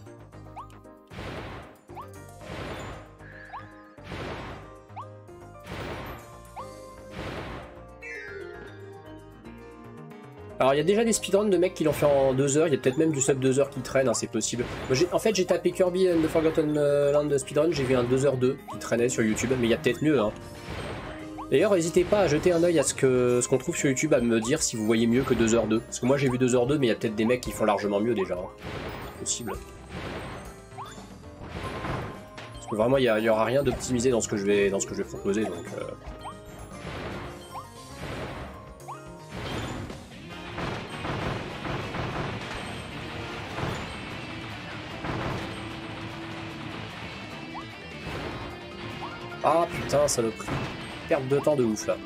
Alors il y a déjà des speedruns de mecs qui l'ont fait en deux heures, il y a peut-être même du sub deux heures qui traîne, hein, c'est possible. Moi, en fait j'ai tapé Kirby and the Forgotten Land speedrun, j'ai vu un deux heures deux qui traînait sur YouTube, mais il y a peut-être mieux. Hein. D'ailleurs n'hésitez pas à jeter un oeil à ce qu'on ce qu'on trouve sur YouTube, à me dire si vous voyez mieux que deux heures deux. Parce que moi j'ai vu deux heures deux, mais il y a peut-être des mecs qui font largement mieux déjà. Hein. Possible. Parce que vraiment il n'y aura rien d'optimisé dans ce que je vais dans ce que je vais proposer, donc... Euh... Ah putain, saloperie. Perte de temps de ouf là.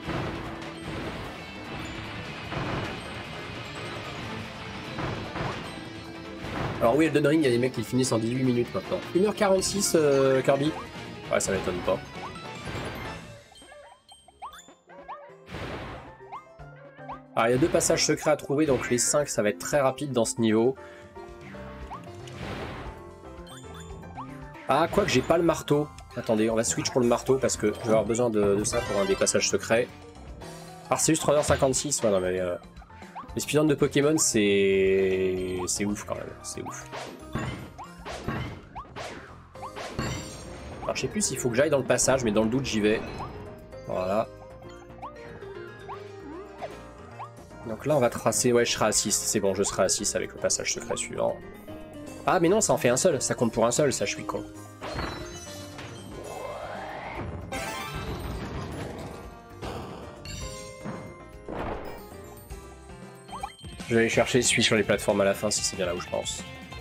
Alors oui, Elden Ring, il y a des mecs qui finissent en dix-huit minutes maintenant. une heure quarante-six, euh, Kirby. Ouais, ça m'étonne pas. Alors il y a deux passages secrets à trouver, donc les cinq, ça va être très rapide dans ce niveau. Ah, quoi que j'ai pas le marteau. Attendez, on va switch pour le marteau parce que je vais avoir besoin de, de ça pour un des passages secrets. Alors c'est juste trois heures cinquante-six, ouais, non mais... Euh, les speedruns de Pokémon, c'est... c'est ouf quand même, c'est ouf. Alors je sais plus s'il faut que j'aille dans le passage, mais dans le doute j'y vais. Voilà. Donc là on va tracer, ouais je serai à six, c'est bon, je serai à six avec le passage secret suivant. Ah mais non, ça en fait un seul, ça compte pour un seul, ça je suis con. Je vais aller chercher celui sur les plateformes à la fin si c'est bien là où je pense.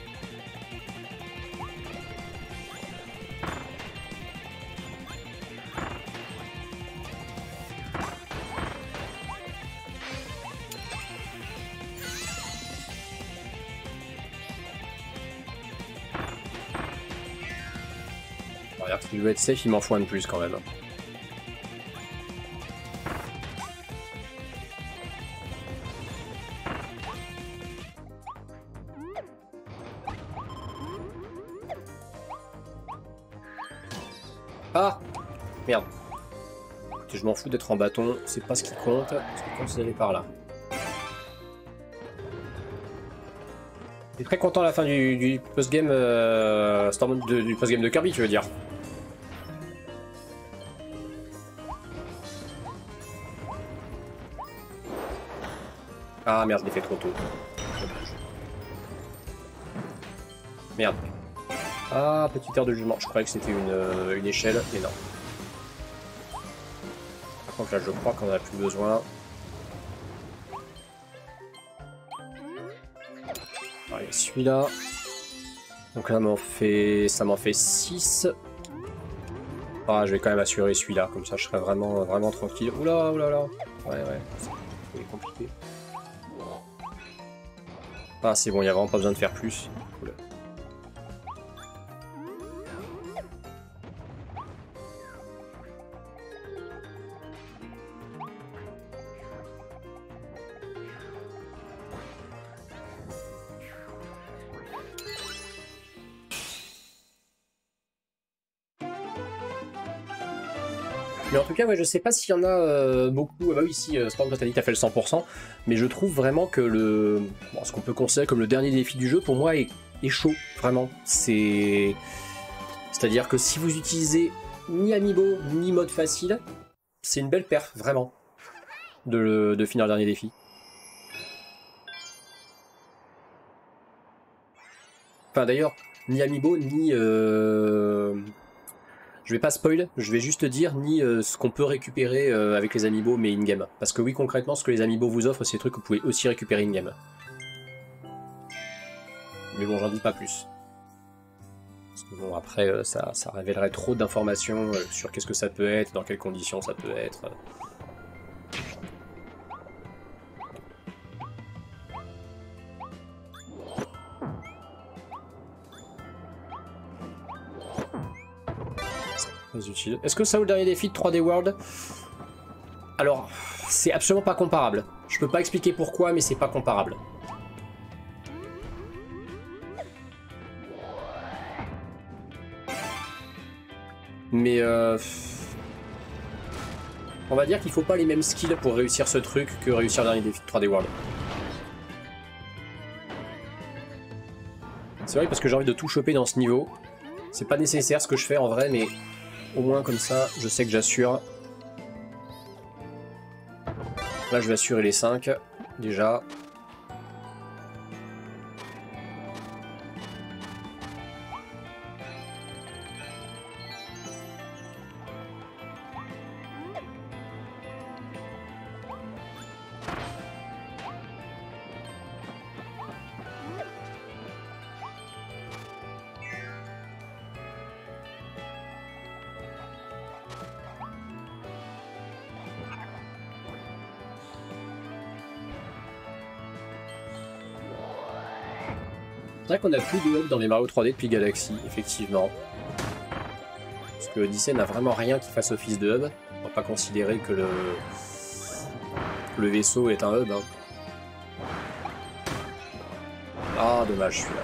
Regarde, si je veux être safe, il m'en faut un de plus quand même. Ah merde. Écoutez, je m'en fous d'être en bâton, c'est pas ce qui compte. Ce qui compte, c'est d'aller par là. Je suis très content à la fin du, du post-game euh, du post-game de Kirby, tu veux dire. Ah merde, je l'ai fait trop tôt. Merde. Ah, petite heure de jugement. Je croyais que c'était une, euh, une échelle, mais non. Par contre, là, je crois qu'on en a plus besoin. Allez, celui-là. Donc là, m'en fait... ça m'en fait six. Ah, je vais quand même assurer celui-là, comme ça, je serai vraiment, vraiment tranquille. Oula, oula, là. Ouais, ouais. C'est compliqué. Ah, c'est bon, il n'y a vraiment pas besoin de faire plus. Oula. Mais en tout cas, ouais, je sais pas s'il y en a euh, beaucoup. Ah bah oui, si, euh, Storm Totality a fait le cent pour cent, mais je trouve vraiment que le, bon, ce qu'on peut considérer comme le dernier défi du jeu, pour moi, est, est chaud, vraiment. C'est, c'est-à-dire que si vous utilisez ni Amiibo ni mode facile, c'est une belle perf, vraiment, de, le, de finir le dernier défi. Enfin, d'ailleurs, ni Amiibo ni euh... je vais pas spoil, je vais juste dire ni euh, ce qu'on peut récupérer euh, avec les amiibo mais in-game. Parce que oui, concrètement, ce que les amiibo vous offrent, c'est des trucs que vous pouvez aussi récupérer in-game. Mais bon, j'en dis pas plus. Parce que bon, après, euh, ça, ça révélerait trop d'informations euh, sur qu'est-ce que ça peut être, dans quelles conditions ça peut être. Utile. Est-ce que ça vaut le dernier défi de trois D World? Alors, c'est absolument pas comparable. Je peux pas expliquer pourquoi, mais c'est pas comparable. Mais euh... on va dire qu'il faut pas les mêmes skills pour réussir ce truc que réussir le dernier défi de trois D World. C'est vrai parce que j'ai envie de tout choper dans ce niveau. C'est pas nécessaire ce que je fais en vrai, mais au moins comme ça, je sais que j'assure. Là, je vais assurer les cinq, déjà. C'est vrai qu'on a plus de hub dans les Mario trois D depuis Galaxy, effectivement. Parce que Odyssey n'a vraiment rien qui fasse office de hub. On va pas considérer que le, le vaisseau est un hub. Hein. Ah, dommage celui-là.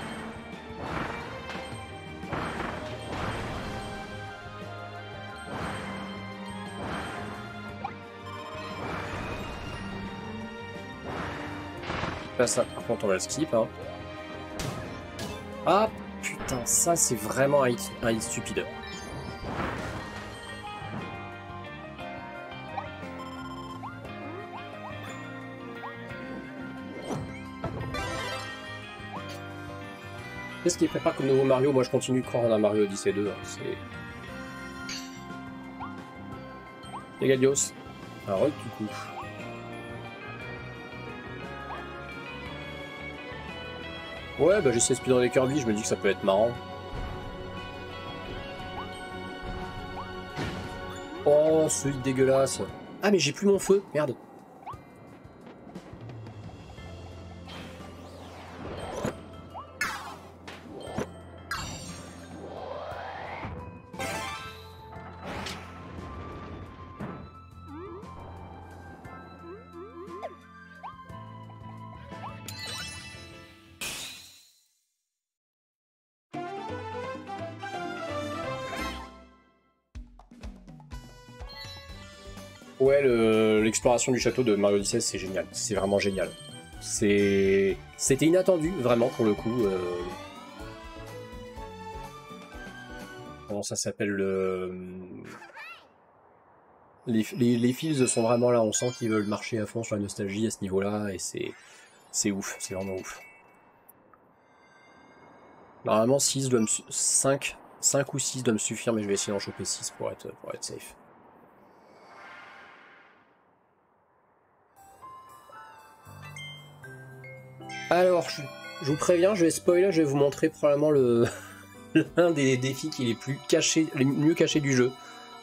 Là, ça, par contre, on va le skip. Hein. Ah putain, ça c'est vraiment un hit, un hit stupide. Qu'est-ce qui prépare comme nouveau Mario? Moi je continue de croire en un Mario Odyssey deux. Hein. C'est. Les Galios. Un rock du coup. Ouais, bah j'essaie de speedrunner Kirby, je me dis que ça peut être marrant. Oh, ce hit dégueulasse. Ah, mais j'ai plus mon feu, merde. Ouais, l'exploration du château de Mario Odyssey, c'est génial. C'est vraiment génial. C'est, c'était inattendu, vraiment, pour le coup. Euh... Comment ça s'appelle le... Les, les, les fils sont vraiment là, on sent qu'ils veulent marcher à fond sur la nostalgie à ce niveau-là, et c'est c'est ouf, c'est vraiment ouf. Normalement, six doit me cinq, cinq ou six doit me suffire, mais je vais essayer d'en choper six pour être, pour être safe. Alors, je, je vous préviens, je vais spoiler, je vais vous montrer probablement le l'un des défis qui est les plus cachés, les mieux cachés du jeu.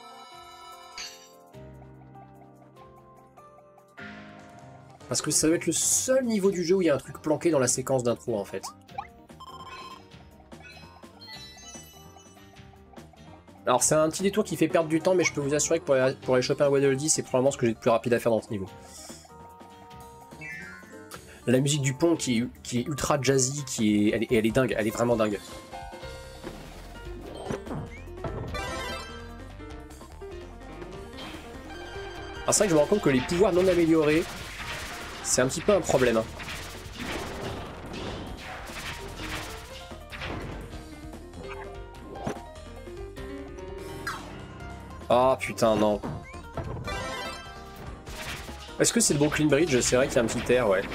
Parce que ça doit être le seul niveau du jeu où il y a un truc planqué dans la séquence d'intro en fait. Alors c'est un petit détour qui fait perdre du temps, mais je peux vous assurer que pour aller, pour aller choper un Waddle Dee, c'est probablement ce que j'ai de plus rapide à faire dans ce niveau. La musique du pont qui est, qui est ultra jazzy, qui est, elle, est, elle est dingue, elle est vraiment dingue. Alors c'est vrai que je me rends compte que les pouvoirs non améliorés, c'est un petit peu un problème. Hein. Ah putain non. Est-ce que c'est le Brooklyn Bridge? C'est vrai qu'il y a un petit air, ouais.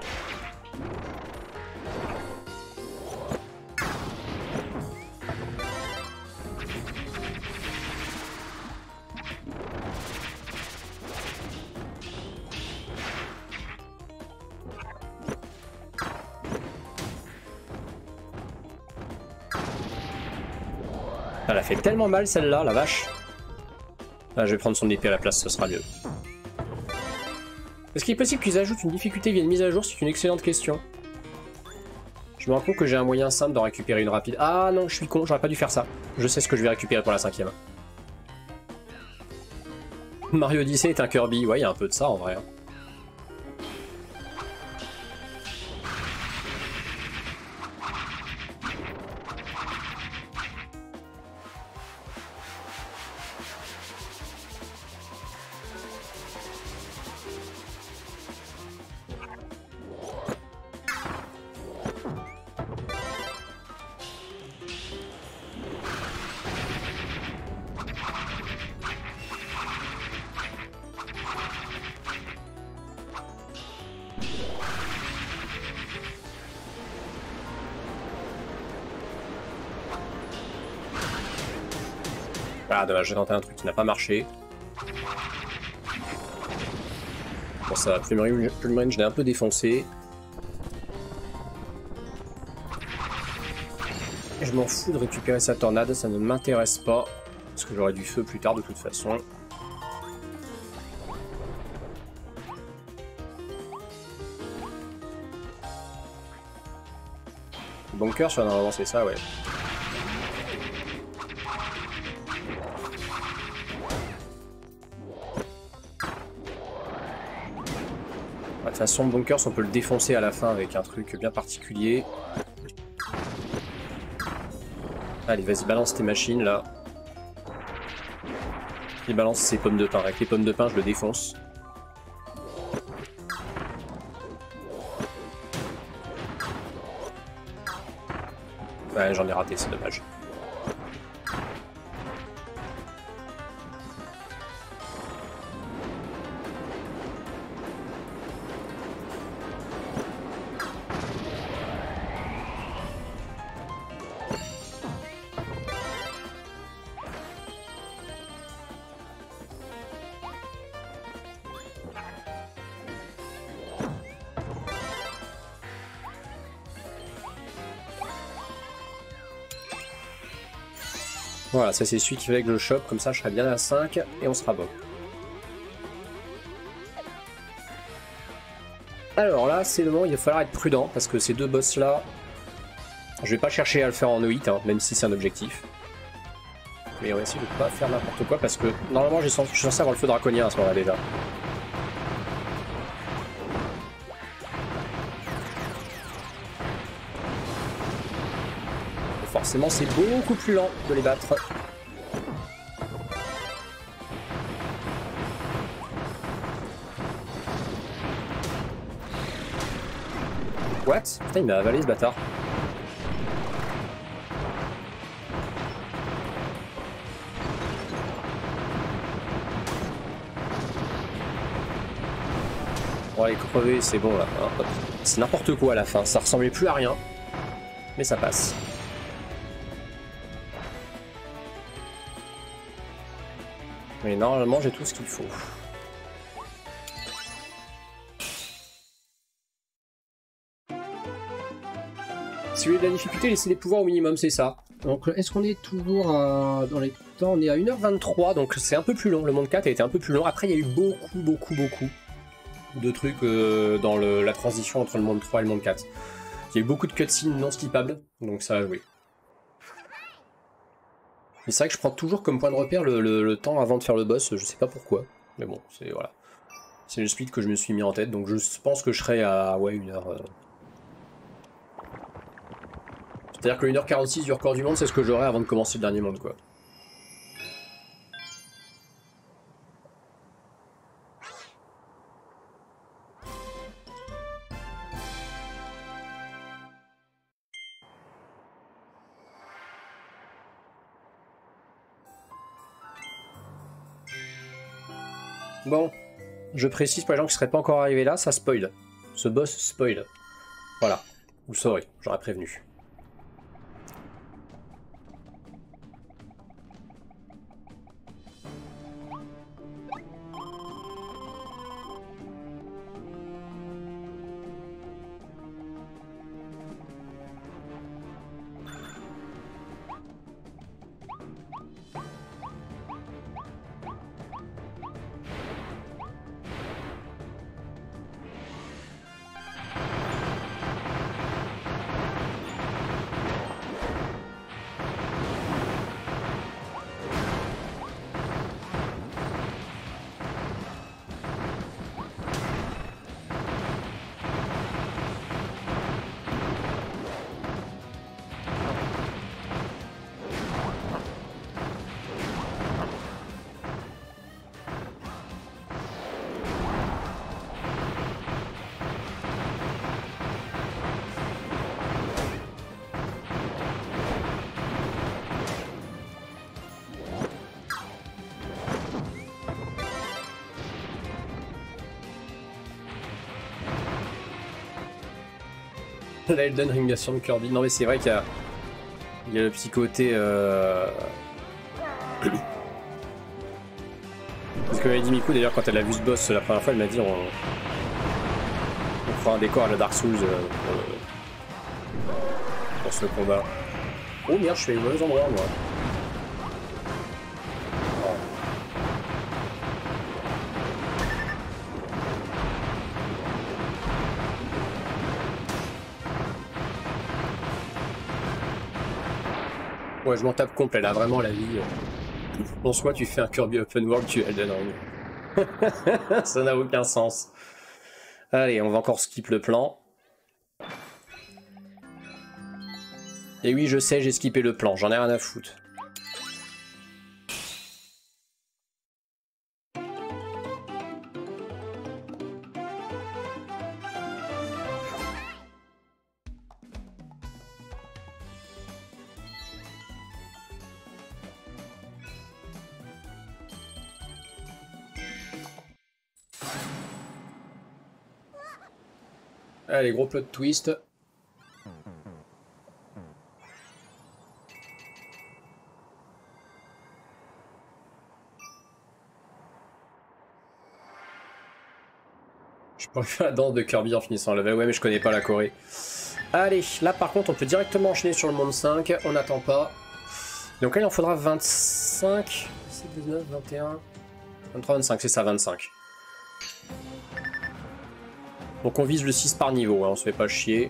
Elle a fait tellement mal celle-là, la vache. Là, je vais prendre son épée à la place, ce sera mieux. Est-ce qu'il est possible qu'ils ajoutent une difficulté via une mise à jour? C'est une excellente question. Je me rends compte que j'ai un moyen simple d'en récupérer une rapide. Ah non, je suis con, j'aurais pas dû faire ça. Je sais ce que je vais récupérer pour la cinquième. Mario Odyssey est un Kirby, ouais, il y a un peu de ça en vrai. Hein. Ah dommage, j'ai tenté un truc qui n'a pas marché. Bon ça va, Plume Range, Plume Range je l'ai un peu défoncé. Je m'en fous de récupérer sa tornade, ça ne m'intéresse pas. Parce que j'aurai du feu plus tard de toute façon. Bunker, sur normalement c'est ça, ouais. De toute façon, Bunkers, on peut le défoncer à la fin avec un truc bien particulier. Allez, vas-y, balance tes machines, là. Il balance ses pommes de pain. Avec les pommes de pain, je le défonce. Ouais, j'en ai raté, c'est dommage. Voilà, ça c'est celui qui fait avec le shop, comme ça je serai bien à cinq et on sera bon. Alors là, c'est le moment où il va falloir être prudent, parce que ces deux boss là, je vais pas chercher à le faire en O huit, hein, même si c'est un objectif. Mais on va essayer de pas faire n'importe quoi, parce que normalement je suis censé avoir le feu draconien à ce moment-là déjà. Forcément c'est beaucoup plus lent de les battre. What? Putain, il m'a avalé ce bâtard. Bon allez, crever, c'est bon là. C'est n'importe quoi à la fin, ça ressemblait plus à rien. Mais ça passe. Mais normalement j'ai tout ce qu'il faut. Si vous voulez de la difficulté, laissez les pouvoirs au minimum, c'est ça. Donc est-ce qu'on est toujours à... dans les temps? On est à une heure vingt-trois, donc c'est un peu plus long. Le monde quatre a été un peu plus long. Après il y a eu beaucoup, beaucoup, beaucoup de trucs euh, dans le... la transition entre le monde trois et le monde quatre. Il y a eu beaucoup de cutscenes non skippables, donc ça a joué. Mais c'est vrai que je prends toujours comme point de repère le, le, le temps avant de faire le boss, je sais pas pourquoi. Mais bon, c'est voilà. C'est le speed que je me suis mis en tête, donc je pense que je serai à ouais, une heure. Euh... C'est-à-dire que une heure quarante-six du record du monde, c'est ce que j'aurai avant de commencer le dernier monde, quoi. Bon, je précise pour les gens qui ne seraient pas encore arrivés là, ça spoil. Ce boss spoil. Voilà, vous le saurez, j'aurais prévenu. La Elden Ring version de Kirby. Non mais c'est vrai qu'il y a... Il y a le petit côté... Euh... Parce que dit Miku d'ailleurs quand elle a vu ce boss la première fois, elle m'a dit on, on fera un décor à la Dark Souls euh, pour, le... pour ce combat. Oh merde, je fais les mauvais endroits moi. Ouais, je m'en tape complet là, vraiment la vie. En soi, tu fais un Kirby Open World, tu Elden Ring. Ça n'a aucun sens. Allez, on va encore skip le plan. Et oui, je sais, j'ai skippé le plan, j'en ai rien à foutre. Allez, gros plot twist. Je pourrais faire la danse de Kirby en finissant le level. Ouais, mais je connais pas la Corée. Allez, là par contre, on peut directement enchaîner sur le monde cinq. On n'attend pas. Donc là, il en faudra vingt-cinq. dix-sept, dix-neuf, vingt et un. vingt-trois, vingt-cinq, c'est ça, vingt-cinq. Donc on vise le six par niveau, hein, on se fait pas chier.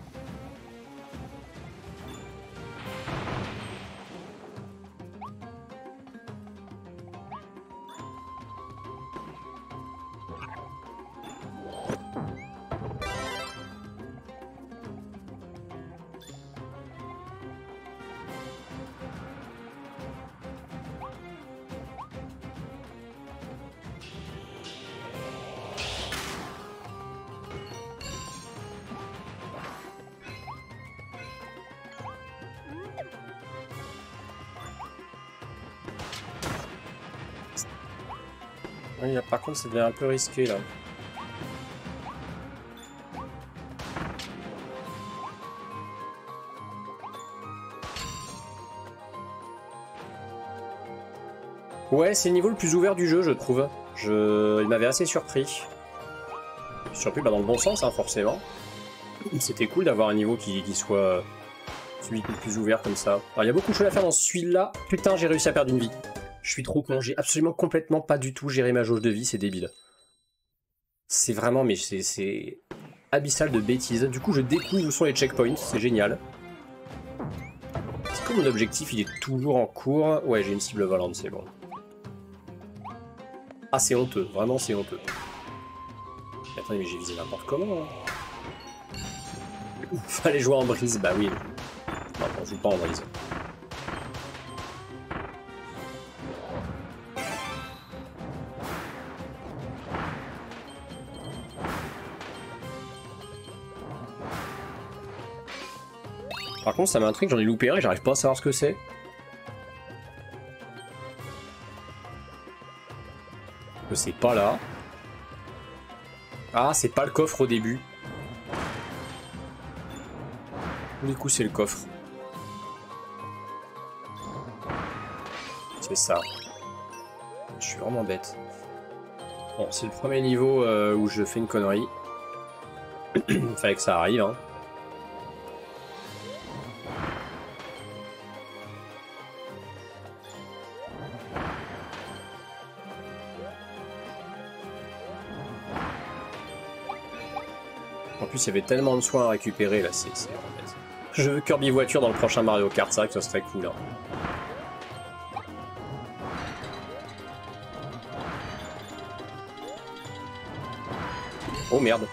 Oui, là, par contre, ça devient un peu risqué là. Ouais, c'est le niveau le plus ouvert du jeu, je trouve. Je... Il m'avait assez surpris. Surpris bah, dans le bon sens, hein, forcément. C'était cool d'avoir un niveau qui, qui soit celui le plus ouvert comme ça. Alors, il y a beaucoup de choses à faire dans celui-là. Putain, j'ai réussi à perdre une vie. Je suis trop con, j'ai absolument complètement pas du tout géré ma jauge de vie, c'est débile. C'est vraiment, mais c'est abyssal de bêtises. Du coup, je découvre où sont les checkpoints, c'est génial. Est-ce que mon objectif, il est toujours en cours? Ouais, j'ai une cible volante, c'est bon. Ah, c'est honteux, vraiment c'est honteux. Mais attendez, mais j'ai visé n'importe comment. Hein. Fallait jouer en brise, bah oui. Non, on joue pas en brise. Par contre, ça m'intrigue, j'en ai loupé un et j'arrive pas à savoir ce que c'est. Que c'est pas là. Ah, c'est pas le coffre au début. Du coup, c'est le coffre. C'est ça. Je suis vraiment bête. Bon, c'est le premier niveau euh, où je fais une connerie. Fallait que ça arrive, hein. En plus, il y avait tellement de soins à récupérer, là, c'est vraiment bête. Je veux Kirby voiture dans le prochain Mario Kart, c'est vrai que ça serait cool, hein. Oh merde.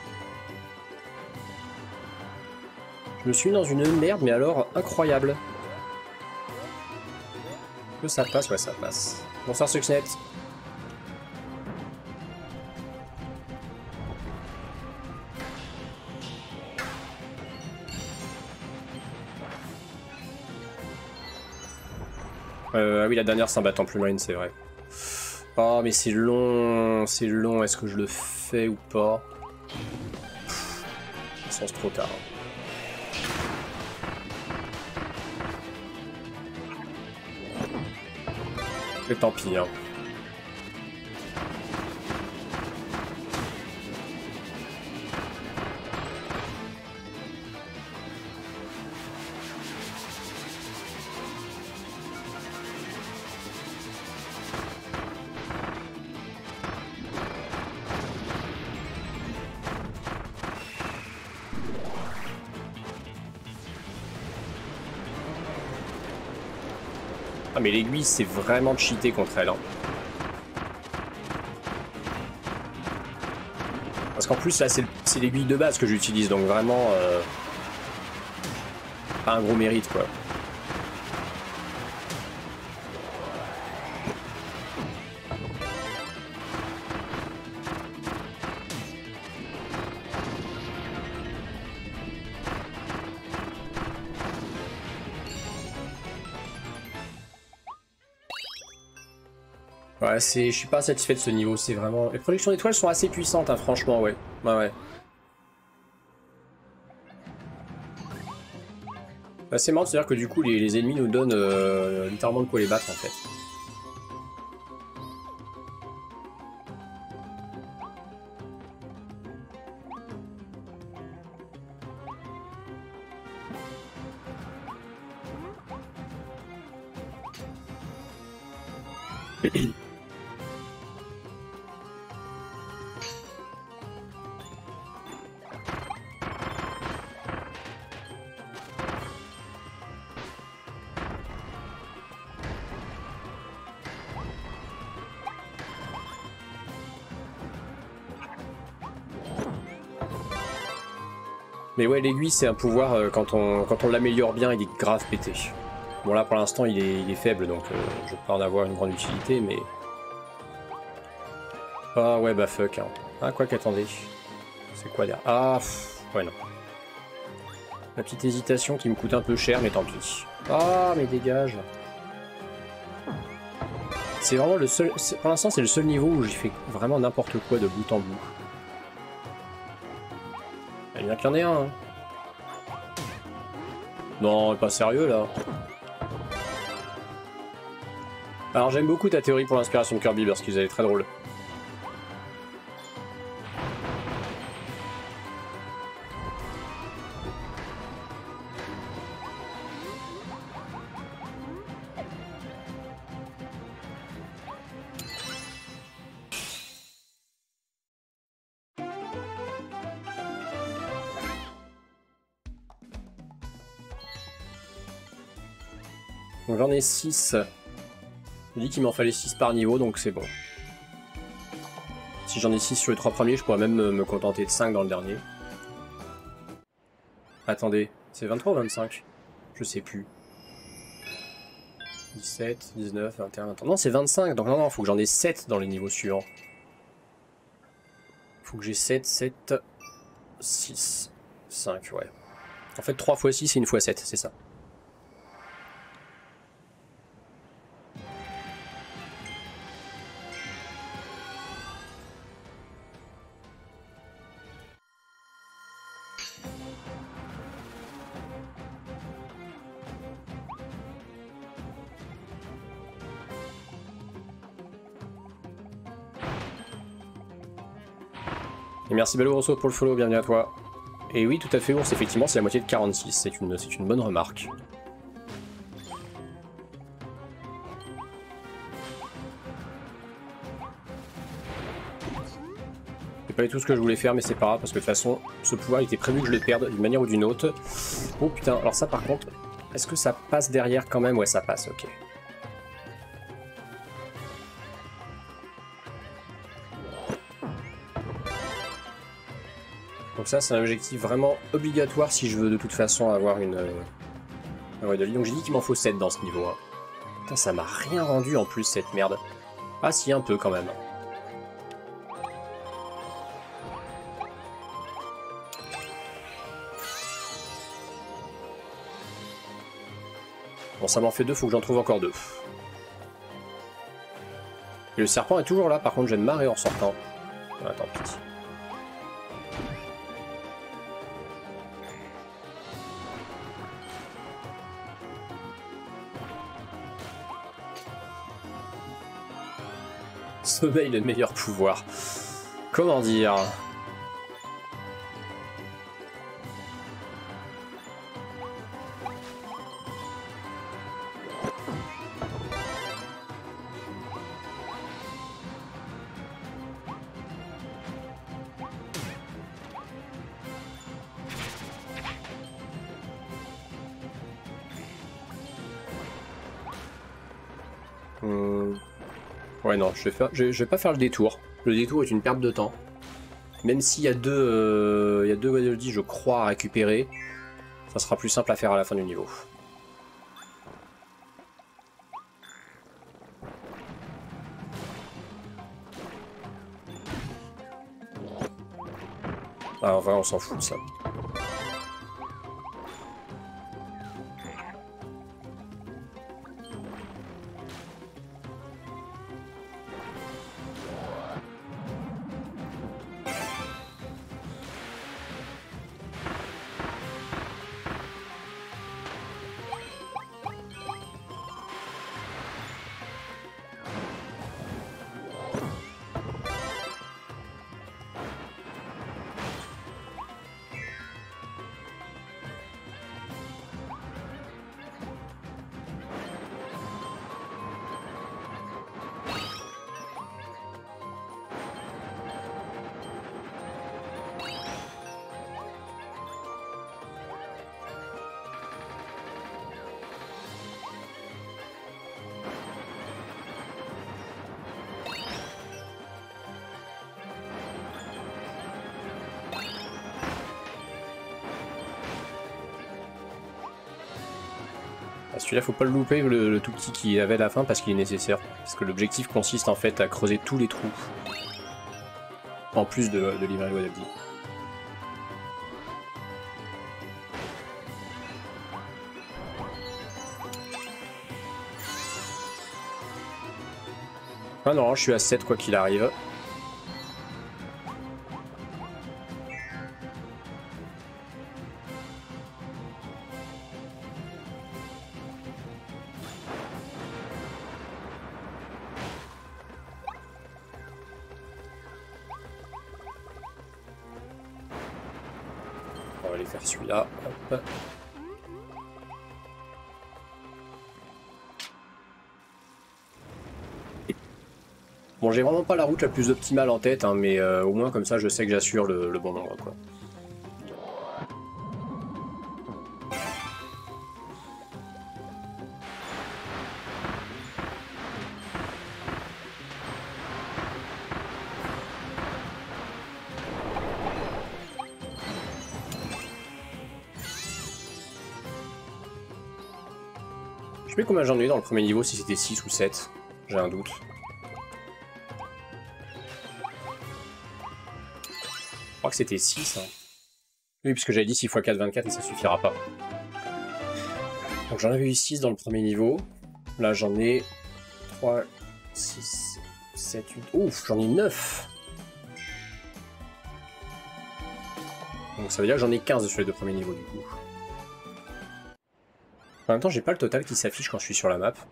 Je me suis mis dans une merde, mais alors incroyable. Que ça passe? Ouais, ça passe. Bonsoir Suxnet. Euh, ah oui, la dernière c'est un battant plus marine, c'est vrai. Oh, mais c'est long, c'est long, est-ce que je le fais ou pas? Je sens trop tard. Et tant pis, hein. Ah mais l'aiguille c'est vraiment cheaté contre elle. Hein. Parce qu'en plus là c'est l'aiguille de base que j'utilise, donc vraiment euh, pas un gros mérite quoi. Ouais, c'est, je suis pas satisfait de ce niveau, c'est vraiment... Les projections d'étoiles sont assez puissantes, hein, franchement, ouais. Ouais, ouais. Bah, c'est marrant de se dire que du coup, les, les ennemis nous donnent euh, littéralement de quoi les battre, en fait. Mais ouais, l'aiguille c'est un pouvoir, euh, quand on, quand on l'améliore bien, il est grave pété. Bon là pour l'instant il est, il est faible, donc euh, je vais pas en avoir une grande utilité, mais... Ah ouais bah fuck. Hein. Ah quoi qu'attendez. C'est quoi derrière? Ah pff, ouais non. La petite hésitation qui me coûte un peu cher, mais tant pis. Ah mais dégage. C'est vraiment le seul... Pour l'instant c'est le seul niveau où j'ai fait vraiment n'importe quoi de bout en bout. Il y en a qu'il y en ait un. Hein. Non, pas sérieux là. Alors j'aime beaucoup ta théorie pour l'inspiration de Kirby parce qu'ils avaient très drôle. Donc j'en ai six. Je dis qu'il m'en fallait six par niveau, donc c'est bon. Si j'en ai six sur les trois premiers, je pourrais même me contenter de cinq dans le dernier. Attendez, c'est vingt-trois ou vingt-cinq? Je sais plus. dix-sept, dix-neuf, vingt et un, vingt et un... Non, c'est vingt-cinq, donc non, non, faut que j'en ai sept dans les niveaux suivants. Faut que j'ai sept, sept, six, cinq, ouais. En fait, trois fois six et une fois sept, c'est ça. Et merci Baloroso pour le follow, bienvenue à toi. Et oui, tout à fait, ours, effectivement, c'est la moitié de quarante-six, c'est une, c'est une bonne remarque. C'est pas du tout ce que je voulais faire, mais c'est pas grave, parce que de toute façon, ce pouvoir il était prévu que je le perde d'une manière ou d'une autre. Oh putain, alors ça par contre, est-ce que ça passe derrière quand même? Ouais, ça passe, ok. Donc ça c'est un objectif vraiment obligatoire si je veux de toute façon avoir une... Euh... Ouais, de... Donc j'ai dit qu'il m'en faut sept dans ce niveau. Hein. Putain, ça m'a rien rendu en plus cette merde. Ah si, un peu quand même. Bon ça m'en fait deux, faut que j'en trouve encore deux. Et le serpent est toujours là, par contre je vais me marrer en sortant. Ah, tant pis. Sommeil, le meilleur pouvoir. Comment dire? Hum... Ouais, non, je vais, faire... je, je vais pas faire le détour. Le détour est une perte de temps. Même s'il y a deux, euh... il y a deux Waddle Dee, je crois, à récupérer, ça sera plus simple à faire à la fin du niveau. Ah, en vrai, on s'en fout de ça. Celui-là, faut pas le louper, le, le tout petit qui avait à la fin, parce qu'il est nécessaire. Parce que l'objectif consiste en fait à creuser tous les trous. En plus de, de livrer le Waddle Dee. Ah non, je suis à sept quoi qu'il arrive. On va aller faire celui-là. Hop. Bon, j'ai vraiment pas la route la plus optimale en tête, hein, mais euh, au moins comme ça je sais que j'assure le, le bon nombre, quoi. Je sais plus combien j'en ai eu dans le premier niveau, si c'était six ou sept, j'ai un doute. Je crois que c'était six. Hein. Oui, puisque j'avais dit six fois quatre, vingt-quatre et ça suffira pas. Donc j'en avais eu six dans le premier niveau. Là j'en ai trois, six, sept, huit... Ouf, j'en ai neuf. Donc ça veut dire que j'en ai quinze sur les deux premiers niveaux du coup. En même temps, j'ai pas le total qui s'affiche quand je suis sur la map.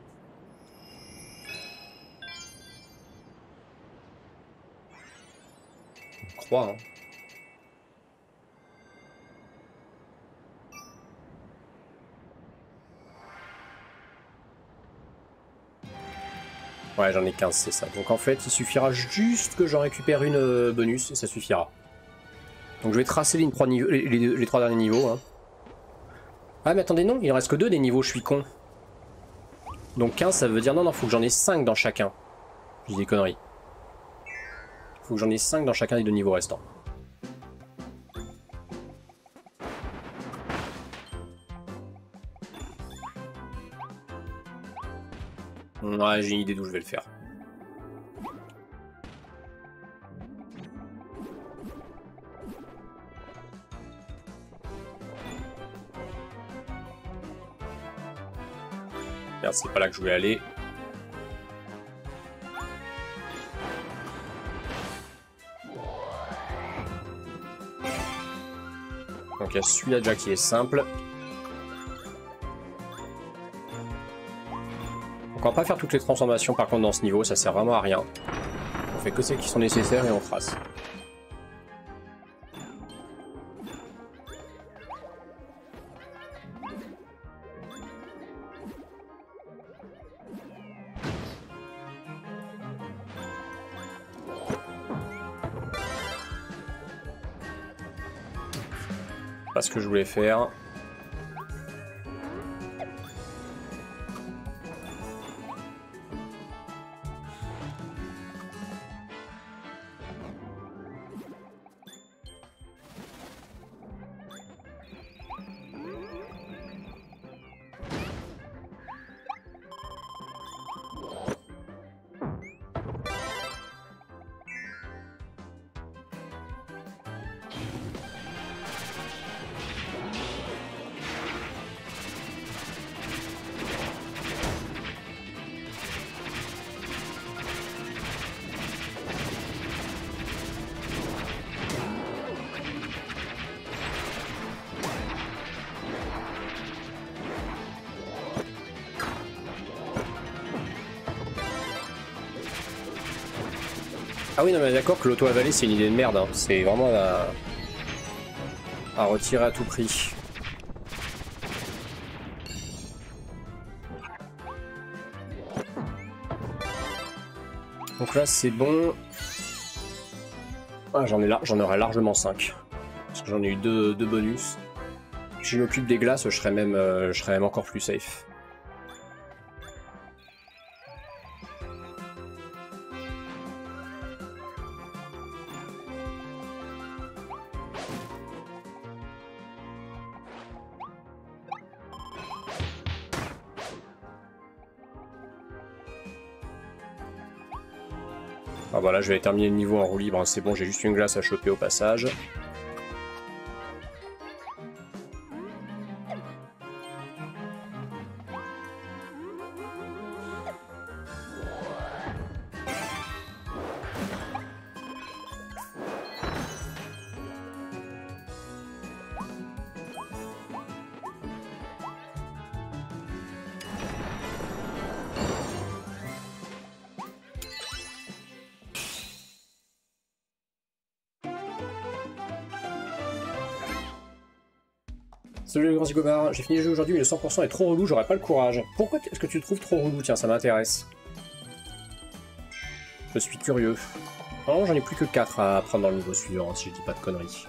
Je crois, hein. Ouais, j'en ai quinze, c'est ça. Donc en fait, il suffira juste que j'en récupère une euh, bonus et ça suffira. Donc je vais tracer les trois, niveaux, les, les, les trois derniers niveaux. Hein. Ah mais attendez, non, il en reste que deux des niveaux, je suis con. Donc quinze, ça veut dire non, non, faut que j'en ai cinq dans chacun. Je dis des conneries. Faut que j'en ai cinq dans chacun des deux niveaux restants. Ouais, j'ai une idée d'où je vais le faire. Merde, c'est pas là que je voulais aller. Donc il y a celui-là déjà qui est simple. Donc on va pas faire toutes les transformations par contre dans ce niveau, ça sert vraiment à rien. On fait que celles qui sont nécessaires et on trace. Pas ce que je voulais faire. Ah oui, non, mais d'accord que l'auto-avalée, c'est une idée de merde. Hein. C'est vraiment à... à retirer à tout prix. Donc là, c'est bon. Ah, j'en ai là, j'en aurais largement cinq. Parce que j'en ai eu deux, deux bonus. Si je m'occupe des glaces, je serais même, euh, je serais même encore plus safe. Ah voilà, je vais terminer le niveau en roue libre, c'est bon, j'ai juste une glace à choper au passage. Salut le grand zigomar, j'ai fini le jeu aujourd'hui mais le cent pour cent est trop relou, j'aurais pas le courage. Pourquoi est-ce que tu le trouves trop relou? Tiens, ça m'intéresse. Je suis curieux. Non, j'en ai plus que quatre à prendre dans le niveau suivant, si je dis pas de conneries.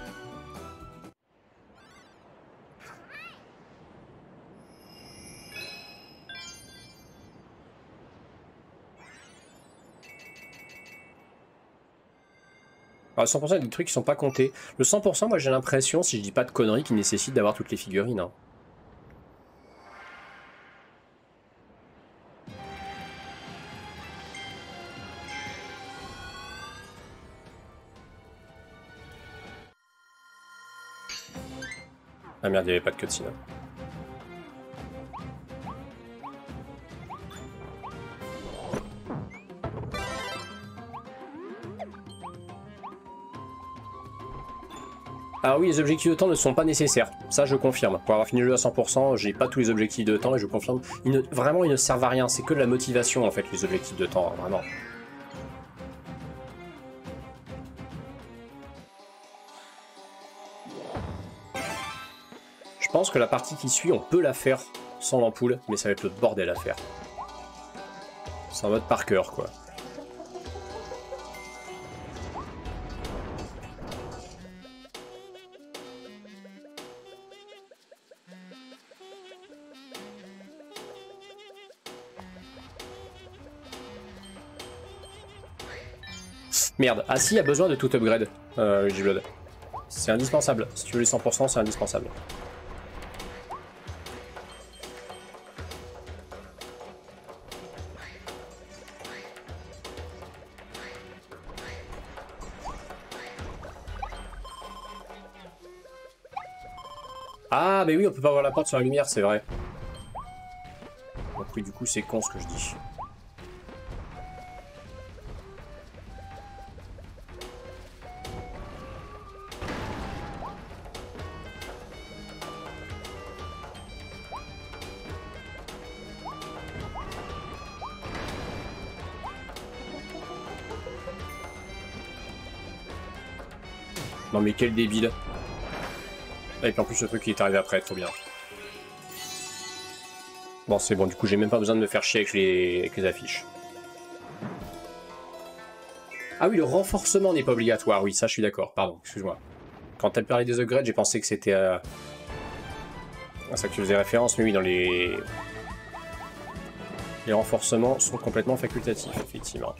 Alors, cent pour cent, il y a des trucs qui sont pas comptés. Le cent pour cent, moi j'ai l'impression, si je dis pas de conneries, qu'il nécessite d'avoir toutes les figurines. Hein. Ah merde, il n'y avait pas de cutscene. Ah oui, les objectifs de temps ne sont pas nécessaires, ça je confirme. Pour avoir fini le jeu à cent pour cent, j'ai pas tous les objectifs de temps et je confirme. Ils ne, vraiment, ils ne servent à rien, c'est que de la motivation en fait, les objectifs de temps, hein, vraiment. Je pense que la partie qui suit, on peut la faire sans l'ampoule, mais ça va être le bordel à faire. C'est en mode par cœur, quoi. Merde, ah si, il y a besoin de tout upgrade, euh, J-Blood. C'est indispensable, si tu veux les cent pour cent, c'est indispensable. Ah, mais oui, on peut pas voir la porte sur la lumière, c'est vrai. Donc oui, du coup, c'est con ce que je dis. Non mais quel débile. Et puis en plus le truc qui est arrivé après, trop bien. Bon c'est bon, du coup j'ai même pas besoin de me faire chier avec les, avec les affiches. Ah oui, le renforcement n'est pas obligatoire, oui ça je suis d'accord, pardon, excuse-moi. Quand elle parlait des upgrades, j'ai pensé que c'était à... à ça que tu faisais référence, mais oui, dans les... Les renforcements sont complètement facultatifs, effectivement.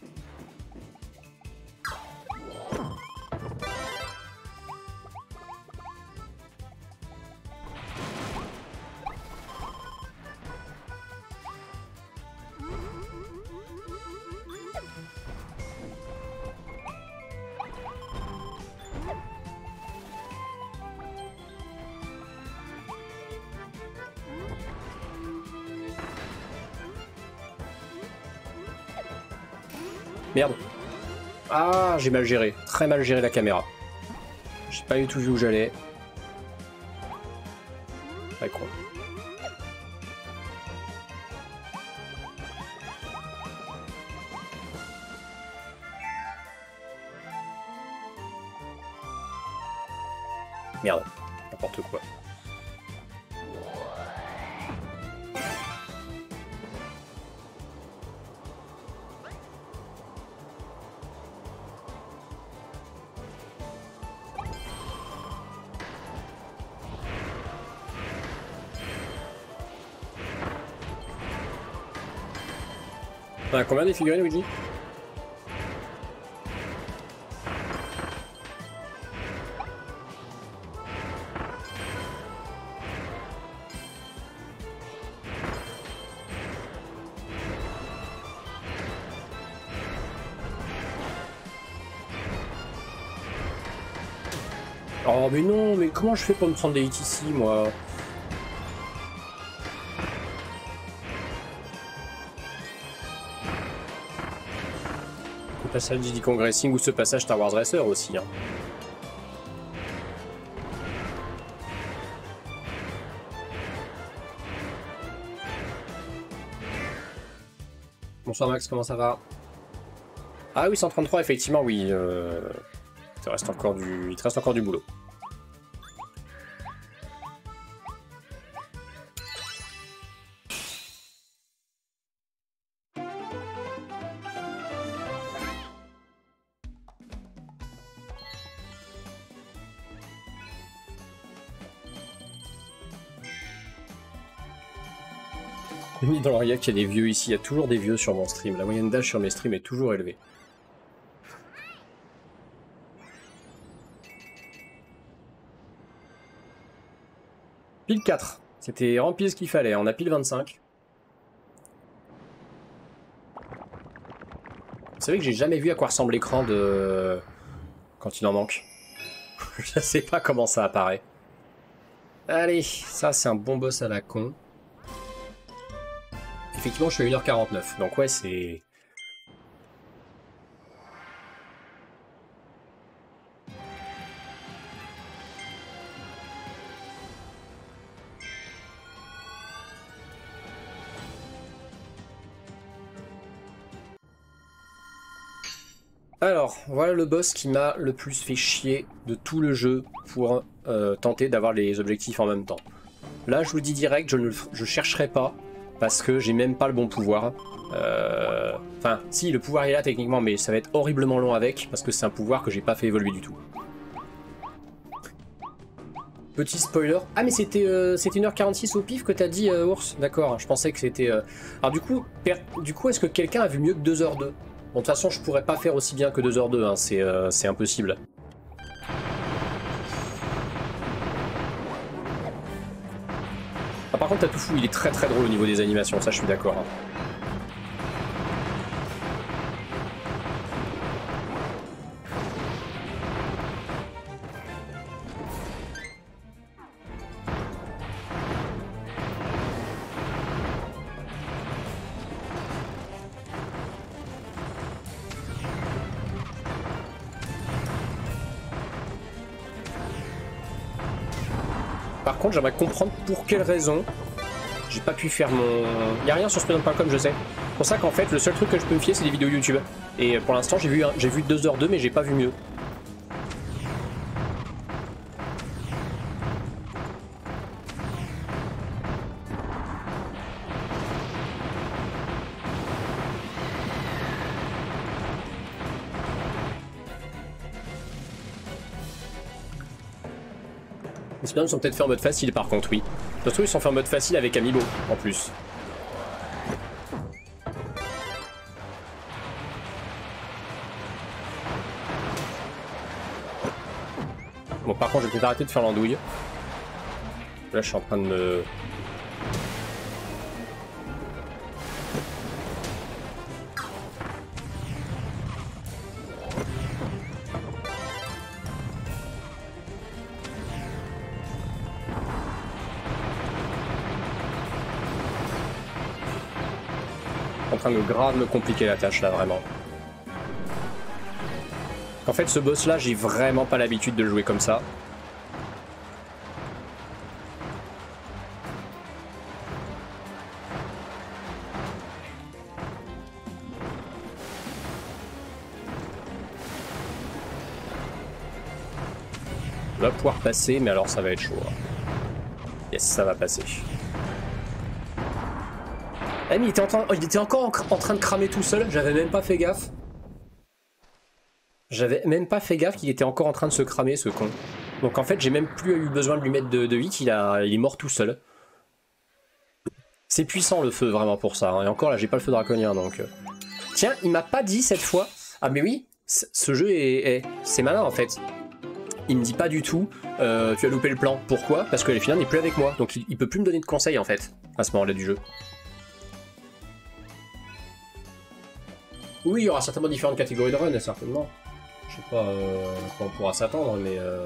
Merde. Ah, j'ai mal géré. Très mal géré la caméra. J'ai pas du tout vu où j'allais. Très con. Merde, n'importe quoi. T'en as combien des figurines, Luigi? Oh mais non, mais comment je fais pour me prendre des hits ici, moi? Le passage Diddy Kong Racing ou ce passage Star Wars Racer aussi. Hein. Bonsoir Max, comment ça va? Ah oui, cent trente-trois, effectivement, oui. Euh... Il te reste encore du, il te reste encore du boulot. Mis dans l'oreillette qu'il y a des vieux ici, il y a toujours des vieux sur mon stream. La moyenne d'âge sur mes streams est toujours élevée. Pile quatre. C'était rempli ce qu'il fallait. On a pile vingt-cinq. Vous savez que j'ai jamais vu à quoi ressemble l'écran de... quand il en manque. Je sais pas comment ça apparaît. Allez, ça c'est un bon boss à la con. Effectivement, je suis à une heure quarante-neuf, donc ouais, c'est... Alors, voilà le boss qui m'a le plus fait chier de tout le jeu pour euh, tenter d'avoir les objectifs en même temps. Là, je vous le dis direct, je ne je chercherai pas, parce que j'ai même pas le bon pouvoir. Euh... Enfin, si, le pouvoir est là techniquement, mais ça va être horriblement long avec, parce que c'est un pouvoir que j'ai pas fait évoluer du tout. Petit spoiler. Ah, mais c'était euh, c'était une heure quarante-six au pif que t'as dit, euh, Ours. D'accord, je pensais que c'était... Euh... Alors du coup, per... du coup est-ce que quelqu'un a vu mieux que deux heures deux? Bon, de toute façon, je pourrais pas faire aussi bien que deux heures deux, hein. C'est euh, c'est impossible. Ah, par contre, Tatoufou, il est très très drôle au niveau des animations, ça je suis d'accord. Hein. Par contre, j'aimerais comprendre pour quelle raison j'ai pas pu faire mon... Il n'y a rien sur speedrun point com, je sais. C'est pour ça qu'en fait, le seul truc que je peux me fier, c'est des vidéos YouTube. Et pour l'instant, j'ai vu, j'ai vu deux heures deux, mais j'ai pas vu mieux. Les speedruns sont peut-être faits en mode facile par contre, oui. Ça se trouve, ils sont faits en mode facile avec Amiibo, en plus. Bon, par contre, je vais peut-être arrêter de faire l'andouille. Là, je suis en train de me... en train de grave me compliquer la tâche là, vraiment. En fait, ce boss là, j'ai vraiment pas l'habitude de le jouer comme ça. On va pouvoir passer, mais alors ça va être chaud. Hein. Yes, ça va passer. Ah, mais il était, en train... oh, il était encore en... en train de cramer tout seul, j'avais même pas fait gaffe. J'avais même pas fait gaffe qu'il était encore en train de se cramer, ce con. Donc en fait, j'ai même plus eu besoin de lui mettre de, de hit, il, a... il est mort tout seul. C'est puissant le feu, vraiment, pour ça. Hein. Et encore là, j'ai pas le feu draconien, donc... Tiens, il m'a pas dit cette fois... Ah mais oui, ce jeu est... est... c'est malin, en fait. Il me dit pas du tout, euh, tu as loupé le plan. Pourquoi? Parce que Elfina n'est plus avec moi, donc il, il peut plus me donner de conseils, en fait, à ce moment-là du jeu. Oui, il y aura certainement différentes catégories de run, certainement. Je sais pas euh, quand on pourra s'attendre, mais... Euh...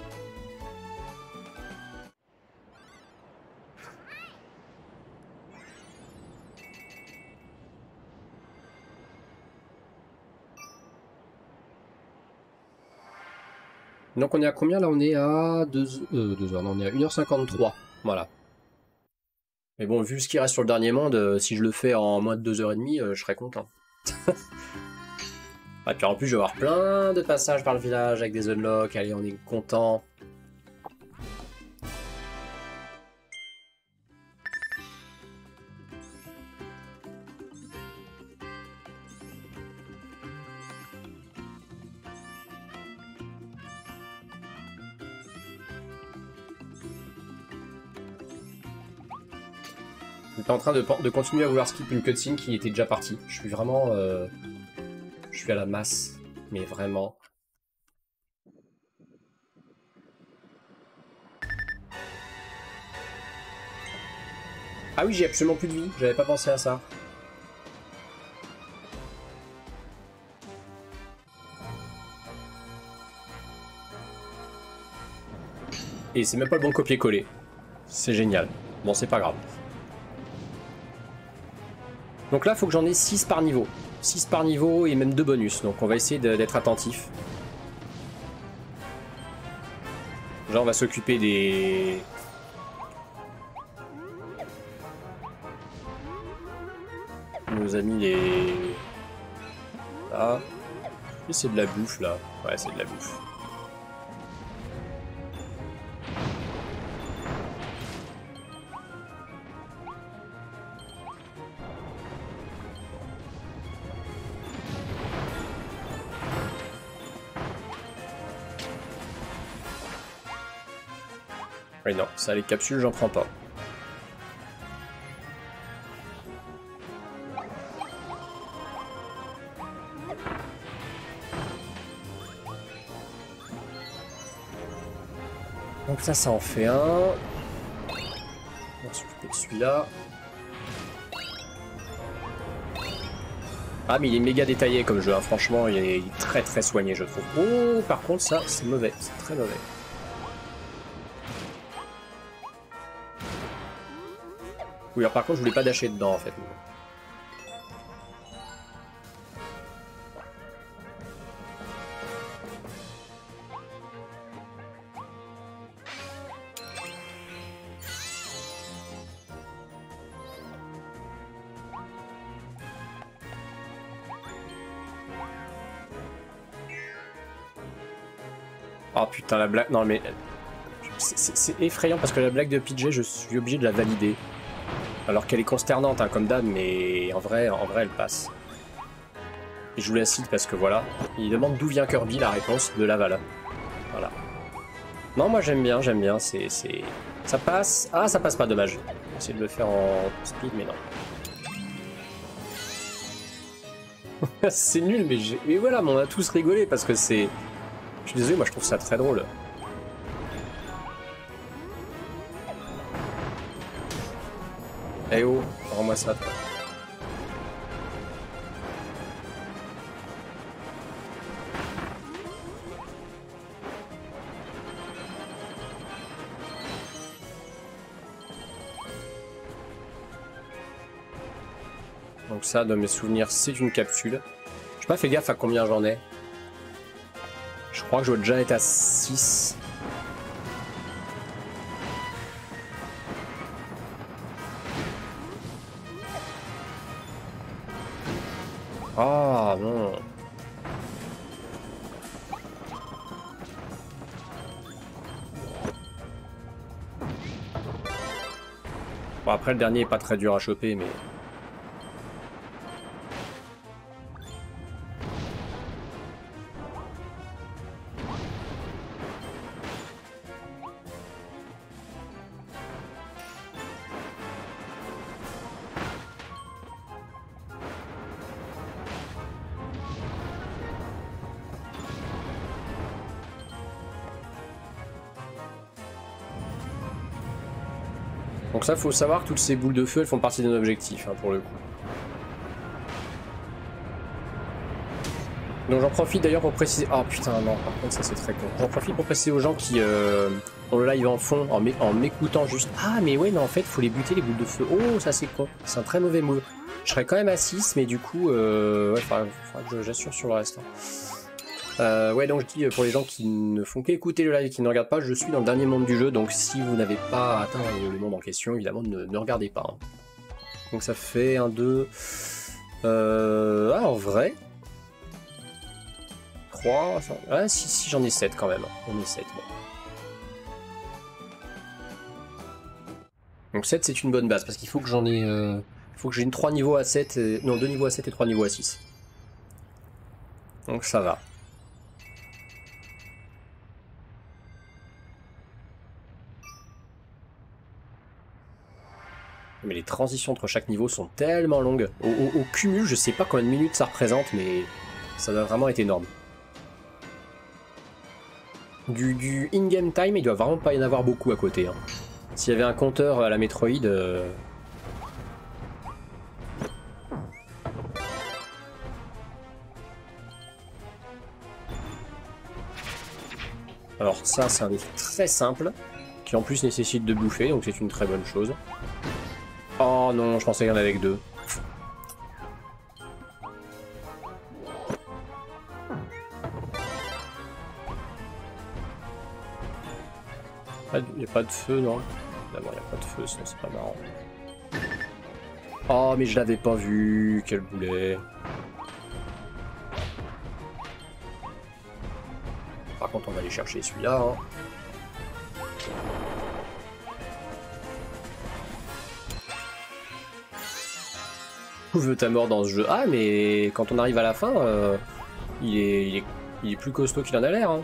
Donc on est à combien là? On est à deux heures, non, on est à une heure cinquante-trois, voilà. Mais bon, vu ce qui reste sur le dernier monde, euh, si je le fais en moins de deux heures trente, euh, je serais content. Et puis en plus, je vais avoir plein de passages par le village avec des unlocks. Allez, on est content. J'étais en train de, de continuer à vouloir skip une cutscene qui était déjà partie. Je suis vraiment... Euh, je suis à la masse. Mais vraiment... Ah oui, j'ai absolument plus de vie. J'avais pas pensé à ça. Et c'est même pas le bon copier-coller. C'est génial. Bon, c'est pas grave. Donc là, il faut que j'en ai six par niveau. six par niveau et même deux bonus. Donc on va essayer d'être attentif. Genre on va s'occuper des... Nos amis les... Là. Et c'est de la bouffe là. Ouais, c'est de la bouffe. Oui, non, ça, les capsules, j'en prends pas. Donc ça, ça en fait un. On va s'occuper de celui-là. Ah, mais il est méga détaillé comme jeu, hein. Franchement, il est très très soigné, je trouve. Oh, par contre, ça, c'est mauvais, c'est très mauvais. Oui, alors par contre, je voulais pas dasher dedans, en fait. Oh putain, la blague... Non, mais... C'est effrayant, parce que la blague de P J, je suis obligé de la valider. Alors qu'elle est consternante, hein, comme d'hab, mais en vrai, en vrai, elle passe. Et je vous la cite parce que voilà, il demande d'où vient Kirby, la réponse de Laval. Voilà. Non, moi j'aime bien, j'aime bien, c'est... Ça passe... Ah, ça passe pas, dommage. J'ai essayé de le faire en speed, mais non. C'est nul, mais, mais voilà, mais on a tous rigolé parce que c'est... Je suis désolé, moi je trouve ça très drôle. Eh oh, rends-moi ça, toi. Donc ça, dans mes souvenirs, c'est une capsule. J'ai pas fait gaffe à combien j'en ai. Je crois que je dois déjà être à six. Ah non. Bon, après, le dernier est pas très dur à choper, mais... Donc ça, faut savoir que toutes ces boules de feu, elles font partie d'un objectif, hein, pour le coup. Donc j'en profite d'ailleurs pour préciser... Oh putain, non, par contre ça c'est très con. J'en profite pour préciser aux gens qui euh, ont le live en fond, en m'écoutant juste... Ah mais ouais, mais en fait, faut les buter les boules de feu. Oh, ça c'est con. C'est un très mauvais move. Je serais quand même à six, mais du coup, euh, ouais, faudra, faudra que j'assure sur le reste. Hein. Euh, ouais, donc je dis pour les gens qui ne font qu'écouter le live et qui ne regardent pas, je suis dans le dernier monde du jeu, donc si vous n'avez pas atteint le monde en question, évidemment, ne, ne regardez pas. Hein. Donc ça fait un, deux... Euh... Ah, en vrai... trois... Ah, si, si, j'en ai sept quand même. On est sept, bon. Donc sept, c'est une bonne base, parce qu'il faut que j'en ai... Euh... Il faut que j'ai une trois niveaux à sept... Et... Non, deux niveaux à sept et trois niveaux à six. Donc ça va. Mais les transitions entre chaque niveau sont tellement longues. Au, au, au cumul, je sais pas combien de minutes ça représente, mais ça doit vraiment être énorme. Du, du in-game time, il doit vraiment pas y en avoir beaucoup à côté. Hein. S'il y avait un compteur à la Metroid... Euh... Alors ça, c'est un défi très simple, qui en plus nécessite de bouffer, donc c'est une très bonne chose. Oh non, je pensais qu'il y en avait que deux. Il n'y a pas de feu, non? D'abord, il n'y a pas de feu, sinon c'est pas marrant. Oh, mais je l'avais pas vu, quel boulet. Par contre, on va aller chercher celui-là. Hein. Où veut ta mort dans ce jeu? Ah, mais quand on arrive à la fin, euh, il, est, il, est, il est plus costaud qu'il en a l'air. Hein.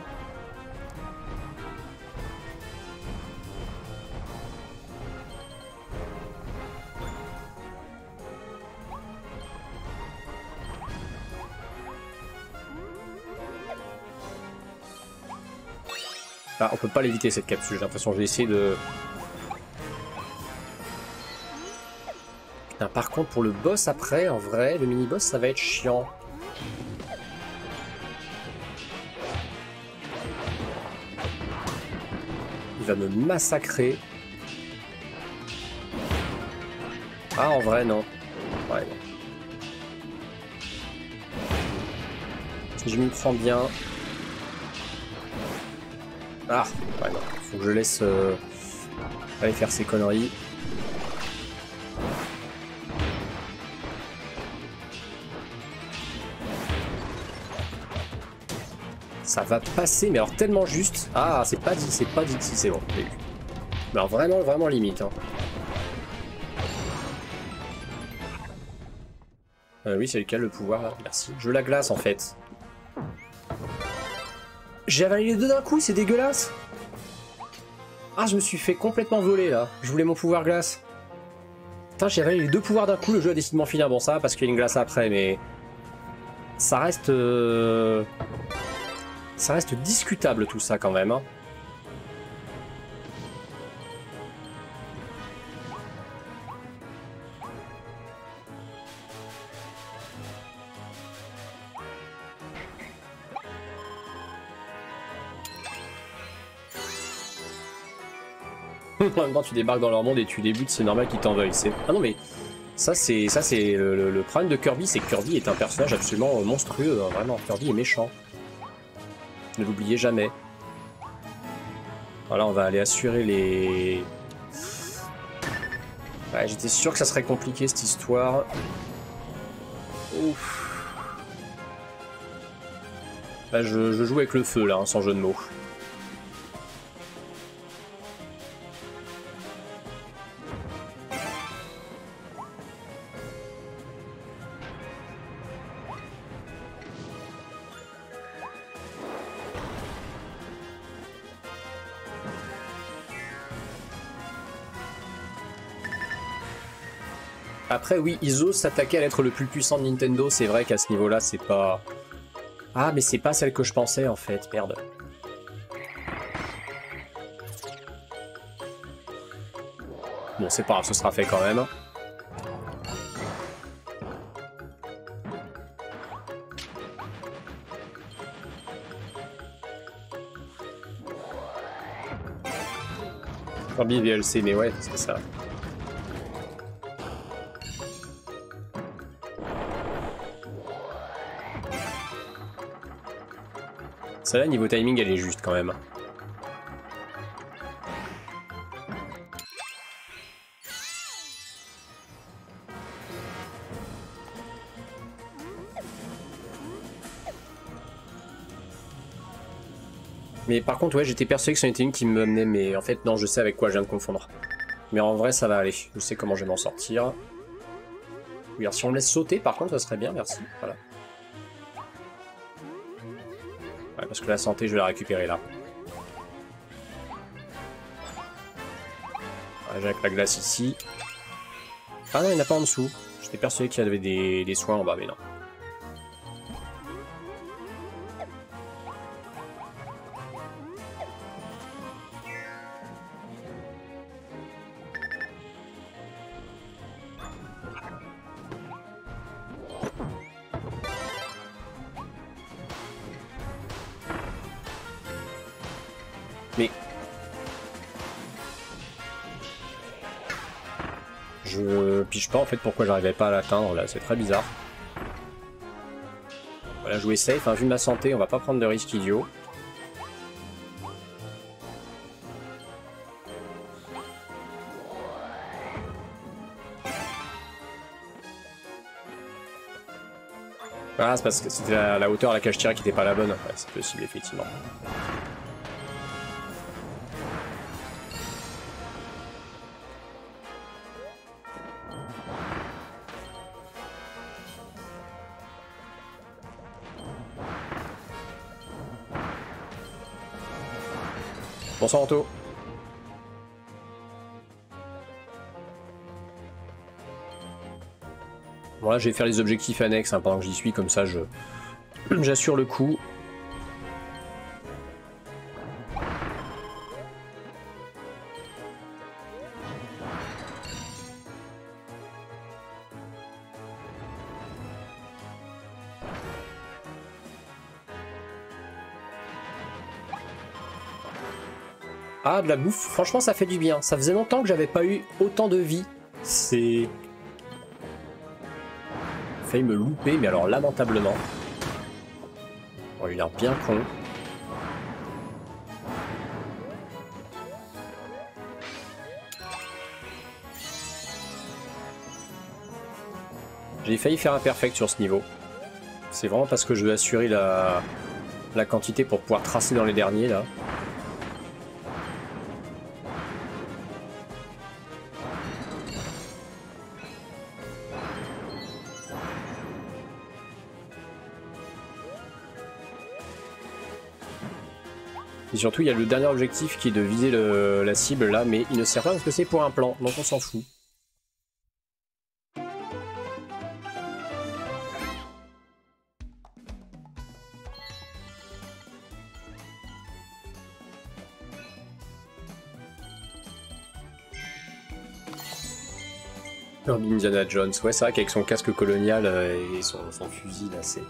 Ah, on peut pas l'éviter cette capsule, j'ai l'impression que je vais essayer de... Putain, par contre pour le boss après, en vrai, le mini-boss ça va être chiant. Il va me massacrer. Ah en vrai non. Ouais. Si je m'y prends bien... Ah, ouais, non. Faut que je laisse euh, aller faire ses conneries. Ça va passer, mais alors tellement juste. Ah, c'est pas dit, c'est pas dit si c'est bon. Mais alors vraiment, vraiment limite. Hein. Euh, oui, c'est lequel le pouvoir là? Merci. Je la glace en fait. J'ai avalé les deux d'un coup, c'est dégueulasse. Ah, je me suis fait complètement voler là. Je voulais mon pouvoir glace. Putain, j'ai avalé les deux pouvoirs d'un coup, le jeu a décidé de m'en finir. Bon, ça va parce qu'il y a une glace après, mais... Ça reste... Euh... Ça reste discutable tout ça quand même. Hein. En même temps, tu débarques dans leur monde et tu débutes, c'est normal qu'ils t'en veuillent. Ah non, mais ça, c'est ça c'est le, le, le problème de Kirby, c'est que Kirby est un personnage absolument monstrueux. Hein, vraiment, Kirby est méchant. Ne l'oubliez jamais. Voilà, on va aller assurer les... Ouais, j'étais sûr que ça serait compliqué cette histoire. Ouf. Là, je, je joue avec le feu, là, hein, sans jeu de mots. Après, oui, ils osent s'attaquer à l'être le plus puissant de Nintendo. C'est vrai qu'à ce niveau-là, c'est pas... Ah, mais c'est pas celle que je pensais, en fait. Merde. Bon, c'est pas grave, ce sera fait quand même. Kirby V L C, mais ouais, c'est ça. Celle-là, niveau timing, elle est juste quand même. Mais par contre, ouais, j'étais persuadé que c'en était une qui me menait, mais en fait, non, je sais avec quoi je viens de confondre. Mais en vrai, ça va aller. Je sais comment je vais m'en sortir. Oui, alors si on me laisse sauter, par contre, ça serait bien, merci. Voilà. Ouais, parce que la santé, je vais la récupérer là. Ouais, j'ai avec la glace ici. Ah non, il n'y en a pas en dessous. J'étais persuadé qu'il y avait des, des soins en bas, mais non. Mais... Je pige pas en fait pourquoi j'arrivais pas à l'atteindre là, c'est très bizarre. Voilà, jouer safe, hein, vu ma santé, on va pas prendre de risques idiots. Ah, c'est parce que c'était la, la hauteur à laquelle je tirais qui était pas la bonne. Ouais, c'est possible effectivement. Bonsoir Anto. Voilà, je vais faire les objectifs annexes hein, pendant que j'y suis, comme ça je j'assure le coup. Ah, de la bouffe, franchement ça fait du bien. Ça faisait longtemps que j'avais pas eu autant de vie. C'est... Failli me louper, mais alors lamentablement. Oh, il a l'air bien con. J'ai failli faire un perfect sur ce niveau. C'est vraiment parce que je veux assurer la, la quantité pour pouvoir tracer dans les derniers là. Et surtout, il y a le dernier objectif qui est de viser le, la cible là, mais il ne sert pas parce que c'est pour un plan, donc on s'en fout. Indiana Jones, ouais, c'est vrai qu'avec son casque colonial et son, son fusil là, c'est...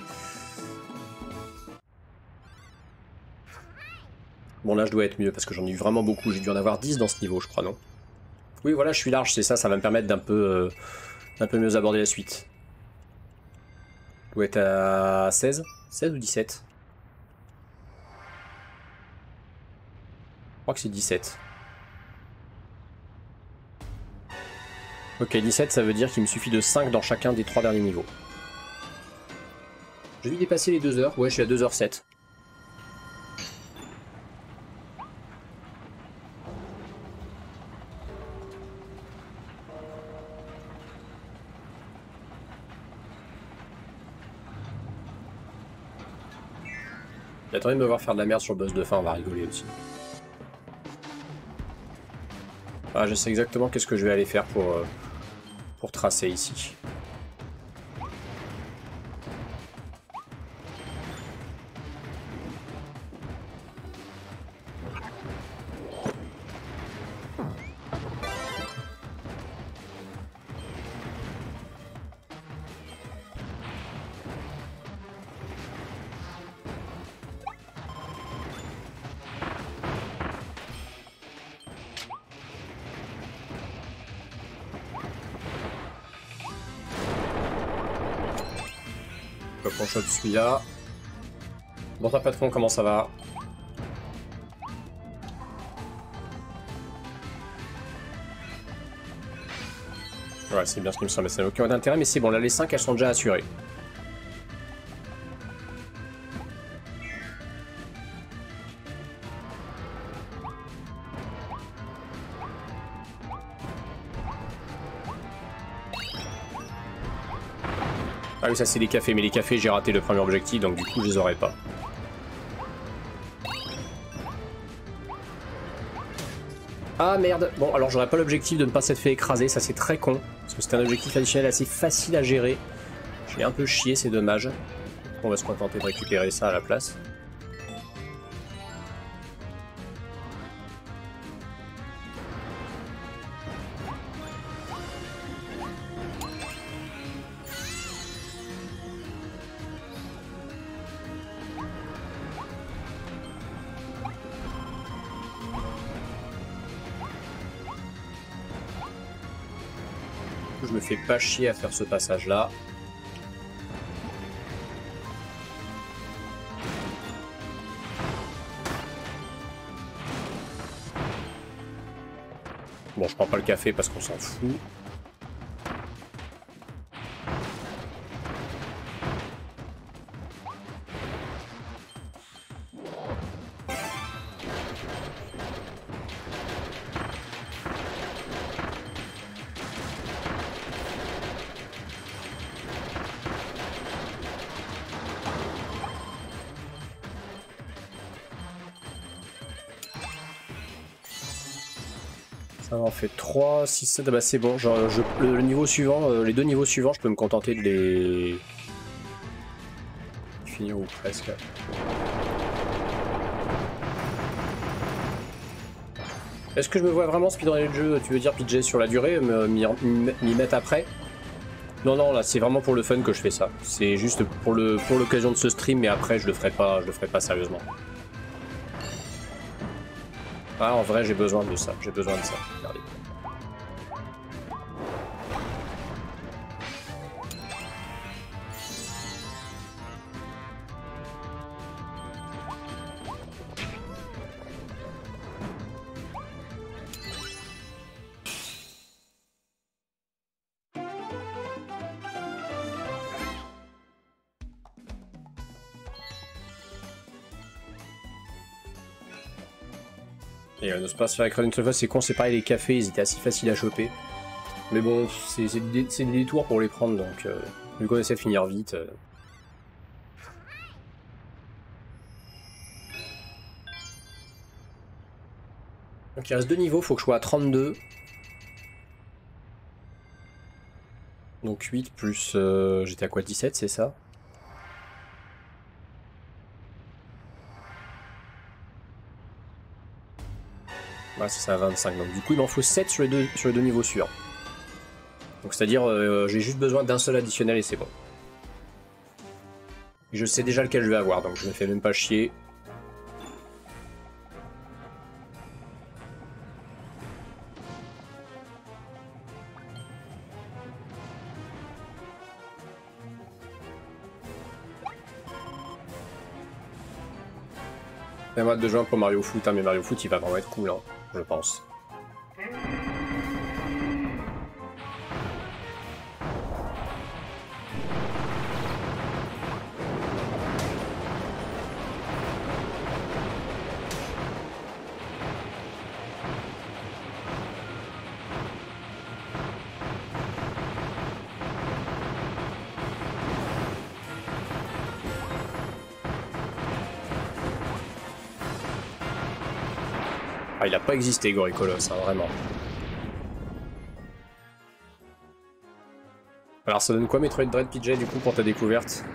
Bon là je dois être mieux parce que j'en ai eu vraiment beaucoup, j'ai dû en avoir dix dans ce niveau je crois, non? Oui voilà, je suis large, c'est ça, ça va me permettre d'un peu, euh, d'un peu mieux aborder la suite. Je dois être à seize? seize ou dix-sept? Je crois que c'est dix-sept. Ok, dix-sept ça veut dire qu'il me suffit de cinq dans chacun des trois derniers niveaux. Je vais dépasser les deux heures, ouais je suis à deux heures sept. J'attendais de me voir faire de la merde sur le boss de fin, on va rigoler aussi. Ah, je sais exactement qu'est-ce que je vais aller faire pour, euh, pour tracer ici. On chope celui-là. Bon, t'as patron, comment ça va? Ouais, c'est bien ce qui me semble, ça n'a aucun intérêt, mais c'est bon, là les cinq elles sont déjà assurées. Ah oui, ça c'est les cafés, mais les cafés j'ai raté le premier objectif, donc du coup je les aurai pas. Ah merde, bon alors j'aurais pas l'objectif de ne pas s'être fait écraser, ça c'est très con, parce que c'est un objectif additionnel assez facile à gérer. Je l'ai un peu chié, c'est dommage. On va se contenter de récupérer ça à la place. Je me fais pas chier à faire ce passage là. Bon, je prends pas le café parce qu'on s'en fout. Ça en fait trois, six, sept, bah c'est bon, genre, je, le, le niveau suivant, euh, les deux niveaux suivants, je peux me contenter de les finir ou presque. Est-ce que je me vois vraiment speedrunner le jeu, tu veux dire P J sur la durée, m'y mettre après? Non, non, là c'est vraiment pour le fun que je fais ça. C'est juste pour le pour l'occasion de ce stream, mais après je le ferai pas, je le ferai pas sérieusement. Ah, en vrai, j'ai besoin de ça. J'ai besoin de ça. Regardez. Et euh, ne se pas se faire écraser une seule fois, c'est con, c'est pareil, les cafés, ils étaient assez faciles à choper. Mais bon, c'est des, des détours pour les prendre, donc euh, vu qu'on essaie de finir vite. Euh... Donc il reste deux niveaux, faut que je sois à trente-deux. Donc huit plus... Euh, j'étais à quoi, dix-sept, c'est ça? Ouais, c'est ça, vingt-cinq. Donc du coup, il m'en faut sept sur les deux, sur les deux niveaux suivants. Donc c'est-à-dire, euh, j'ai juste besoin d'un seul additionnel et c'est bon. Et je sais déjà lequel je vais avoir, donc je me fais même pas chier. J'ai hâte de jouer pour Mario Foot, hein, mais Mario Foot il va vraiment être cool, hein, je pense. Ah, il a pas existé Goricolos, hein, vraiment. Alors ça donne quoi Metroid Dread P J du coup pour ta découverte?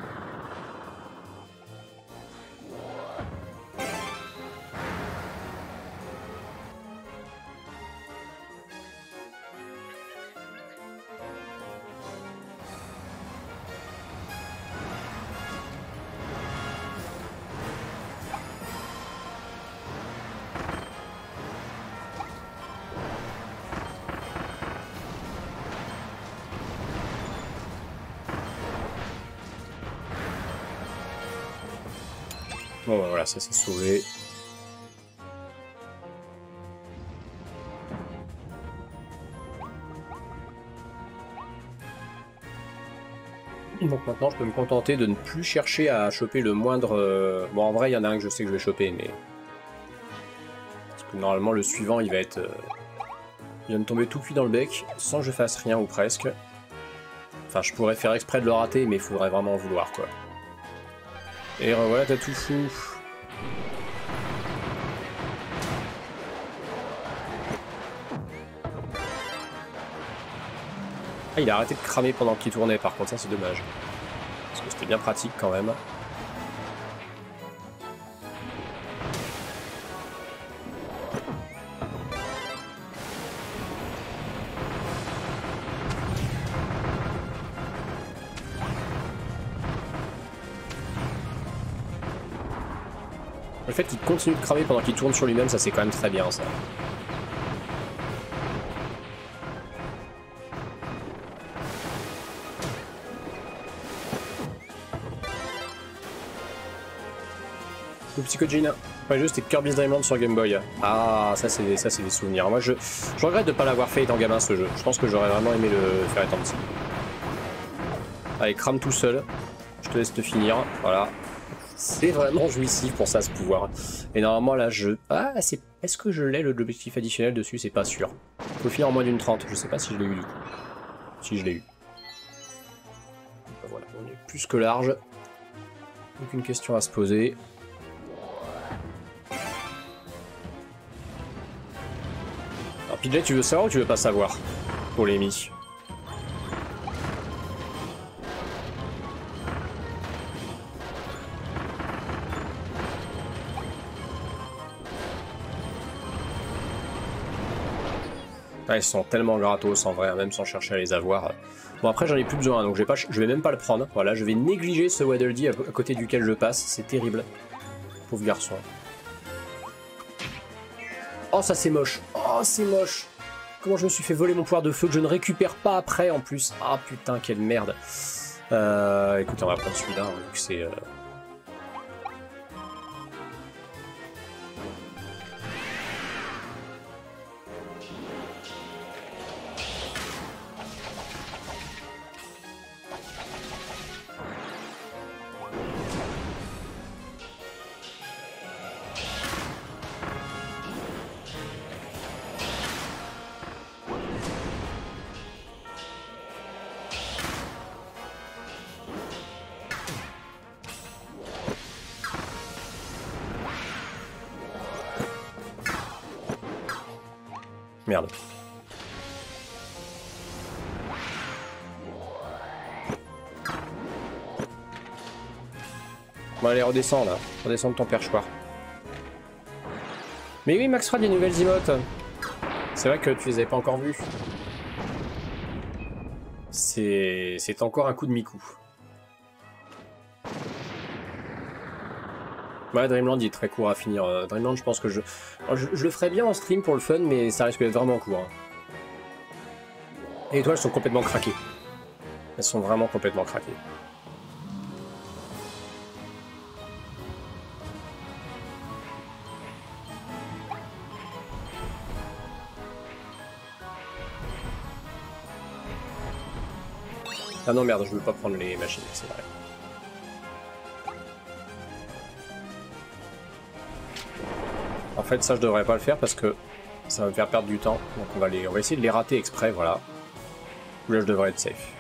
Bon bah voilà, ça s'est sauvé. Donc maintenant je peux me contenter de ne plus chercher à choper le moindre... Euh... Bon en vrai il y en a un que je sais que je vais choper mais... Parce que normalement le suivant il va être... Euh... Il va me tomber tout cuit dans le bec sans que je fasse rien ou presque. Enfin je pourrais faire exprès de le rater mais il faudrait vraiment en vouloir quoi. Et revoilà t'as tout fou. Ah, il a arrêté de cramer pendant qu'il tournait par contre, ça c'est dommage. Parce que c'était bien pratique quand même. Le fait qu'il continue de cramer pendant qu'il tourne sur lui-même, ça c'est quand même très bien ça. Le Psychogene, le jeu c'était Kirby's Dream Land sur Game Boy. Ah, ça c'est ça c'est des souvenirs. Moi je, je regrette de ne pas l'avoir fait étant gamin ce jeu. Je pense que j'aurais vraiment aimé le faire étant petit. Allez, crame tout seul. Je te laisse te finir. Voilà. C'est vraiment jouissif pour ça, ce pouvoir. Et normalement, là, je... Ah, c'est... Est-ce que je l'ai, l'objectif additionnel dessus? C'est pas sûr. Faut finir en moins d'une trente. Je sais pas si je l'ai eu, du coup. Si, je l'ai eu. Ben voilà, on est plus que large. Aucune question à se poser. Alors, P J, tu veux savoir ou tu veux pas savoir? Pour les mis. Ah, ils sont tellement gratos en vrai, même sans chercher à les avoir. Bon après j'en ai plus besoin, donc je vais, pas, je vais même pas le prendre. Voilà, je vais négliger ce Waddle Dee à côté duquel je passe, c'est terrible. Pauvre garçon. Oh ça c'est moche, oh c'est moche. Comment je me suis fait voler mon pouvoir de feu que je ne récupère pas après en plus. Ah putain quelle merde. Euh, écoutez on va prendre celui-là, vu que c'est... Euh... Merde. Bon allez redescends là, redescends de ton perchoir. Mais oui Max Frad, il y a des nouvelles emotes. C'est vrai que tu les avais pas encore vues. C'est... C'est encore un coup de Miku. Ouais, Dreamland il est très court à finir. Dreamland je pense que je... je... Je le ferais bien en stream pour le fun, mais ça risque d'être vraiment court. Hein. Et les étoiles sont complètement craquées. Elles sont vraiment complètement craquées. Ah non merde, je veux pas prendre les machines, c'est vrai. En fait ça je devrais pas le faire parce que ça va me faire perdre du temps. Donc on va, les... on va essayer de les rater exprès, voilà. Là je devrais être safe.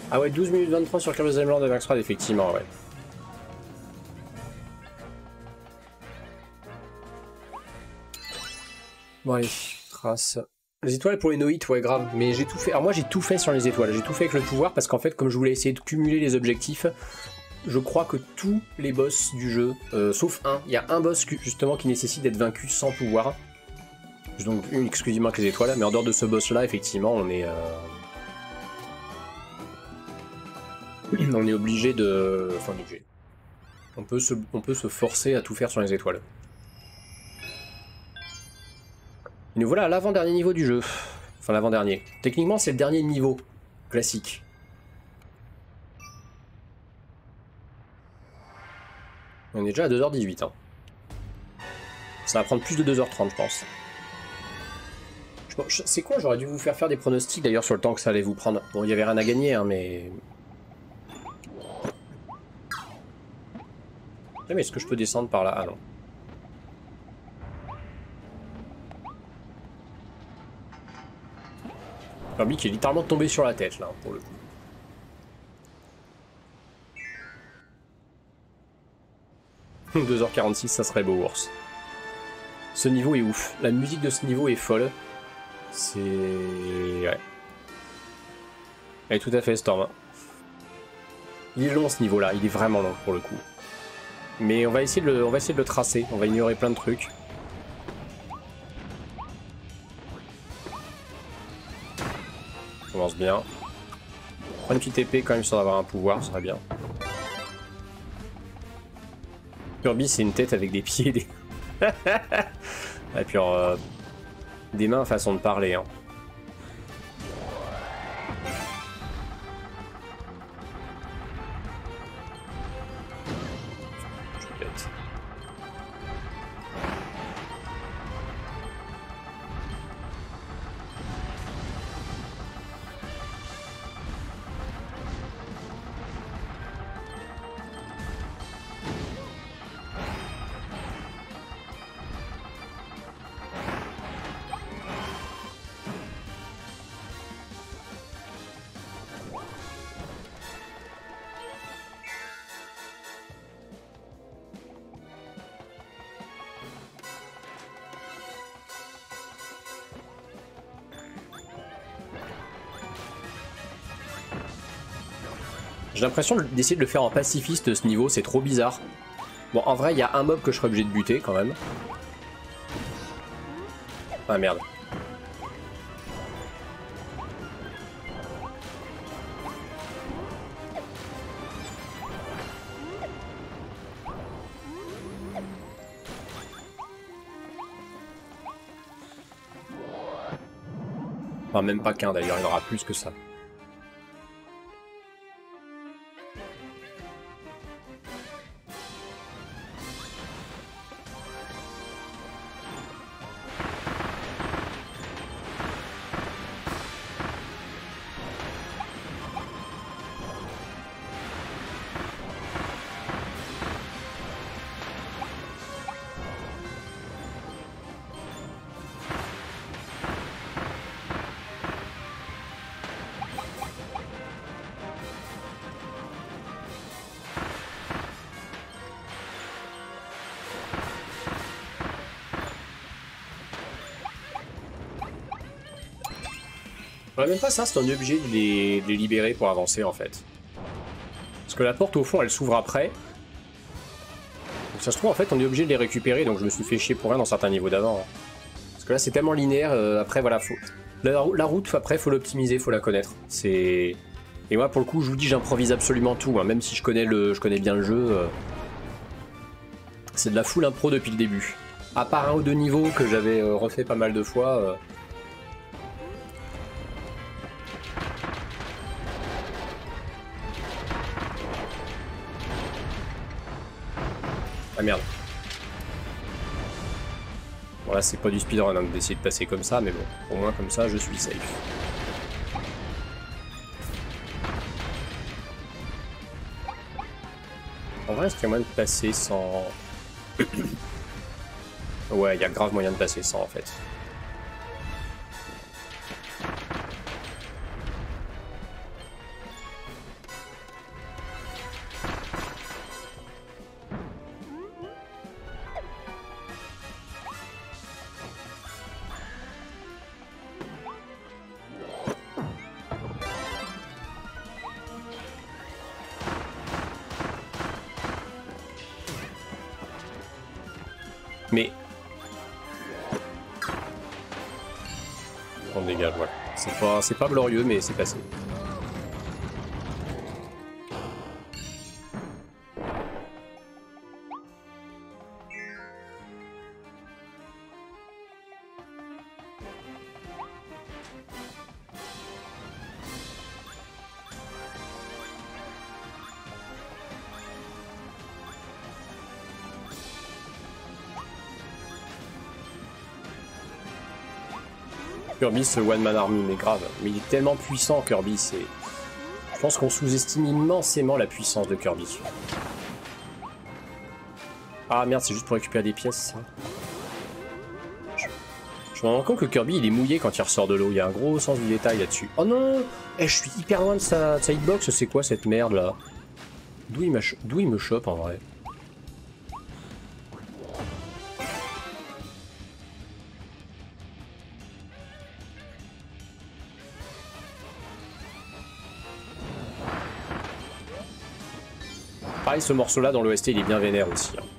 Ah ouais, douze minutes vingt-trois sur Kirby's Dream Land de Max Rad, effectivement, ouais. Bon allez, trace. Les étoiles pour les no-hits, ouais grave, mais j'ai tout fait. Alors moi j'ai tout fait sur les étoiles, j'ai tout fait avec le pouvoir parce qu'en fait comme je voulais essayer de cumuler les objectifs, je crois que tous les boss du jeu, euh, sauf un, il y a un boss justement qui nécessite d'être vaincu sans pouvoir. Donc une exclusivement avec les étoiles, mais en dehors de ce boss là, effectivement on est... Euh... on est obligé de... Enfin obligé. On peut, se... on peut se forcer à tout faire sur les étoiles. Et nous voilà à l'avant-dernier niveau du jeu. Enfin l'avant-dernier. Techniquement c'est le dernier niveau classique. On est déjà à deux heures dix-huit. Hein. Ça va prendre plus de deux heures trente je pense. Je... C'est quoi, j'aurais dû vous faire faire des pronostics d'ailleurs sur le temps que ça allait vous prendre. Bon il y avait rien à gagner hein, mais... Ah, mais est-ce que je peux descendre par là? Ah non. Kirby qui est littéralement tombé sur la tête là, pour le coup. deux heures quarante-six, ça serait beau, ours. Ce niveau est ouf. La musique de ce niveau est folle. C'est... Ouais. Elle est tout à fait Storm. Hein. Il est long ce niveau-là, il est vraiment long pour le coup. Mais on va essayer de le, on va essayer de le tracer, on va ignorer plein de trucs. On commence bien. Prends une petite épée quand même sans avoir un pouvoir, ce serait bien. Kirby c'est une tête avec des pieds et des... Et puis euh, des mains façon de parler. Hein. J'ai l'impression d'essayer de le faire en pacifiste ce niveau, c'est trop bizarre. Bon, en vrai, il y a un mob que je serais obligé de buter quand même. Ah merde. Enfin, même pas qu'un d'ailleurs, il y en aura plus que ça. Ouais, même pas ça, c'est on est obligé de les, de les libérer pour avancer en fait. Parce que la porte au fond elle s'ouvre après. Donc ça se trouve en fait on est obligé de les récupérer, donc je me suis fait chier pour rien dans certains niveaux d'avant. Hein. Parce que là c'est tellement linéaire, euh, après voilà, faut... La, la route après faut l'optimiser, faut la connaître. C'est... Et moi pour le coup je vous dis j'improvise absolument tout, hein. Même si je connais, le, je connais bien le jeu. Euh... C'est de la full impro depuis le début. À part un ou deux niveaux que j'avais euh, refait pas mal de fois. Euh... Ah merde. Bon là c'est pas du speedrun hein, d'essayer de passer comme ça, mais bon, au moins comme ça je suis safe. En vrai est-ce qu'il y a moyen de passer sans... Ouais, il y a grave moyen de passer sans en fait. Mais... On dégage, voilà. C'est pas, c'est pas glorieux, mais c'est passé. Kirby, c'est One Man Army, mais grave. Mais il est tellement puissant, Kirby, c'est... Je pense qu'on sous-estime immensément la puissance de Kirby. Ah merde, c'est juste pour récupérer des pièces, ça. Je, je me rends compte que Kirby, il est mouillé quand il ressort de l'eau. Il y a un gros sens du détail là-dessus. Oh non, eh, je suis hyper loin de sa, de sa hitbox, c'est quoi cette merde, là? D'où il, d'où il me chope, en vrai? Pareil, ce morceau-là dans l'O S T, il est bien vénère aussi. Hein.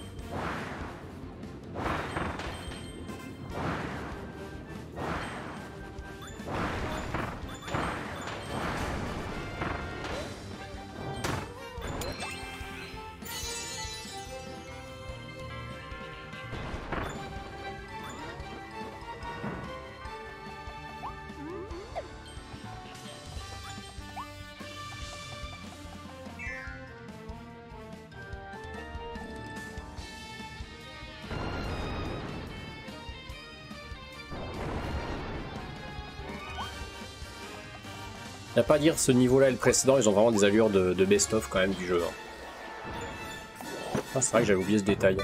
Il n'y a pas à dire, ce niveau-là et le précédent, ils ont vraiment des allures de, de best-of quand même du jeu. Hein. Ah, c'est vrai que j'avais oublié ce détail.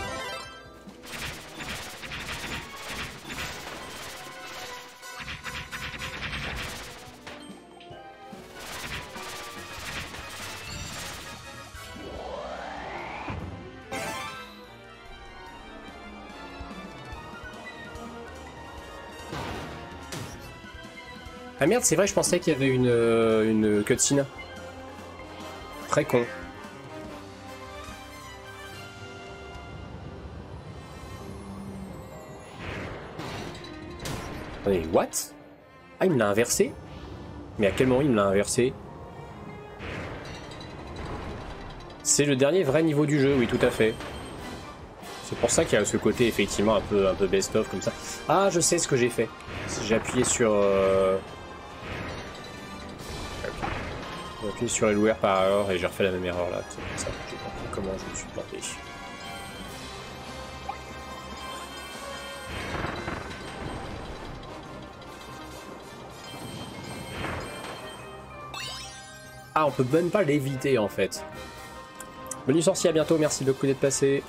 Ah merde, c'est vrai, je pensais qu'il y avait une, euh, une cutscene. Très con. Attendez, what? Ah, il me l'a inversé? Mais à quel moment il me l'a inversé? C'est le dernier vrai niveau du jeu, oui, tout à fait. C'est pour ça qu'il y a ce côté, effectivement, un peu, un peu best-of, comme ça. Ah, je sais ce que j'ai fait. J'ai appuyé sur... Euh... J'ai appuyé sur Elware par erreur et j'ai refait la même erreur là. C'est pour ça que j'ai compris comment je me suis planté. Ah, on peut même pas l'éviter en fait. Menu sorcier, à bientôt, merci beaucoup d'être passé.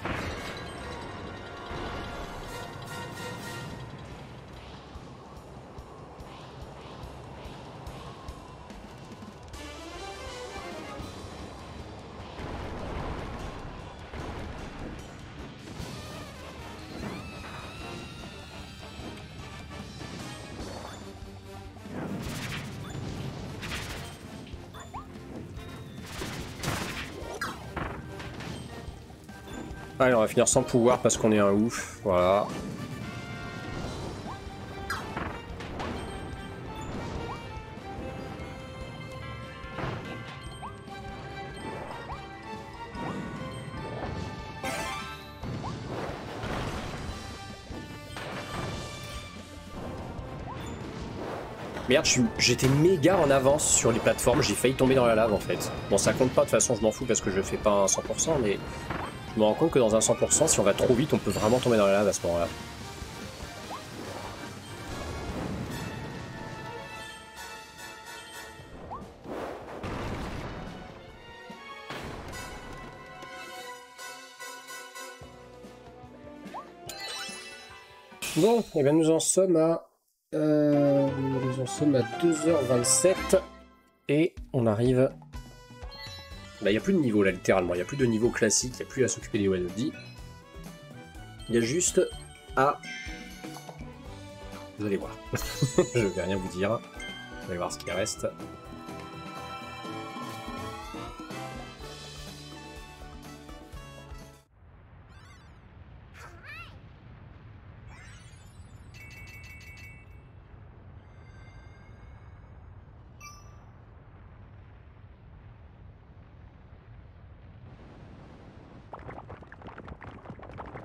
Allez, on va finir sans pouvoir parce qu'on est un ouf, voilà. Merde, j'étais méga en avance sur les plateformes, j'ai failli tomber dans la lave en fait. Bon, ça compte pas, de toute façon je m'en fous parce que je fais pas un cent pour cent, mais je me rends compte que dans un cent pour cent, si on va trop vite, on peut vraiment tomber dans la lave à ce moment-là. Bon, et bien nous en sommes à... Euh, nous en sommes à deux heures vingt-sept et on arrive... Bah, il n'y a plus de niveau là, littéralement. Il n'y a plus de niveau classique, il n'y a plus à s'occuper des W D. Il y a juste à... Vous allez voir. Je vais rien vous dire. Vous allez voir ce qui reste.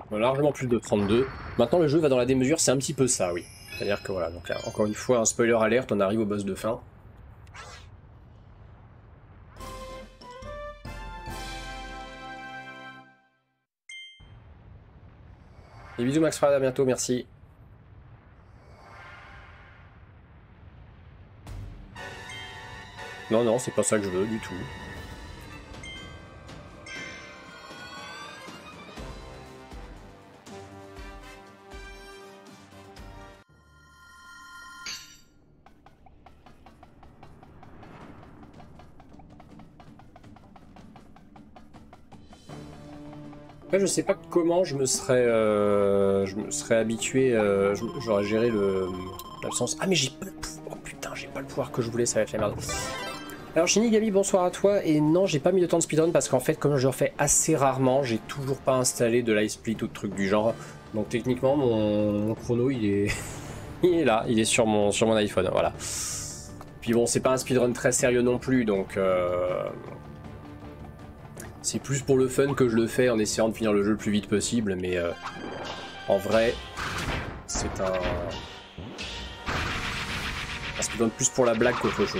Largement plus de trente-deux. Maintenant le jeu va dans la démesure, c'est un petit peu ça, oui. C'est-à-dire que voilà, donc là, encore une fois, un spoiler alerte, on arrive au boss de fin. Et bisous Max Fred, à bientôt, merci. Non, non, c'est pas ça que je veux du tout. Après, je sais pas comment je me serais, euh, je me serais habitué, euh, j'aurais géré l'absence. Ah mais j'ai pas le pouvoir, oh putain, j'ai pas le pouvoir que je voulais, ça va être la merde. Alors Shinigami, bonsoir à toi, et non, j'ai pas mis de temps de speedrun parce qu'en fait, comme je le fais assez rarement, j'ai toujours pas installé de live split ou de trucs du genre. Donc techniquement, mon, mon chrono, il est... il est là, il est sur mon, sur mon iPhone, voilà. Puis bon, c'est pas un speedrun très sérieux non plus, donc... Euh... C'est plus pour le fun que je le fais en essayant de finir le jeu le plus vite possible, mais euh, en vrai, c'est un... un speedrun plus pour la blague qu'autre chose.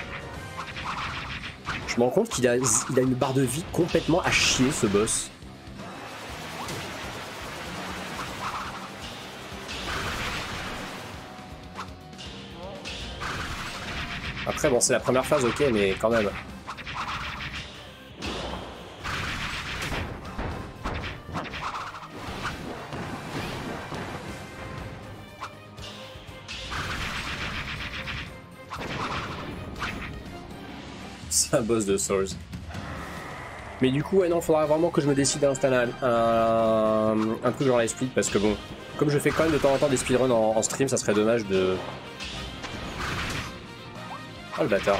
Je me rends compte qu'il a, il a une barre de vie complètement à chier, ce boss. Après, bon, c'est la première phase, ok, mais quand même... un boss de Souls. Mais du coup, ouais, non, faudra vraiment que je me décide à installer un, un, un truc genre live split parce que bon, comme je fais quand même de temps en temps des speedruns en, en stream, ça serait dommage de... Oh le bâtard.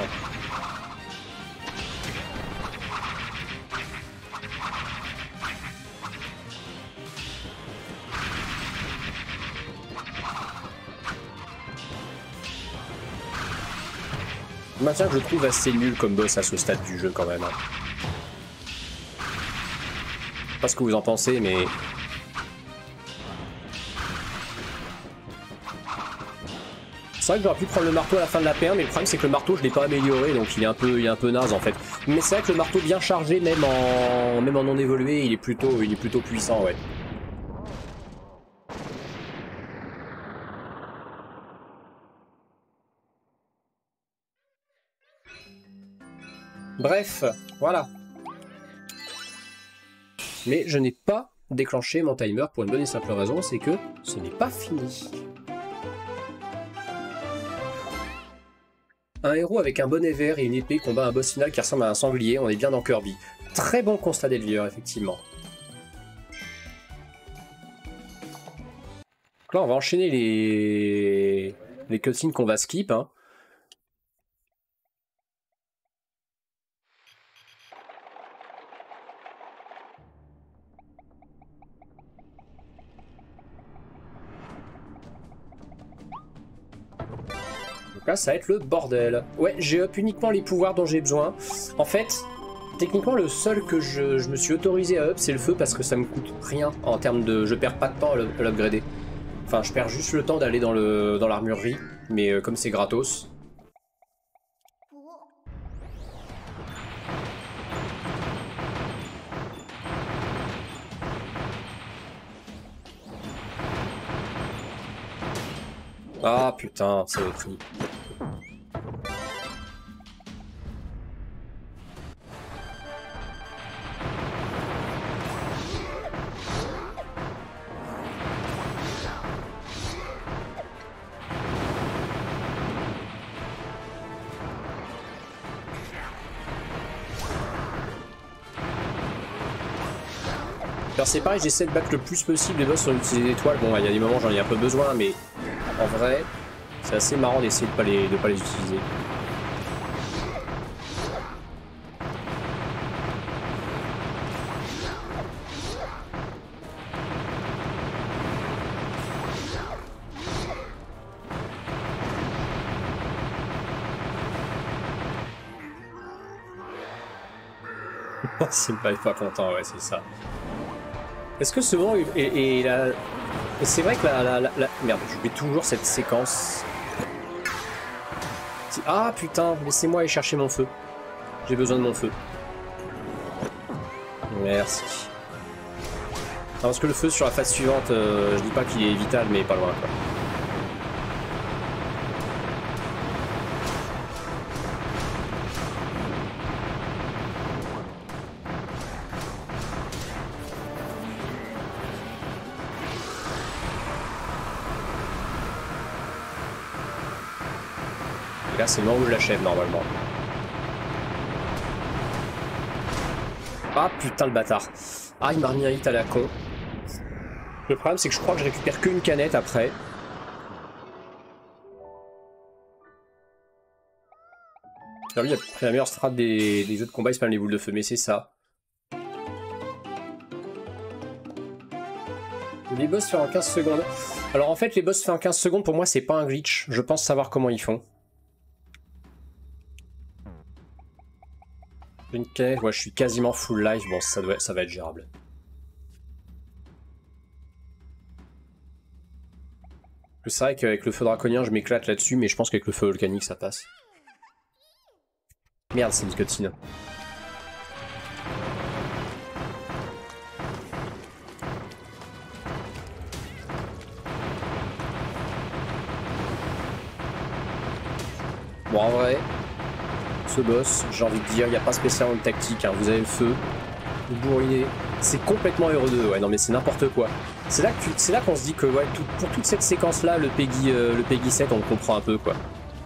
Je maintiens que je trouve assez nul comme boss à ce stade du jeu quand même. Je sais pas ce que vous en pensez, mais... C'est vrai que j'aurais pu prendre le marteau à la fin de la P un, mais le problème c'est que le marteau je l'ai pas amélioré, donc il est un peu, il est un peu naze en fait. Mais c'est vrai que le marteau bien chargé, même en, même en non évolué, il est plutôt, il est plutôt puissant, ouais. Bref, voilà. Mais je n'ai pas déclenché mon timer pour une bonne et simple raison, c'est que ce n'est pas fini. Un héros avec un bonnet vert et une épée combat un boss final qui ressemble à un sanglier, on est bien dans Kirby. Très bon constat d'Elvier, effectivement. Donc là, on va enchaîner les, les cutscenes qu'on va skip, hein. Donc là, ça va être le bordel. Ouais, j'ai up uniquement les pouvoirs dont j'ai besoin. En fait, techniquement, le seul que je, je me suis autorisé à up, c'est le feu, parce que ça me coûte rien en termes de... Je perds pas de temps à l'upgrader. Enfin, je perds juste le temps d'aller dans le dans l'armurerie, mais euh, comme c'est gratos... Ah putain, c'est le prix. Alors c'est pareil, j'essaie de battre le plus possible les boss sur utiliser des étoiles. Bon, il y a des moments j'en ai un peu besoin, mais en vrai, c'est assez marrant d'essayer de pas les, de pas les utiliser. C'est pas, pas content, ouais, c'est ça. Est-ce que ce moment est, est, est la... C'est vrai que la, la, la, la... Merde, j'oublie toujours cette séquence. Ah putain, laissez-moi aller chercher mon feu. J'ai besoin de mon feu. Merci. Non, parce que le feu sur la phase suivante, euh, je dis pas qu'il est vital, mais pas loin quoi. Et là, c'est le moment où je l'achève normalement. Ah putain le bâtard. Ah, il m'a remis un hit à la con. Le problème, c'est que je crois que je récupère qu'une canette après. Ah oui, après la meilleure strat des, des jeux de combat, il spam les boules de feu, mais c'est ça. Les boss font en quinze secondes. Alors en fait, les boss font en quinze secondes, pour moi, c'est pas un glitch. Je pense savoir comment ils font. Une canette, moi je suis quasiment full life, bon ça, doit, ça va être gérable. C'est vrai qu'avec le feu draconien je m'éclate là-dessus, mais je pense qu'avec le feu volcanique ça passe. Merde, c'est une cutscene. Bon en vrai... Ce boss, j'ai envie de dire, il n'y a pas spécialement de tactique, hein. Vous avez le feu, vous bourrinez, c'est complètement heureux de, ouais non mais c'est n'importe quoi. C'est là que c'est là qu'on se dit que ouais, tout, pour toute cette séquence là, le Peggy, euh, le Peggy sept, on le comprend un peu quoi.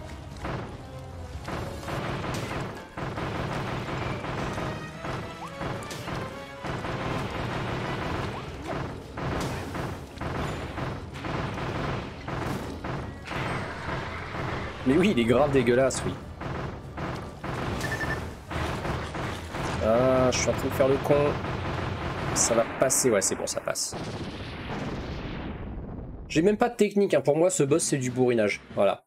Mais oui, il est grave dégueulasse, oui. Ah, je suis en train de faire le con. Ça va passer, ouais c'est bon, ça passe. J'ai même pas de technique, hein. Pour moi ce boss c'est du bourrinage, voilà.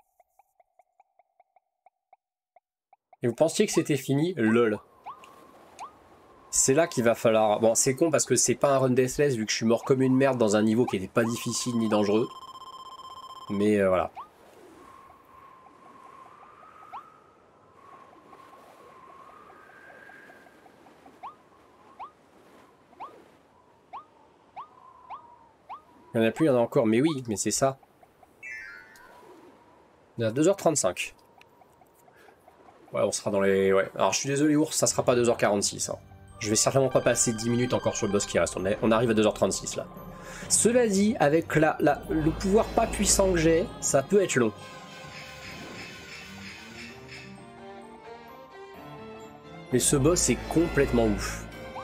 Et vous pensiez que c'était fini? Lol. C'est là qu'il va falloir... Bon, c'est con parce que c'est pas un run deathless vu que je suis mort comme une merde dans un niveau qui n'était pas difficile ni dangereux. Mais euh, voilà. Il n'y en a plus, il y en a encore. Mais oui, mais c'est ça. On est à deux heures trente-cinq. Ouais, on sera dans les... Ouais. Alors, je suis désolé, ours, ça sera pas deux heures quarante-six. Hein. Je vais certainement pas passer dix minutes encore sur le boss qui reste. On, est... on arrive à deux heures trente-six, là. Cela dit, avec la, la... le pouvoir pas puissant que j'ai, ça peut être long. Mais ce boss est complètement ouf.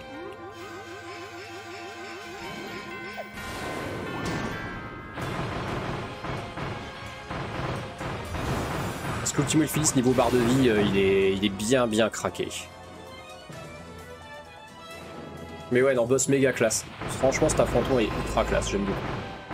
Parce que l'Ultimo Elfilis niveau barre de vie, euh, il, est, il est bien bien craqué. Mais ouais, non, boss méga classe. Franchement, cet affrontement est ultra classe, j'aime beaucoup.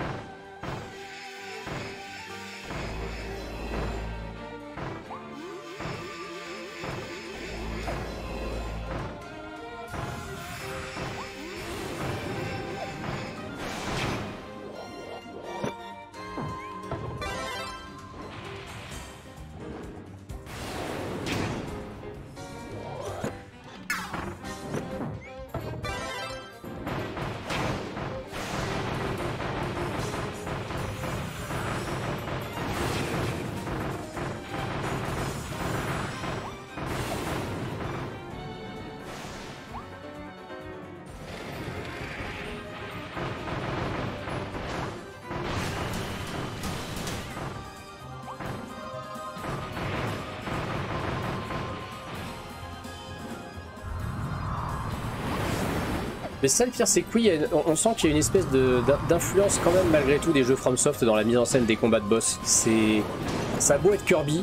Mais ça, le pire, c'est que oui, on sent qu'il y a une espèce d'influence quand même, malgré tout, des jeux FromSoft dans la mise en scène des combats de boss. C'est... Ça a beau être Kirby.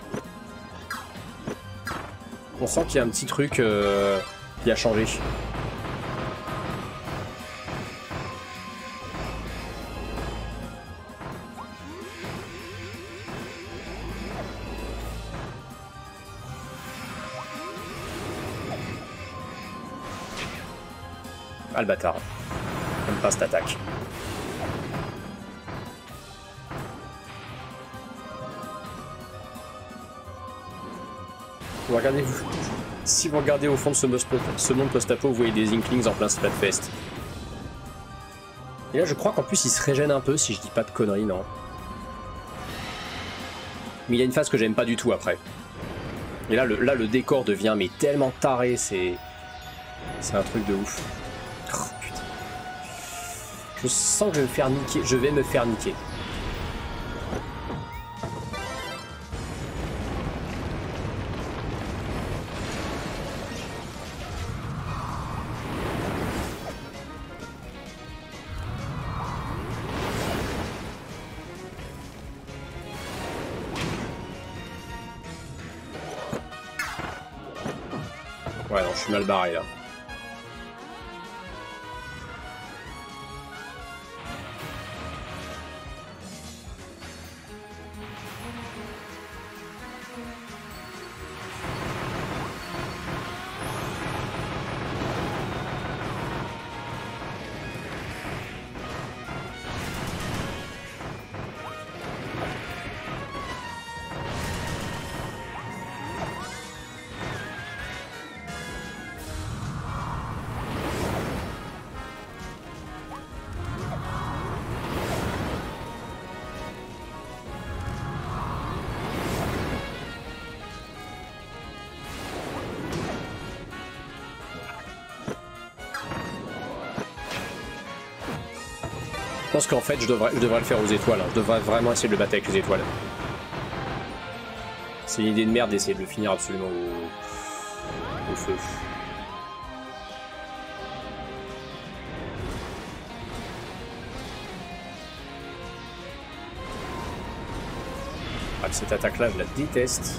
On sent qu'il y a un petit truc euh, qui a changé. Ah, le bâtard. J'aime pas cette attaque. Vous regardez, vous, si vous regardez au fond de ce, ce monde post-apo, vous voyez des Inklings en plein Splatfest. Et là, je crois qu'en plus, il se régène un peu, si je dis pas de conneries, non. Mais il y a une phase que j'aime pas du tout après. Et là le, là, le décor devient mais tellement taré, c'est... C'est un truc de ouf. Oh, putain. Je sens que je vais me faire niquer. Je vais me faire niquer. Ouais, non, je suis mal barré là. Je pense qu'en fait, je devrais, je devrais le faire aux étoiles. Hein. Je devrais vraiment essayer de le battre avec les étoiles. C'est une idée de merde d'essayer de le finir absolument au, au feu. Ah, cette attaque-là, je la déteste.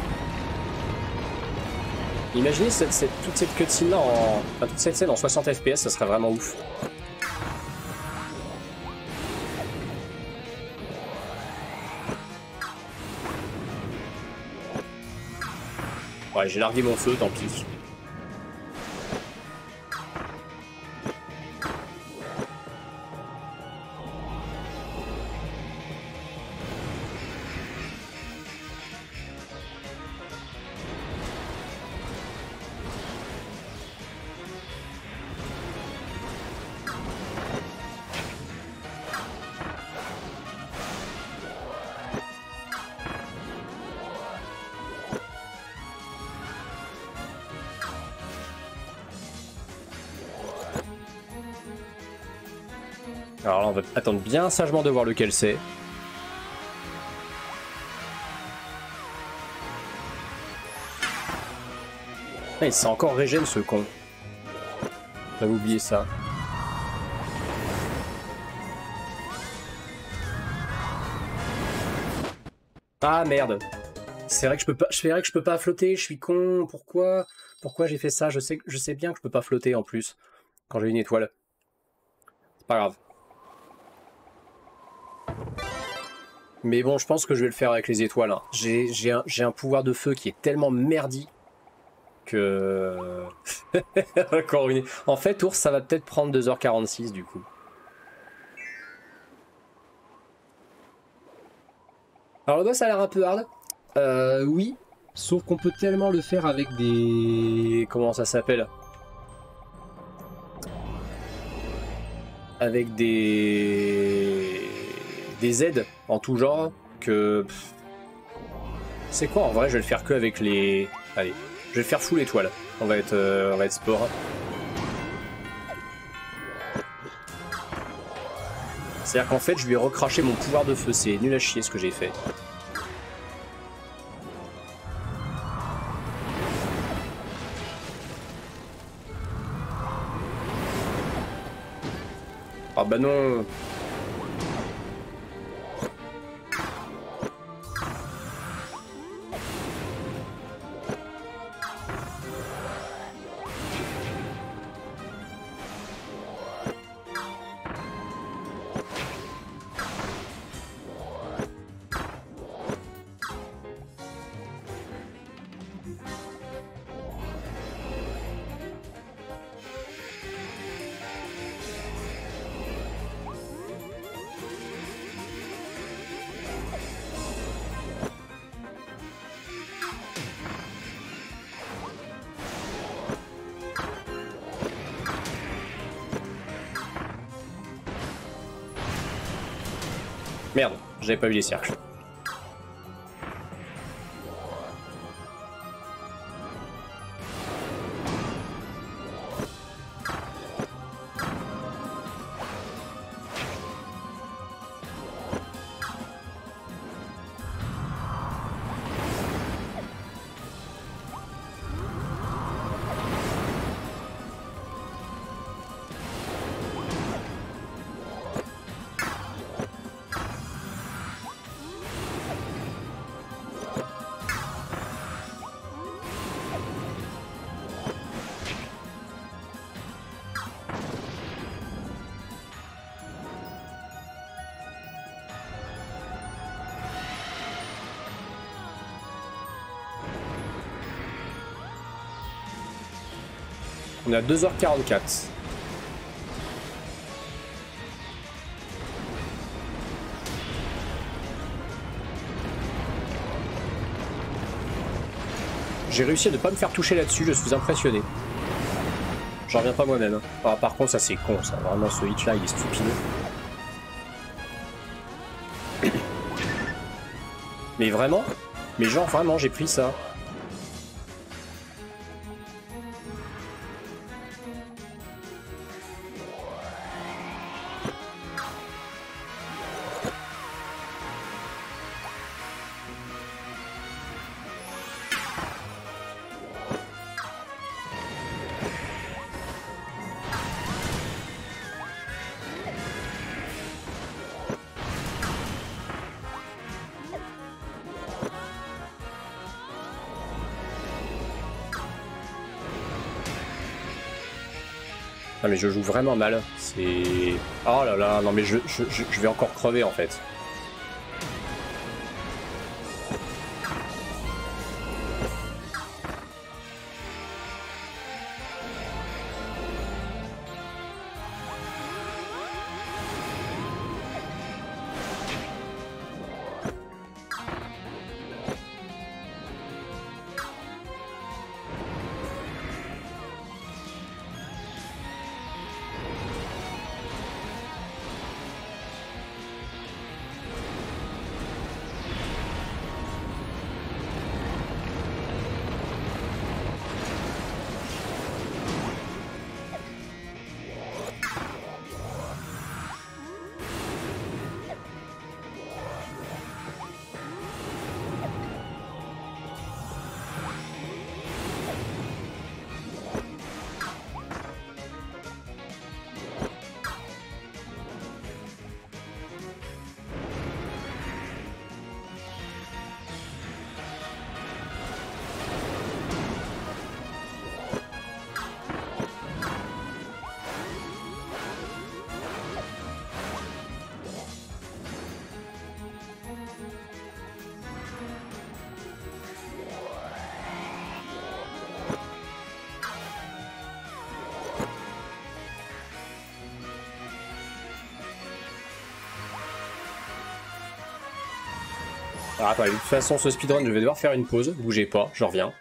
Imaginez cette, cette, toute cette cutscene-là en... Enfin, toute cette scène en soixante F P S, ça serait vraiment ouf. Ouais, j'ai largué mon feu, tant pis. Alors là, on va attendre bien sagement de voir lequel c'est. Ah, il s'est encore régène ce con. J'avais oublié ça. Ah merde. C'est vrai que je peux pas. C'est vrai que je peux pas flotter. Je suis con. Pourquoi? Pourquoi j'ai fait ça? Je sais, je sais bien que je peux pas flotter en plus quand j'ai une étoile. C'est pas grave. Mais bon, je pense que je vais le faire avec les étoiles. Hein. J'ai un, un pouvoir de feu qui est tellement merdi que... Encore une... En fait, ours, ça va peut-être prendre deux heures quarante-six du coup. Alors le boss a l'air un peu hard. Euh, oui. Sauf qu'on peut tellement le faire avec des... Comment ça s'appelle? Avec des... des aides en tout genre que... C'est quoi en vrai? Je vais le faire que avec les... Allez, je vais le faire full étoile. On va être, euh, on va être sport. C'est-à-dire qu'en fait, je lui ai recraché mon pouvoir de feu. C'est nul à chier ce que j'ai fait. Ah bah non. Merde, j'avais pas vu les cercles. On est à deux heures quarante-quatre. J'ai réussi à ne pas me faire toucher là-dessus, je suis impressionné. J'en reviens pas moi-même. Ah, par contre, ça c'est con, ça. Vraiment, ce hit-là, il est stupide. Mais vraiment? Mais genre, vraiment, j'ai pris ça. Ah mais je joue vraiment mal, c'est... Oh là là, non mais je, je, je, je vais encore crever en fait. Alors attends, de toute façon ce speedrun je vais devoir faire une pause, bougez pas, je reviens.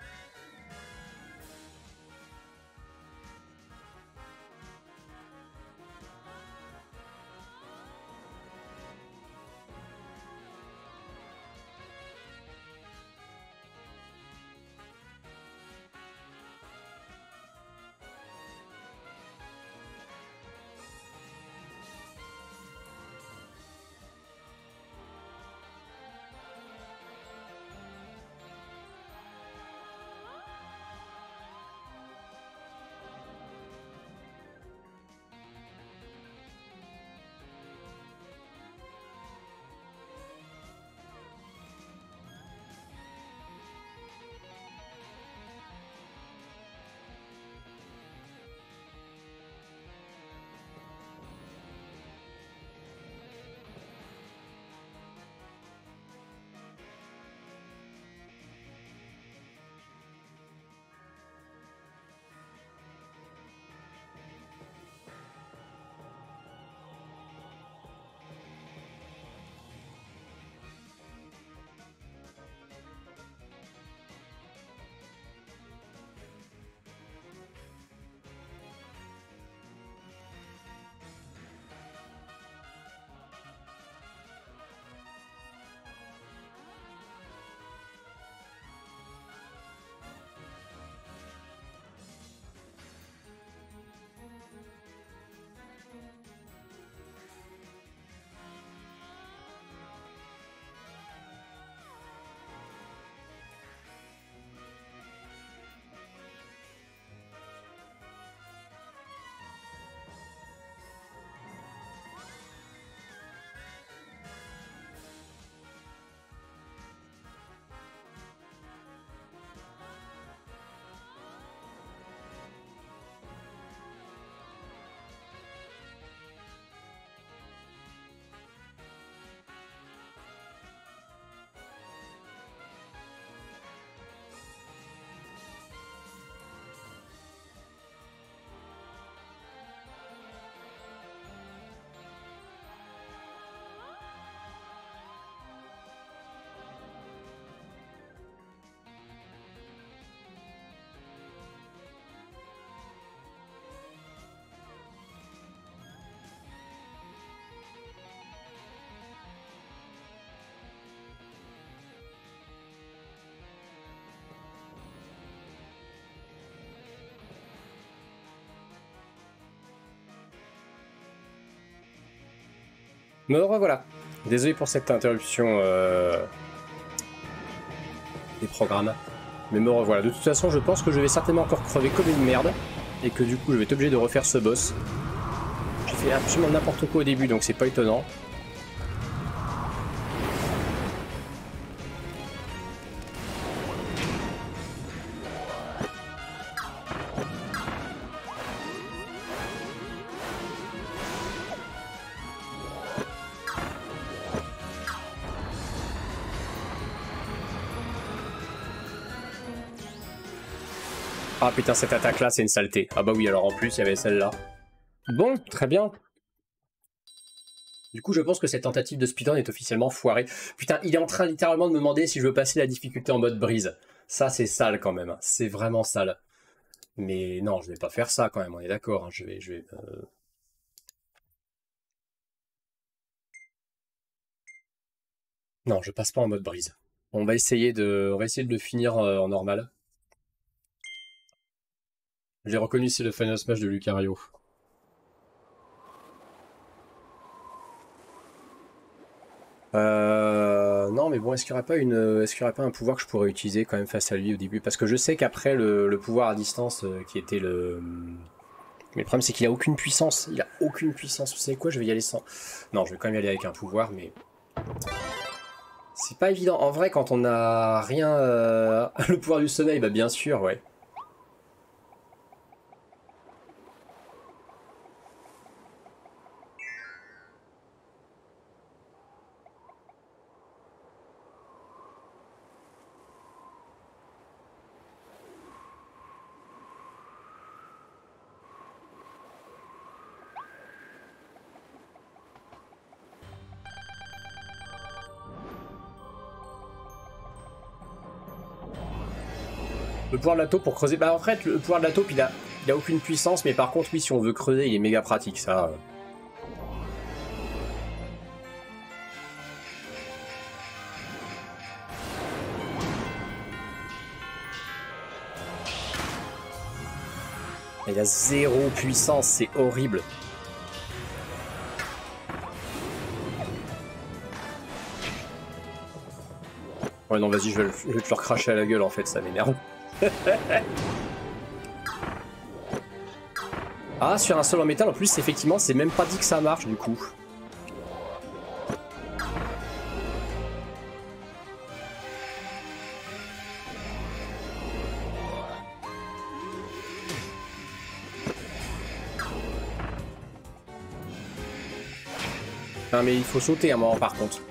Me revoilà. Désolé pour cette interruption euh... des programmes. Mais me revoilà. De toute façon, je pense que je vais certainement encore crever comme une merde. Et que du coup, je vais être obligé de refaire ce boss. J'ai fait absolument n'importe quoi au début, donc c'est pas étonnant. Ah putain, cette attaque là c'est une saleté. Ah bah oui, alors en plus il y avait celle-là. Bon, très bien. Du coup je pense que cette tentative de speedrun est officiellement foirée. Putain, il est en train littéralement de me demander si je veux passer la difficulté en mode brise. Ça c'est sale quand même, c'est vraiment sale. Mais non, je vais pas faire ça quand même, on est d'accord. Hein. Je vais... Je vais euh... Non, je passe pas en mode brise. On va essayer de, on va essayer de le finir euh, en normal. J'ai reconnu, c'est le Final Smash de Lucario. Euh... Non, mais bon, est-ce qu'il n'y aurait pas une, est-ce qu'il y aurait pas un pouvoir que je pourrais utiliser quand même face à lui au début? Parce que je sais qu'après le, le pouvoir à distance euh, qui était le... Mais le problème c'est qu'il a aucune puissance. Il a aucune puissance. Vous savez quoi? Je vais y aller sans... Non, je vais quand même y aller avec un pouvoir, mais... C'est pas évident. En vrai, quand on a rien... Euh... le pouvoir du sommeil, bah bien sûr, ouais. Le pouvoir de la taupe pour creuser... Bah en fait, le pouvoir de la taupe, il a, il a aucune puissance, mais par contre, oui, si on veut creuser, il est méga pratique, ça... Il a zéro puissance, c'est horrible. Ouais non vas-y, je, je vais te leur cracher à la gueule en fait, ça m'énerve. Ah, sur un sol en métal en plus, effectivement, c'est même pas dit que ça marche du coup. Non mais il faut sauter un moment par contre.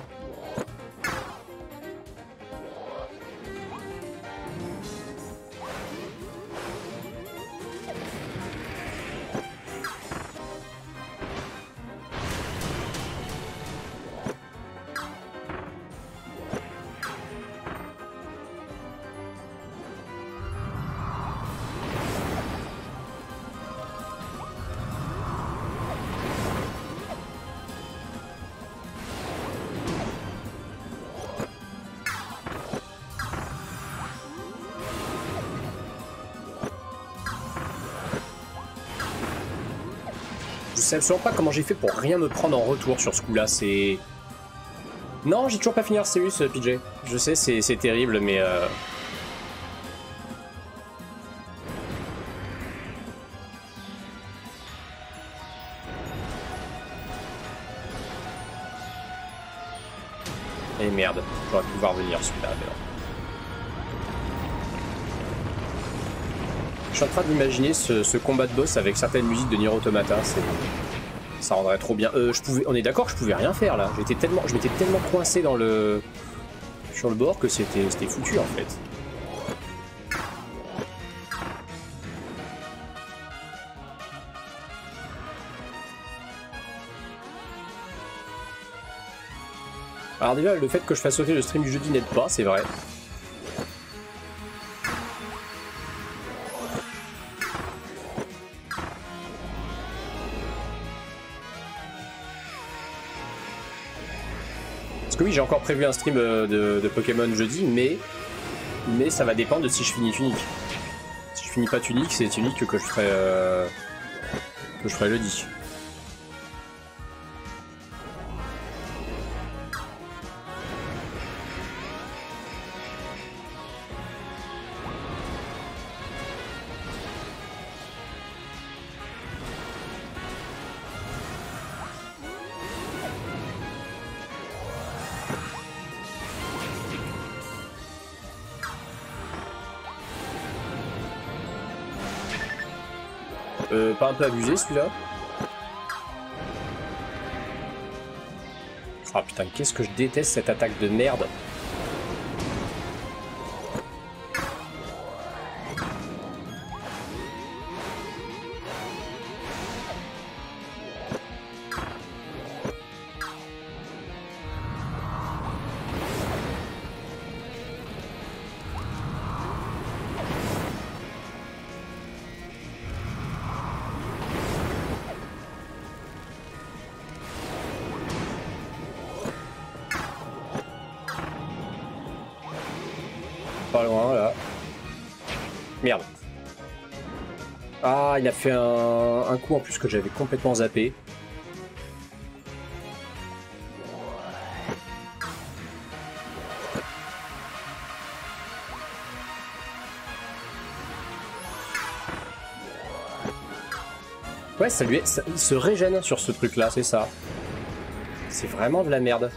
Je sais absolument pas comment j'ai fait pour rien me prendre en retour sur ce coup-là, c'est... Non, j'ai toujours pas fini Arceus, P J. Je sais, c'est terrible, mais... Euh... Et merde, j'aurais pu voir venir celui-là, mais non. Je suis en train d'imaginer ce, ce combat de boss avec certaines musiques de Nier Automata, ça rendrait trop bien. Euh, je pouvais, on est d'accord que je pouvais rien faire là. J'étais tellement, je m'étais tellement coincé dans le, sur le bord que c'était, c'était foutu en fait. Alors déjà, le fait que je fasse sauter le stream du jeudi n'aide pas, c'est vrai. Parce que oui, j'ai encore prévu un stream de, de Pokémon jeudi, mais, mais ça va dépendre de si je finis Tunic. Si je finis pas Tunic, c'est Tunic que je ferai, euh, que je ferai jeudi. Euh, pas un peu abusé celui-là? Ah putain, qu'est-ce que je déteste cette attaque de merde. Pas loin là. Merde. Ah, il a fait un, un coup en plus que j'avais complètement zappé. Ouais, ça lui est, ça, il se régène sur ce truc là, c'est ça. C'est vraiment de la merde.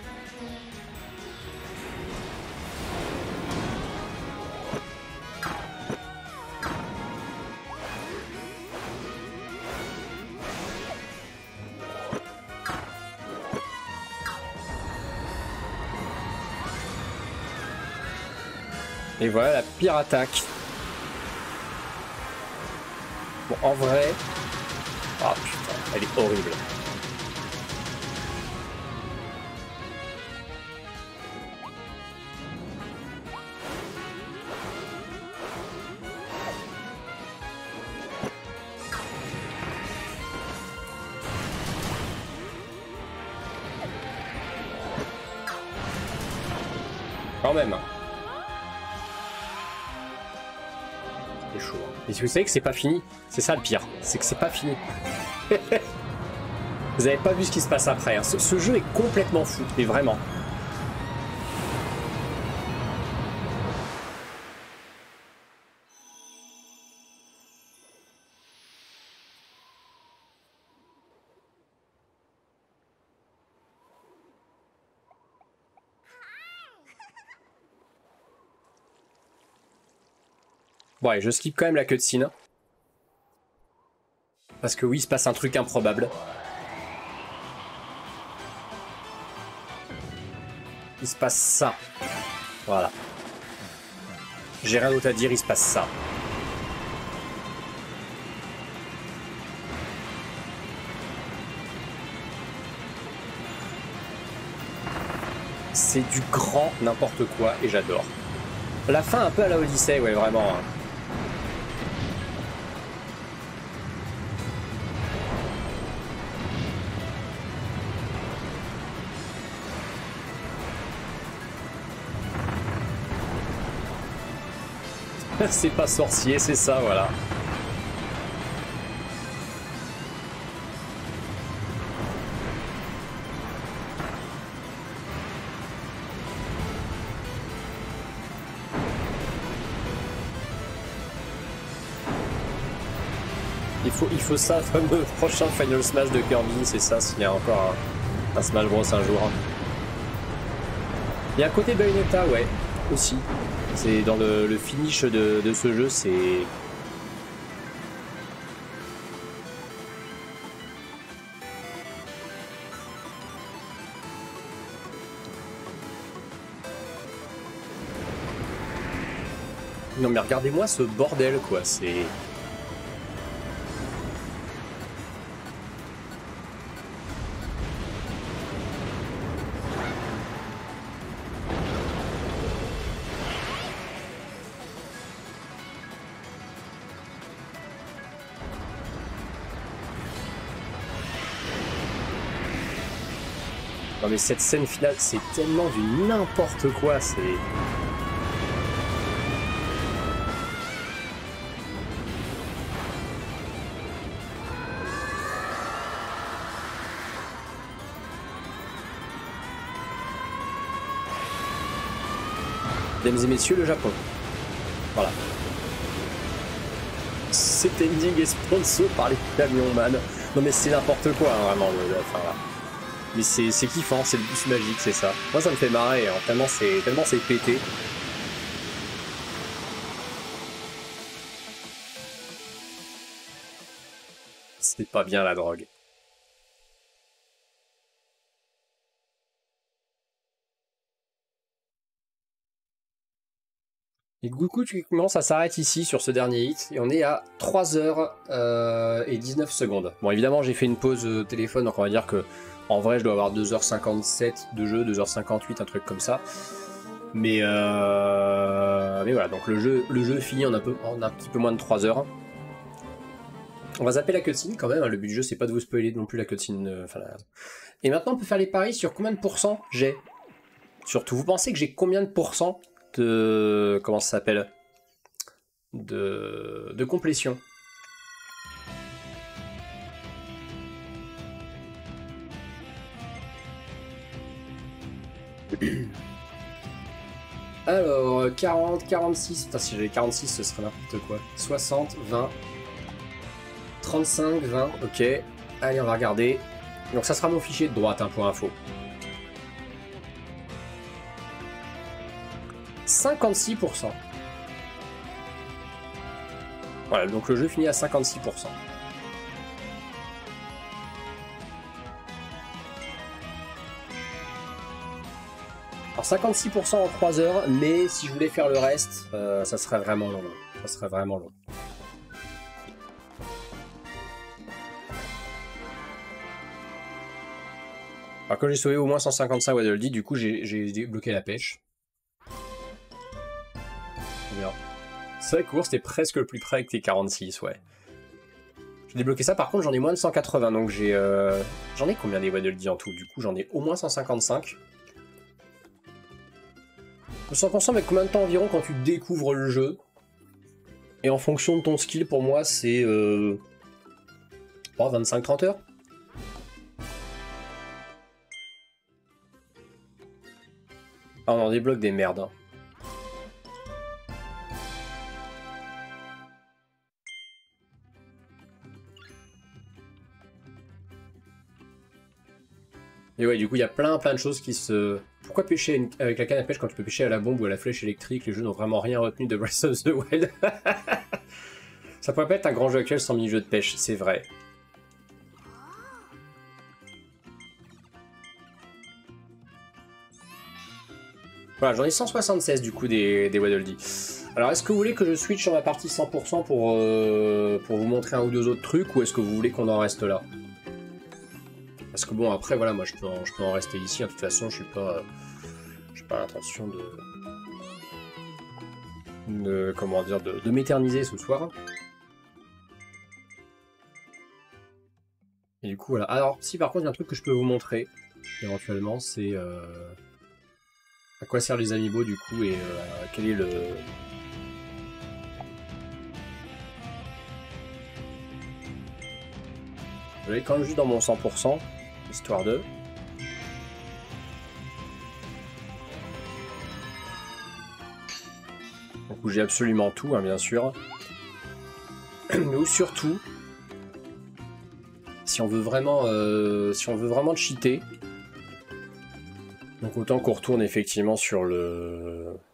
Et voilà la pire attaque. Bon, en vrai... Ah putain, elle est horrible. Quand même. C'est chaud. Hein. Et si vous savez que c'est pas fini, c'est ça le pire, c'est que c'est pas fini. Vous avez pas vu ce qui se passe après. Hein. Ce, ce jeu est complètement fou, mais vraiment. Bon allez, je skip quand même la cutscene. Parce que oui, il se passe un truc improbable. Il se passe ça. Voilà. J'ai rien d'autre à dire, il se passe ça. C'est du grand n'importe quoi et j'adore. La fin un peu à la Odyssey, ouais, vraiment. Hein. C'est pas sorcier, c'est ça, voilà. Il faut, il faut ça, fameux prochain Final Smash de Kirby, c'est ça, s'il y a encore un, un Smash Bros un jour. Il y a un côté Bayonetta, ouais, aussi. C'est dans le, le finish de, de ce jeu, c'est... Non mais regardez-moi ce bordel, quoi, c'est... Non mais cette scène finale, c'est tellement du n'importe quoi, c'est... Mesdames et messieurs, le Japon. Voilà. Cet ending est sponsor par les camions, man. Non mais c'est n'importe quoi, hein, vraiment. Enfin, là. Mais c'est kiffant, c'est le boost magique, c'est ça. Moi ça me fait marrer, hein, tellement c'est tellement c'est pété. C'est pas bien la drogue. Et du coup, tu commences à s'arrêter ici sur ce dernier hit, et on est à trois heures et dix-neuf secondes. Bon, évidemment, j'ai fait une pause euh, téléphone, donc on va dire que en vrai, je dois avoir deux heures cinquante-sept de jeu, deux heures cinquante-huit, un truc comme ça. Mais, euh... Mais voilà, donc le jeu, le jeu finit en un, peu, en un petit peu moins de trois heures. On va zapper la cutscene quand même, hein. Le but du jeu, c'est pas de vous spoiler non plus la cutscene. Euh, la... Et maintenant, on peut faire les paris sur combien de pourcents j'ai. Surtout, vous pensez que j'ai combien de pourcents de... Comment ça s'appelle de... de complétion. Alors, quarante, quarante-six, putain, si j'avais quarante-six, ce serait n'importe quoi. soixante, vingt, trente-cinq, vingt, ok. Allez, on va regarder. Donc ça sera mon fichier de droite, hein, pour info. cinquante-six pour cent. Voilà, donc le jeu finit à cinquante-six pour cent. Alors cinquante-six pour cent en trois heures, mais si je voulais faire le reste, euh, ça serait vraiment long. Ça serait vraiment long. Alors quand j'ai sauvé au moins cent cinquante-cinq Waddle Dee, du coup j'ai débloqué la pêche. Bien. C'est vrai que court, c'était presque le plus près que tes quarante-six, ouais. J'ai débloqué ça, par contre j'en ai moins de cent quatre-vingts, donc j'ai... Euh... J'en ai combien des Waddle Dee en tout? Du coup j'en ai au moins cent cinquante-cinq. cent pour cent, mais combien de temps environ quand tu découvres le jeu? Et en fonction de ton skill, pour moi, c'est euh... oh, vingt-cinq trente heures. Ah, on en débloque des merdes. Hein. Et ouais, du coup, il y a plein plein de choses qui se... Pourquoi pêcher une... avec la canne à pêche quand tu peux pêcher à la bombe ou à la flèche électrique? Les jeux n'ont vraiment rien retenu de Breath of the Wild. Ça pourrait pas être un grand jeu actuel sans mini-jeu de pêche, c'est vrai. Voilà, j'en ai cent soixante-seize du coup des, des Waddle Dee. Alors, est-ce que vous voulez que je switch sur ma partie cent pour cent pour, euh, pour vous montrer un ou deux autres trucs, ou est-ce que vous voulez qu'on en reste là? Parce que bon, après, voilà, moi je peux en, je peux en rester ici, hein. De toute façon, je suis pas... J'ai pas l'intention de... de... comment dire, de, de m'éterniser ce soir. Et du coup, voilà. Alors, si par contre, il y a un truc que je peux vous montrer, éventuellement, c'est... Euh... à quoi servent les amiibo, du coup, et euh, quel est le... Je vais quand même juste dans mon cent pour cent, histoire de... Donc où j'ai absolument tout, hein, bien sûr. Mais où surtout, si on veut vraiment, euh, si on veut vraiment cheater, donc autant qu'on retourne effectivement sur le,